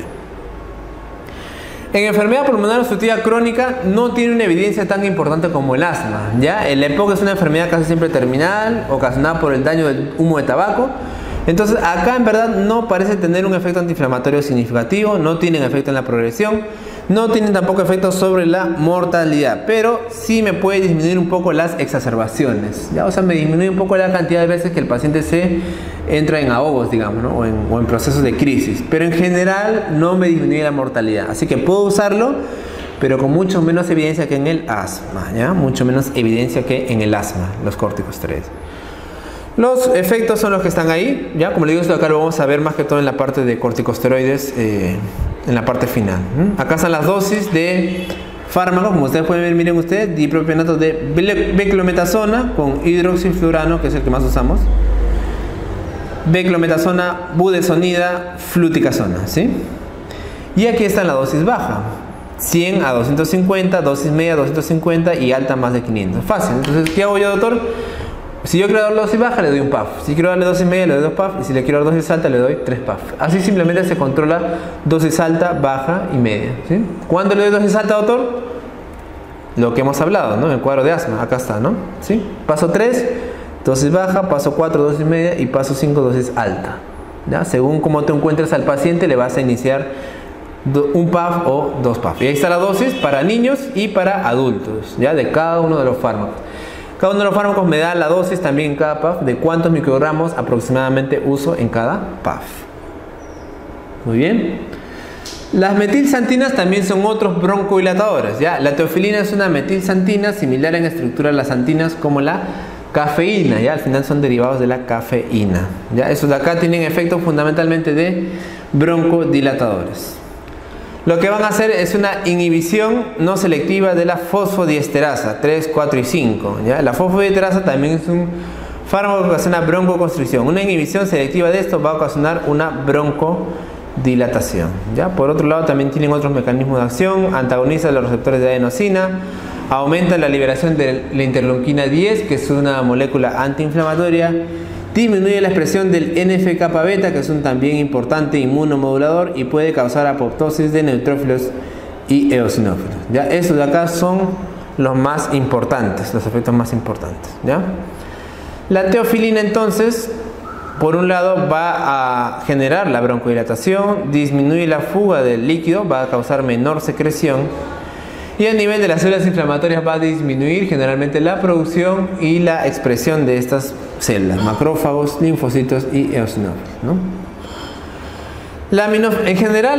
En enfermedad pulmonar obstructiva crónica no tiene una evidencia tan importante como el asma, ¿ya? El EPOC es una enfermedad casi siempre terminal, ocasionada por el daño del humo de tabaco. Entonces, acá en verdad no parece tener un efecto antiinflamatorio significativo, no tienen efecto en la progresión, no tienen tampoco efecto sobre la mortalidad, pero sí me puede disminuir un poco las exacerbaciones, ¿ya? O sea, me disminuye un poco la cantidad de veces que el paciente se entra en ahogos, digamos, ¿no? o en procesos de crisis, pero en general no me disminuye la mortalidad, así que puedo usarlo, pero con mucho menos evidencia que en el asma, ¿ya? Mucho menos evidencia que en el asma, los corticosteroides. Los efectos son los que están ahí, ¿ya? Como le digo, esto acá lo vamos a ver más que todo en la parte de corticosteroides, en la parte final. Acá están las dosis de fármacos, como ustedes pueden ver, miren ustedes, dipropionato de beclometasona con hidroxifluorano, que es el que más usamos. Beclometasona, budesonida, fluticasona, ¿sí? Y aquí está la dosis baja. 100 a 250, dosis media 250 y alta más de 500. Fácil. Entonces, ¿qué hago yo, doctor? Si yo quiero dar dosis baja, le doy un puff. Si quiero darle dosis media, le doy 2 puffs. Y si le quiero dar dosis alta, le doy 3 puffs. Así simplemente se controla dosis alta, baja y media, ¿sí? ¿Cuándo le doy dosis alta, doctor? Lo que hemos hablado, ¿no? El cuadro de asma. Acá está, ¿no? ¿Sí? Paso 3, dosis baja. Paso 4, dosis media. Y paso 5, dosis alta, ¿ya? Según cómo te encuentres al paciente, le vas a iniciar un puff o 2 puffs. Y ahí está la dosis para niños y para adultos, ¿ya? De cada uno de los fármacos. Cada uno de los fármacos me da la dosis también en cada puff de cuántos microgramos aproximadamente uso en cada puff. Muy bien. Las metilxantinas también son otros broncodilatadores, ¿ya? La teofilina es una metilxantina similar en estructura a las xantinas como la cafeína, ¿ya? Al final son derivados de la cafeína, ¿ya? Estos de acá tienen efectos fundamentalmente de broncodilatadores. Lo que van a hacer es una inhibición no selectiva de la fosfodiesterasa 3, 4 y 5, ¿ya? La fosfodiesterasa también es un fármaco que ocasiona broncoconstricción. Una inhibición selectiva de esto va a ocasionar una broncodilatación, ¿ya? Por otro lado, también tienen otros mecanismos de acción. Antagonizan los receptores de adenosina, aumentan la liberación de la interleuquina 10, que es una molécula antiinflamatoria. Disminuye la expresión del NF-kappa beta, que es un también importante inmunomodulador y puede causar apoptosis de neutrófilos y eosinófilos, ¿ya? Estos de acá son los más importantes, los efectos más importantes, ¿ya? La teofilina entonces, por un lado, va a generar la broncodilatación, disminuye la fuga del líquido, va a causar menor secreción. Y a nivel de las células inflamatorias va a disminuir generalmente la producción y la expresión de estas células, macrófagos, linfocitos y eosinófilos, ¿no? En general,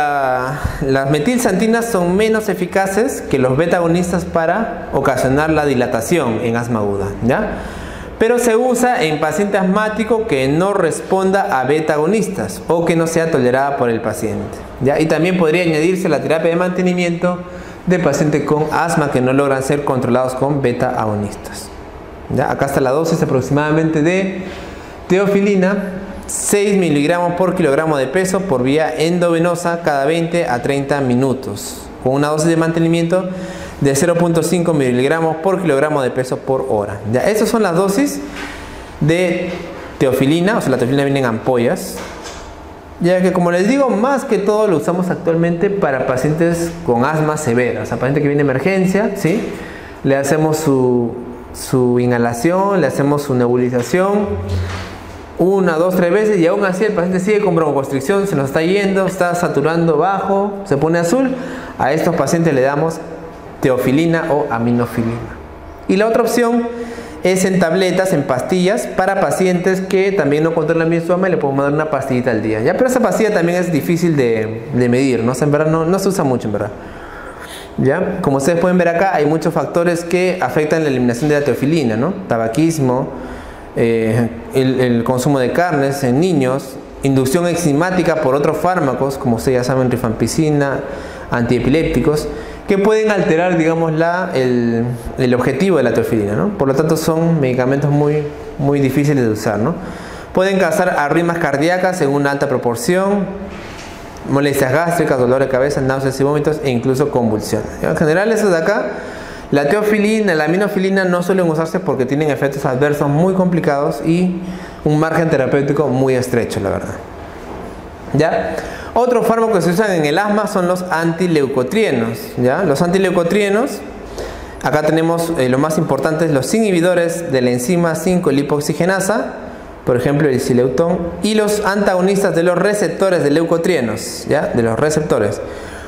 las metilxantinas son menos eficaces que los beta-agonistas para ocasionar la dilatación en asma aguda, ¿ya? Pero se usa en paciente asmático que no responda a beta-agonistas o que no sea tolerada por el paciente, ¿ya? Y también podría añadirse a la terapia de mantenimiento de pacientes con asma que no logran ser controlados con beta-agonistas, ¿ya? Acá está la dosis aproximadamente de teofilina, 6 miligramos por kilogramo de peso por vía endovenosa cada 20 a 30 minutos, con una dosis de mantenimiento de 0.5 miligramos por kilogramo de peso por hora, ¿ya? Estas son las dosis de teofilina, o sea, la teofilina viene en ampollas, ya que, como les digo, más que todo lo usamos actualmente para pacientes con asma severa, o sea, paciente que viene de emergencia, ¿sí? Le hacemos su inhalación, le hacemos su nebulización 1, 2, 3 veces y aún así el paciente sigue con broncoconstricción, se nos está yendo, está saturando bajo, se pone azul. A estos pacientes le damos teofilina o aminofilina. Y la otra opción es en tabletas, en pastillas, para pacientes que también no controlan bien su asma y le podemos dar una pastillita al día, ¿ya? Pero esa pastilla también es difícil de medir, ¿no? O sea, en verdad no se usa mucho, en verdad, ¿ya? Como ustedes pueden ver acá, hay muchos factores que afectan la eliminación de la teofilina, ¿no? Tabaquismo, el consumo de carnes en niños, inducción enzimática por otros fármacos, como ustedes ya saben, rifampicina, antiepilépticos, que pueden alterar, digamos, el objetivo de la teofilina, ¿no? Por lo tanto, son medicamentos muy difíciles de usar, ¿no? Pueden causar arritmias cardíacas en una alta proporción, molestias gástricas, dolor de cabeza, náuseas y vómitos e incluso convulsiones. En general, estos de acá, la teofilina, la aminofilina no suelen usarse porque tienen efectos adversos muy complicados y un margen terapéutico muy estrecho, la verdad, ¿ya? Otros fármacos que se usan en el asma son los antileucotrienos, ¿ya? Los antileucotrienos, acá tenemos lo más importante, los inhibidores de la enzima 5-lipoxigenasa, por ejemplo el sileutón, y los antagonistas de los receptores de leucotrienos, ¿ya? De los receptores.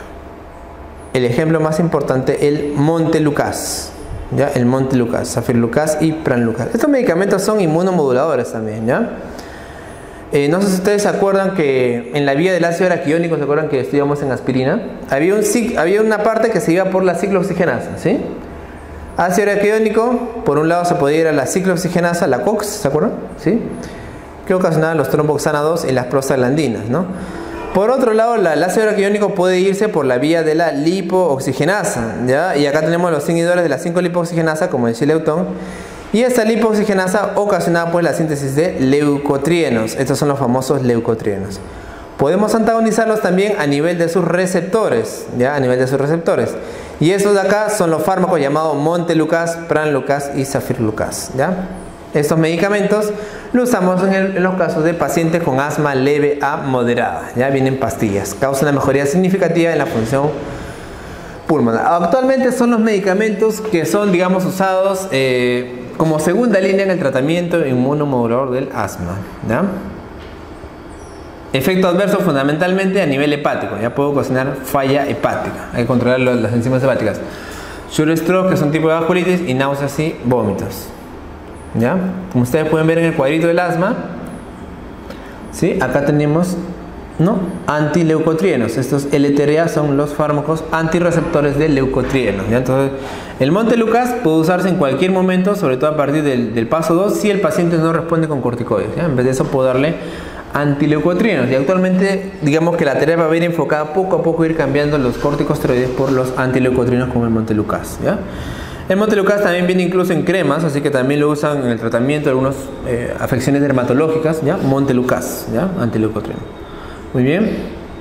El ejemplo más importante, el montelukast, ¿ya? El montelukast, safirlukast y pranlukast. Estos medicamentos son inmunomoduladores también, ¿ya? No sé si ustedes se acuerdan que en la vía del ácido araquidónico, ¿se acuerdan que estudiamos en aspirina? Había una parte que se iba por la ciclooxigenasa, ¿sí? Ácido araquidónico, por un lado se podía ir a la ciclooxigenasa, la COX, ¿se acuerdan? ¿Sí? Que ocasionaba los tromboxana 2 y las prostaglandinas, ¿no? Por otro lado, el ácido araquidónico puede irse por la vía de la lipooxigenasa, ¿ya? Y acá tenemos los inhibidores de la 5-lipooxigenasa, como el chileutón. Y esta lipooxigenasa ocasiona pues la síntesis de leucotrienos. Estos son los famosos leucotrienos. Podemos antagonizarlos también a nivel de sus receptores, ¿ya? A nivel de sus receptores. Y estos de acá son los fármacos llamados montelukast, pranlukast y zafirlukast, ¿ya? Estos medicamentos los usamos en los casos de pacientes con asma leve a moderada, ya vienen pastillas, causa una mejoría significativa en la función pulmonar. Actualmente son los medicamentos que son, digamos, usados como segunda línea en el tratamiento inmunomodulador del asma, ¿ya? Efecto adverso fundamentalmente a nivel hepático, ya puedo ocasionar falla hepática, hay que controlar las enzimas hepáticas. Stroke, que es un tipo de vasculitis, y náuseas y vómitos. ¿Ya? Como ustedes pueden ver en el cuadrito del asma, ¿sí? Acá tenemos, ¿no?, antileucotrienos. Estos LTRA son los fármacos antirreceptores de leucotrienos, ¿ya? Entonces, el montelukast puede usarse en cualquier momento, sobre todo a partir del paso 2, si el paciente no responde con corticoides, ¿ya? En vez de eso puedo darle antileucotrienos. Y actualmente, digamos que la terapia va a ir enfocada poco a poco a ir cambiando los corticosteroides por los antileucotrienos como el montelukast, ¿ya? El montelukast también viene incluso en cremas, así que también lo usan en el tratamiento de algunas afecciones dermatológicas, ¿ya? Montelukast, ¿ya? Antileucotrieno. Muy bien.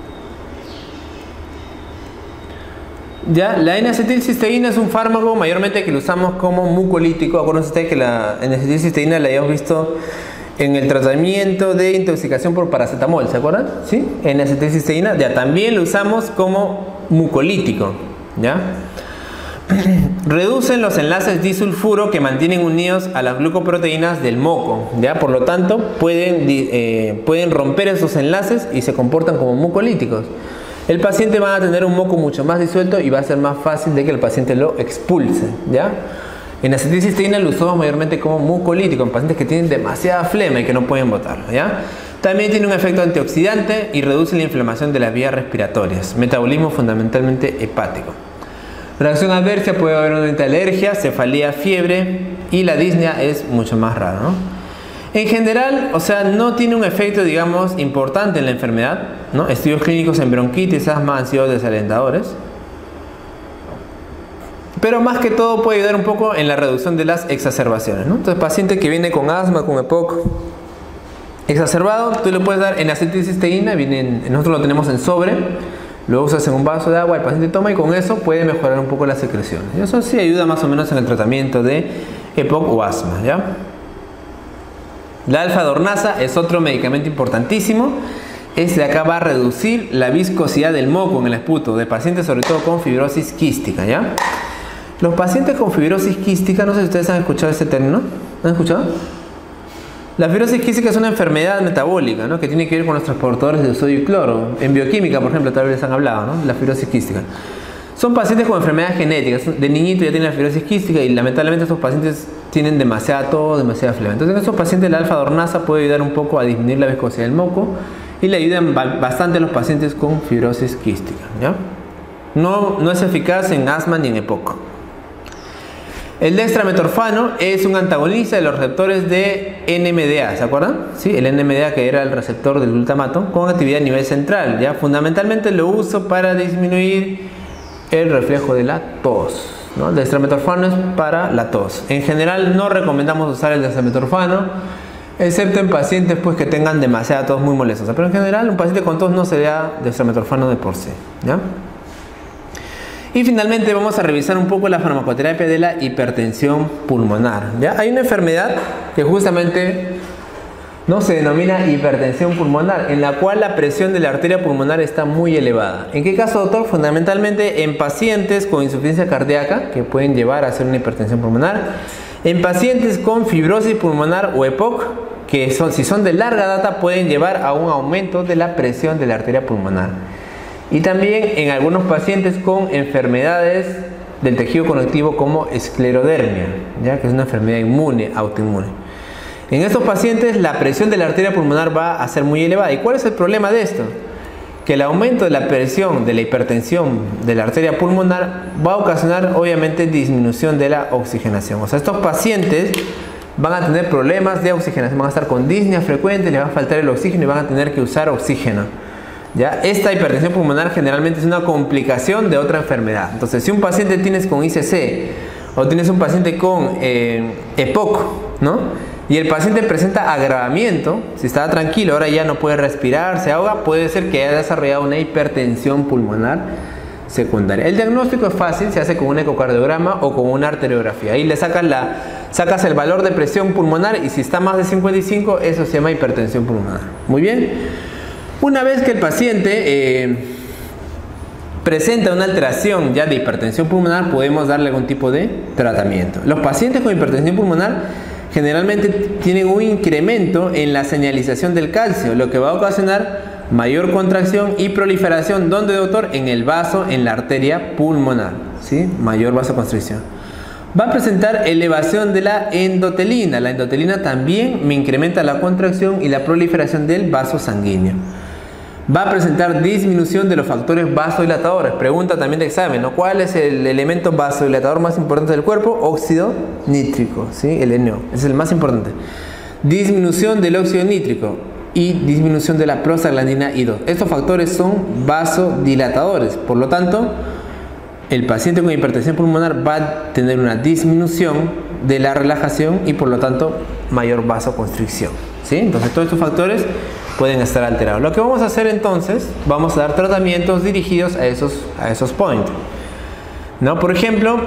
Ya, la N-acetilcisteína es un fármaco mayormente que lo usamos como mucolítico. Acuérdense ustedes que la N-acetilcisteína la habíamos visto en el tratamiento de intoxicación por paracetamol, ¿se acuerdan? ¿Sí? N-acetilcisteína, ya también lo usamos como mucolítico, ¿ya? Reducen los enlaces disulfuro que mantienen unidos a las glucoproteínas del moco, ¿ya? Por lo tanto, pueden romper esos enlaces y se comportan como mucolíticos. El paciente va a tener un moco mucho más disuelto y va a ser más fácil de que el paciente lo expulse, ¿ya? En acetilcisteína lo usamos mayormente como mucolítico en pacientes que tienen demasiada flema y que no pueden botarlo, ¿ya? También tiene un efecto antioxidante y reduce la inflamación de las vías respiratorias. Metabolismo fundamentalmente hepático. Reacción adversa, puede haber una alergia, cefalea, fiebre, y la disnea es mucho más rara, ¿no? En general, o sea, no tiene un efecto, digamos, importante en la enfermedad, ¿no? Estudios clínicos en bronquitis, asma han sido desalentadores. Pero más que todo puede ayudar un poco en la reducción de las exacerbaciones, ¿no? Entonces, paciente que viene con asma, con EPOC exacerbado, tú le puedes dar en acetilcisteína, nosotros lo tenemos en sobre, lo usas en un vaso de agua, el paciente toma y con eso puede mejorar un poco las secreciones. Y eso sí ayuda más o menos en el tratamiento de EPOC o asma, ¿ya? La alfa-dornasa es otro medicamento importantísimo. Este de acá va a reducir la viscosidad del moco en el esputo de pacientes, sobre todo con fibrosis quística, ¿ya? Los pacientes con fibrosis quística, no sé si ustedes han escuchado este término, ¿han escuchado? La fibrosis quística es una enfermedad metabólica, ¿no?, que tiene que ver con los transportadores de sodio y cloro. En bioquímica, por ejemplo, tal vez les han hablado, ¿no?, de la fibrosis quística. Son pacientes con enfermedades genéticas. De niñito ya tienen la fibrosis quística y lamentablemente estos pacientes tienen demasiada tos, demasiada flema. Entonces en estos pacientes la alfa-dornasa puede ayudar un poco a disminuir la viscosidad del moco y le ayudan bastante a los pacientes con fibrosis quística, ¿ya? No es eficaz en asma ni en EPOC. El dextrametorfano es un antagonista de los receptores de NMDA, ¿se acuerdan? Sí, el NMDA, que era el receptor del glutamato, con actividad a nivel central, ¿ya? Fundamentalmente lo uso para disminuir el reflejo de la tos, ¿no? El dextrametorfano es para la tos. En general no recomendamos usar el dextrametorfano, excepto en pacientes pues, que tengan demasiada tos muy molesta. Pero en general un paciente con tos no se le da dextrametorfano de por sí, ¿ya? Y finalmente vamos a revisar un poco la farmacoterapia de la hipertensión pulmonar, ¿ya? Hay una enfermedad que justamente no se denomina hipertensión pulmonar, en la cual la presión de la arteria pulmonar está muy elevada. ¿En qué caso, doctor? Fundamentalmente en pacientes con insuficiencia cardíaca, que pueden llevar a hacer una hipertensión pulmonar, en pacientes con fibrosis pulmonar o EPOC, que si son de larga data pueden llevar a un aumento de la presión de la arteria pulmonar. Y también en algunos pacientes con enfermedades del tejido conectivo como esclerodermia, ¿ya? Que es una enfermedad inmune, autoinmune. En estos pacientes la presión de la arteria pulmonar va a ser muy elevada. ¿Y cuál es el problema de esto? Que el aumento de la presión de la hipertensión de la arteria pulmonar va a ocasionar obviamente disminución de la oxigenación. O sea, estos pacientes van a tener problemas de oxigenación, van a estar con disnea frecuente, les va a faltar el oxígeno y van a tener que usar oxígeno, ¿ya? Esta hipertensión pulmonar generalmente es una complicación de otra enfermedad. Entonces, si un paciente tienes con ICC o tienes un paciente con EPOC, ¿no? Y el paciente presenta agravamiento, si estaba tranquilo, ahora ya no puede respirar, se ahoga, puede ser que haya desarrollado una hipertensión pulmonar secundaria. El diagnóstico es fácil, se hace con un ecocardiograma o con una arteriografía. Ahí le sacas el valor de presión pulmonar y si está más de 55, eso se llama hipertensión pulmonar. Muy bien. Una vez que el paciente presenta una alteración ya de hipertensión pulmonar, podemos darle algún tipo de tratamiento. Los pacientes con hipertensión pulmonar generalmente tienen un incremento en la señalización del calcio, lo que va a ocasionar mayor contracción y proliferación. ¿Dónde, doctor? En el vaso, en la arteria pulmonar, ¿sí? Mayor vasoconstricción. Va a presentar elevación de la endotelina. La endotelina también me incrementa la contracción y la proliferación del vaso sanguíneo. Va a presentar disminución de los factores vasodilatadores. Pregunta también de examen, ¿no? ¿Cuál es el elemento vasodilatador más importante del cuerpo? Óxido nítrico, ¿sí? El NO, es el más importante. Disminución del óxido nítrico y disminución de la prostaglandina I2. Estos factores son vasodilatadores, por lo tanto, el paciente con hipertensión pulmonar va a tener una disminución de la relajación y por lo tanto mayor vasoconstricción, ¿sí? Entonces todos estos factores pueden estar alterados. Lo que vamos a hacer entonces, vamos a dar tratamientos dirigidos a esos points, ¿no? Por ejemplo,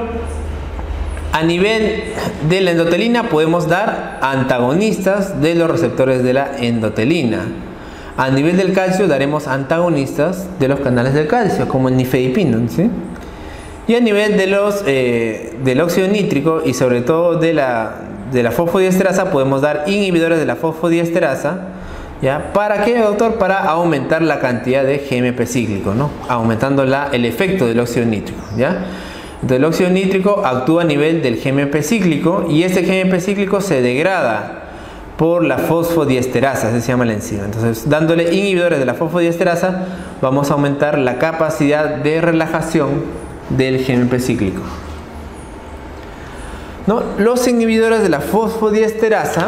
a nivel de la endotelina podemos dar antagonistas de los receptores de la endotelina. A nivel del calcio daremos antagonistas de los canales del calcio, como el nifedipino, ¿sí? Y a nivel de del óxido nítrico y sobre todo de la fosfodiesterasa podemos dar inhibidores de la fosfodiesterasa, ¿ya? ¿Para qué, doctor? Para aumentar la cantidad de GMP cíclico, ¿no? Aumentando el efecto del óxido nítrico, ¿ya? Entonces, el óxido nítrico actúa a nivel del GMP cíclico y este GMP cíclico se degrada por la fosfodiesterasa, así se llama la enzima. Entonces, dándole inhibidores de la fosfodiesterasa, vamos a aumentar la capacidad de relajación del GMP cíclico, ¿no? Los inhibidores de la fosfodiesterasa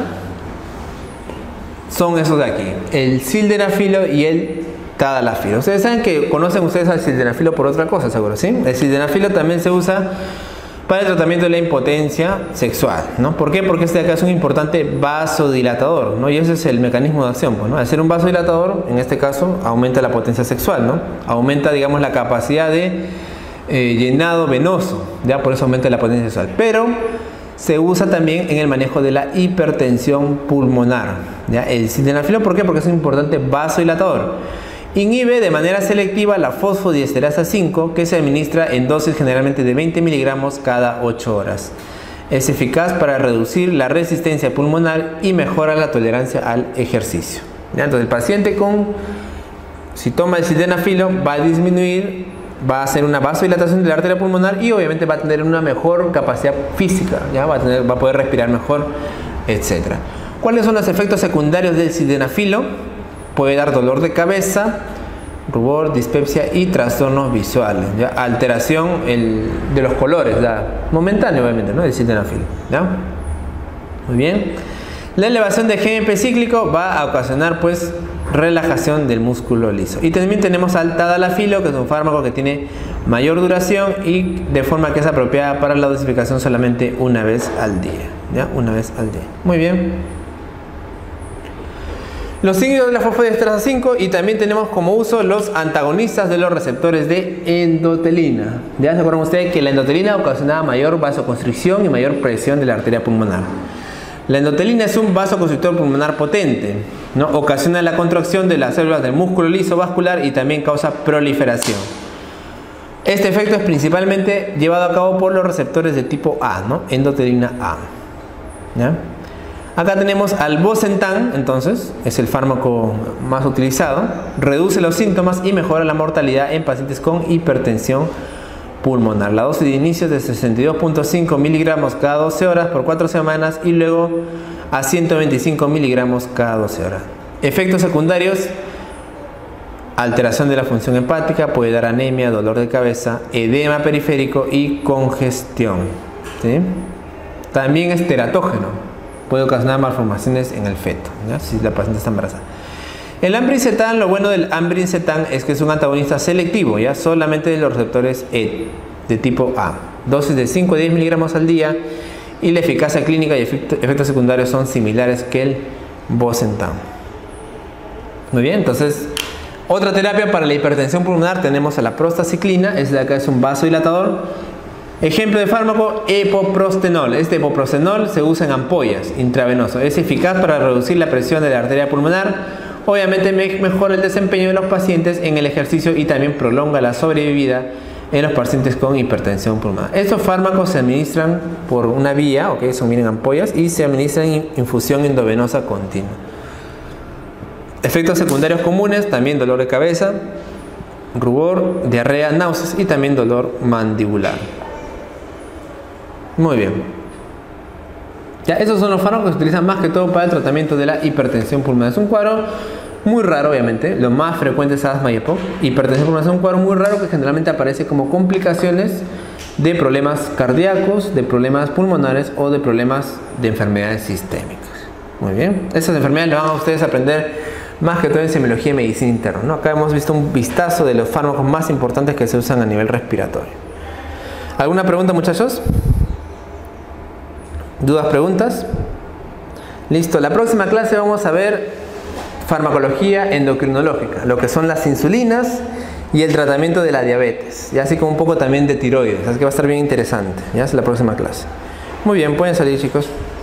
son esos de aquí, el sildenafilo y el tadalafilo. Ustedes saben que conocen ustedes al sildenafilo por otra cosa, seguro, ¿sí? El sildenafilo también se usa para el tratamiento de la impotencia sexual, ¿no? ¿Por qué? Porque este de acá es un importante vasodilatador, ¿no? Y ese es el mecanismo de acción, pues, ¿no? Al ser un vasodilatador, en este caso, aumenta la potencia sexual, ¿no? Aumenta, digamos, la capacidad de llenado venoso, ya por eso aumenta la potencia sexual. Pero se usa también en el manejo de la hipertensión pulmonar, ¿ya? El sildenafilo, ¿por qué? Porque es un importante vasodilatador. Inhibe de manera selectiva la fosfodiesterasa 5, que se administra en dosis generalmente de 20 miligramos cada 8 horas. Es eficaz para reducir la resistencia pulmonar y mejora la tolerancia al ejercicio, ¿ya? Entonces el paciente si toma el sildenafilo va a disminuir, va a hacer una vasodilatación de la arteria pulmonar y obviamente va a tener una mejor capacidad física, ¿ya? Va a poder respirar mejor, etc. ¿Cuáles son los efectos secundarios del sildenafilo? Puede dar dolor de cabeza, rubor, dispepsia y trastornos visuales, ¿ya? Alteración de los colores, ¿ya? Momentáneo obviamente, ¿no? El sildenafilo, ¿ya? Muy bien. La elevación de GMP cíclico va a ocasionar pues relajación del músculo liso. Y también tenemos al tadalafilo, que es un fármaco que tiene mayor duración y de forma que es apropiada para la dosificación solamente una vez al día, ¿ya? Una vez al día. Muy bien. Los inhibidores de la fosfodiesterasa 5 y también tenemos como uso los antagonistas de los receptores de endotelina. Ya se acuerdan ustedes que la endotelina ocasionaba mayor vasoconstricción y mayor presión de la arteria pulmonar. La endotelina es un vasoconstrictor pulmonar potente, ¿no? Ocasiona la contracción de las células del músculo liso vascular y también causa proliferación. Este efecto es principalmente llevado a cabo por los receptores de tipo A, ¿no? Endotelina A, ¿ya? Acá tenemos al Bosentan, entonces, es el fármaco más utilizado. Reduce los síntomas y mejora la mortalidad en pacientes con hipertensión pulmonar. La dosis de inicio es de 62.5 miligramos cada 12 horas por 4 semanas y luego a 125 miligramos cada 12 horas. Efectos secundarios: alteración de la función hepática, puede dar anemia, dolor de cabeza, edema periférico y congestión, ¿sí? También es teratógeno, puede ocasionar malformaciones en el feto, ¿ya? Si la paciente está embarazada. El ambricetan, lo bueno del ambricetan es que es un antagonista selectivo, ya solamente de los receptores E de tipo A. Dosis de 5 a 10 miligramos al día y la eficacia clínica y efectos secundarios son similares que el bosentan. Muy bien, entonces otra terapia para la hipertensión pulmonar tenemos a la prostaciclina, de acá es un vasodilatador. Ejemplo de fármaco, epoprostenol. Este epoprostenol se usa en ampollas intravenoso. Es eficaz para reducir la presión de la arteria pulmonar. Obviamente mejora el desempeño de los pacientes en el ejercicio y también prolonga la sobrevida en los pacientes con hipertensión pulmonar. Estos fármacos se administran por una vía, son bien en ampollas, y se administran en infusión endovenosa continua. Efectos secundarios comunes, también dolor de cabeza, rubor, diarrea, náuseas y también dolor mandibular. Muy bien. Ya, esos son los fármacos que se utilizan más que todo para el tratamiento de la hipertensión pulmonar. Es un cuadro muy raro, obviamente. Lo más frecuente es asma y EPOC. Hipertensión pulmonar es un cuadro muy raro que generalmente aparece como complicaciones de problemas cardíacos, de problemas pulmonares o de problemas de enfermedades sistémicas. Muy bien. Esas enfermedades las van a ustedes aprender más que todo en semiología y medicina interna, ¿no? Acá hemos visto un vistazo de los fármacos más importantes que se usan a nivel respiratorio. ¿Alguna pregunta, muchachos? ¿Dudas, preguntas? Listo, la próxima clase vamos a ver farmacología endocrinológica, lo que son las insulinas y el tratamiento de la diabetes, y así como un poco también de tiroides, así que va a estar bien interesante. Ya es la próxima clase. Muy bien, pueden salir, chicos.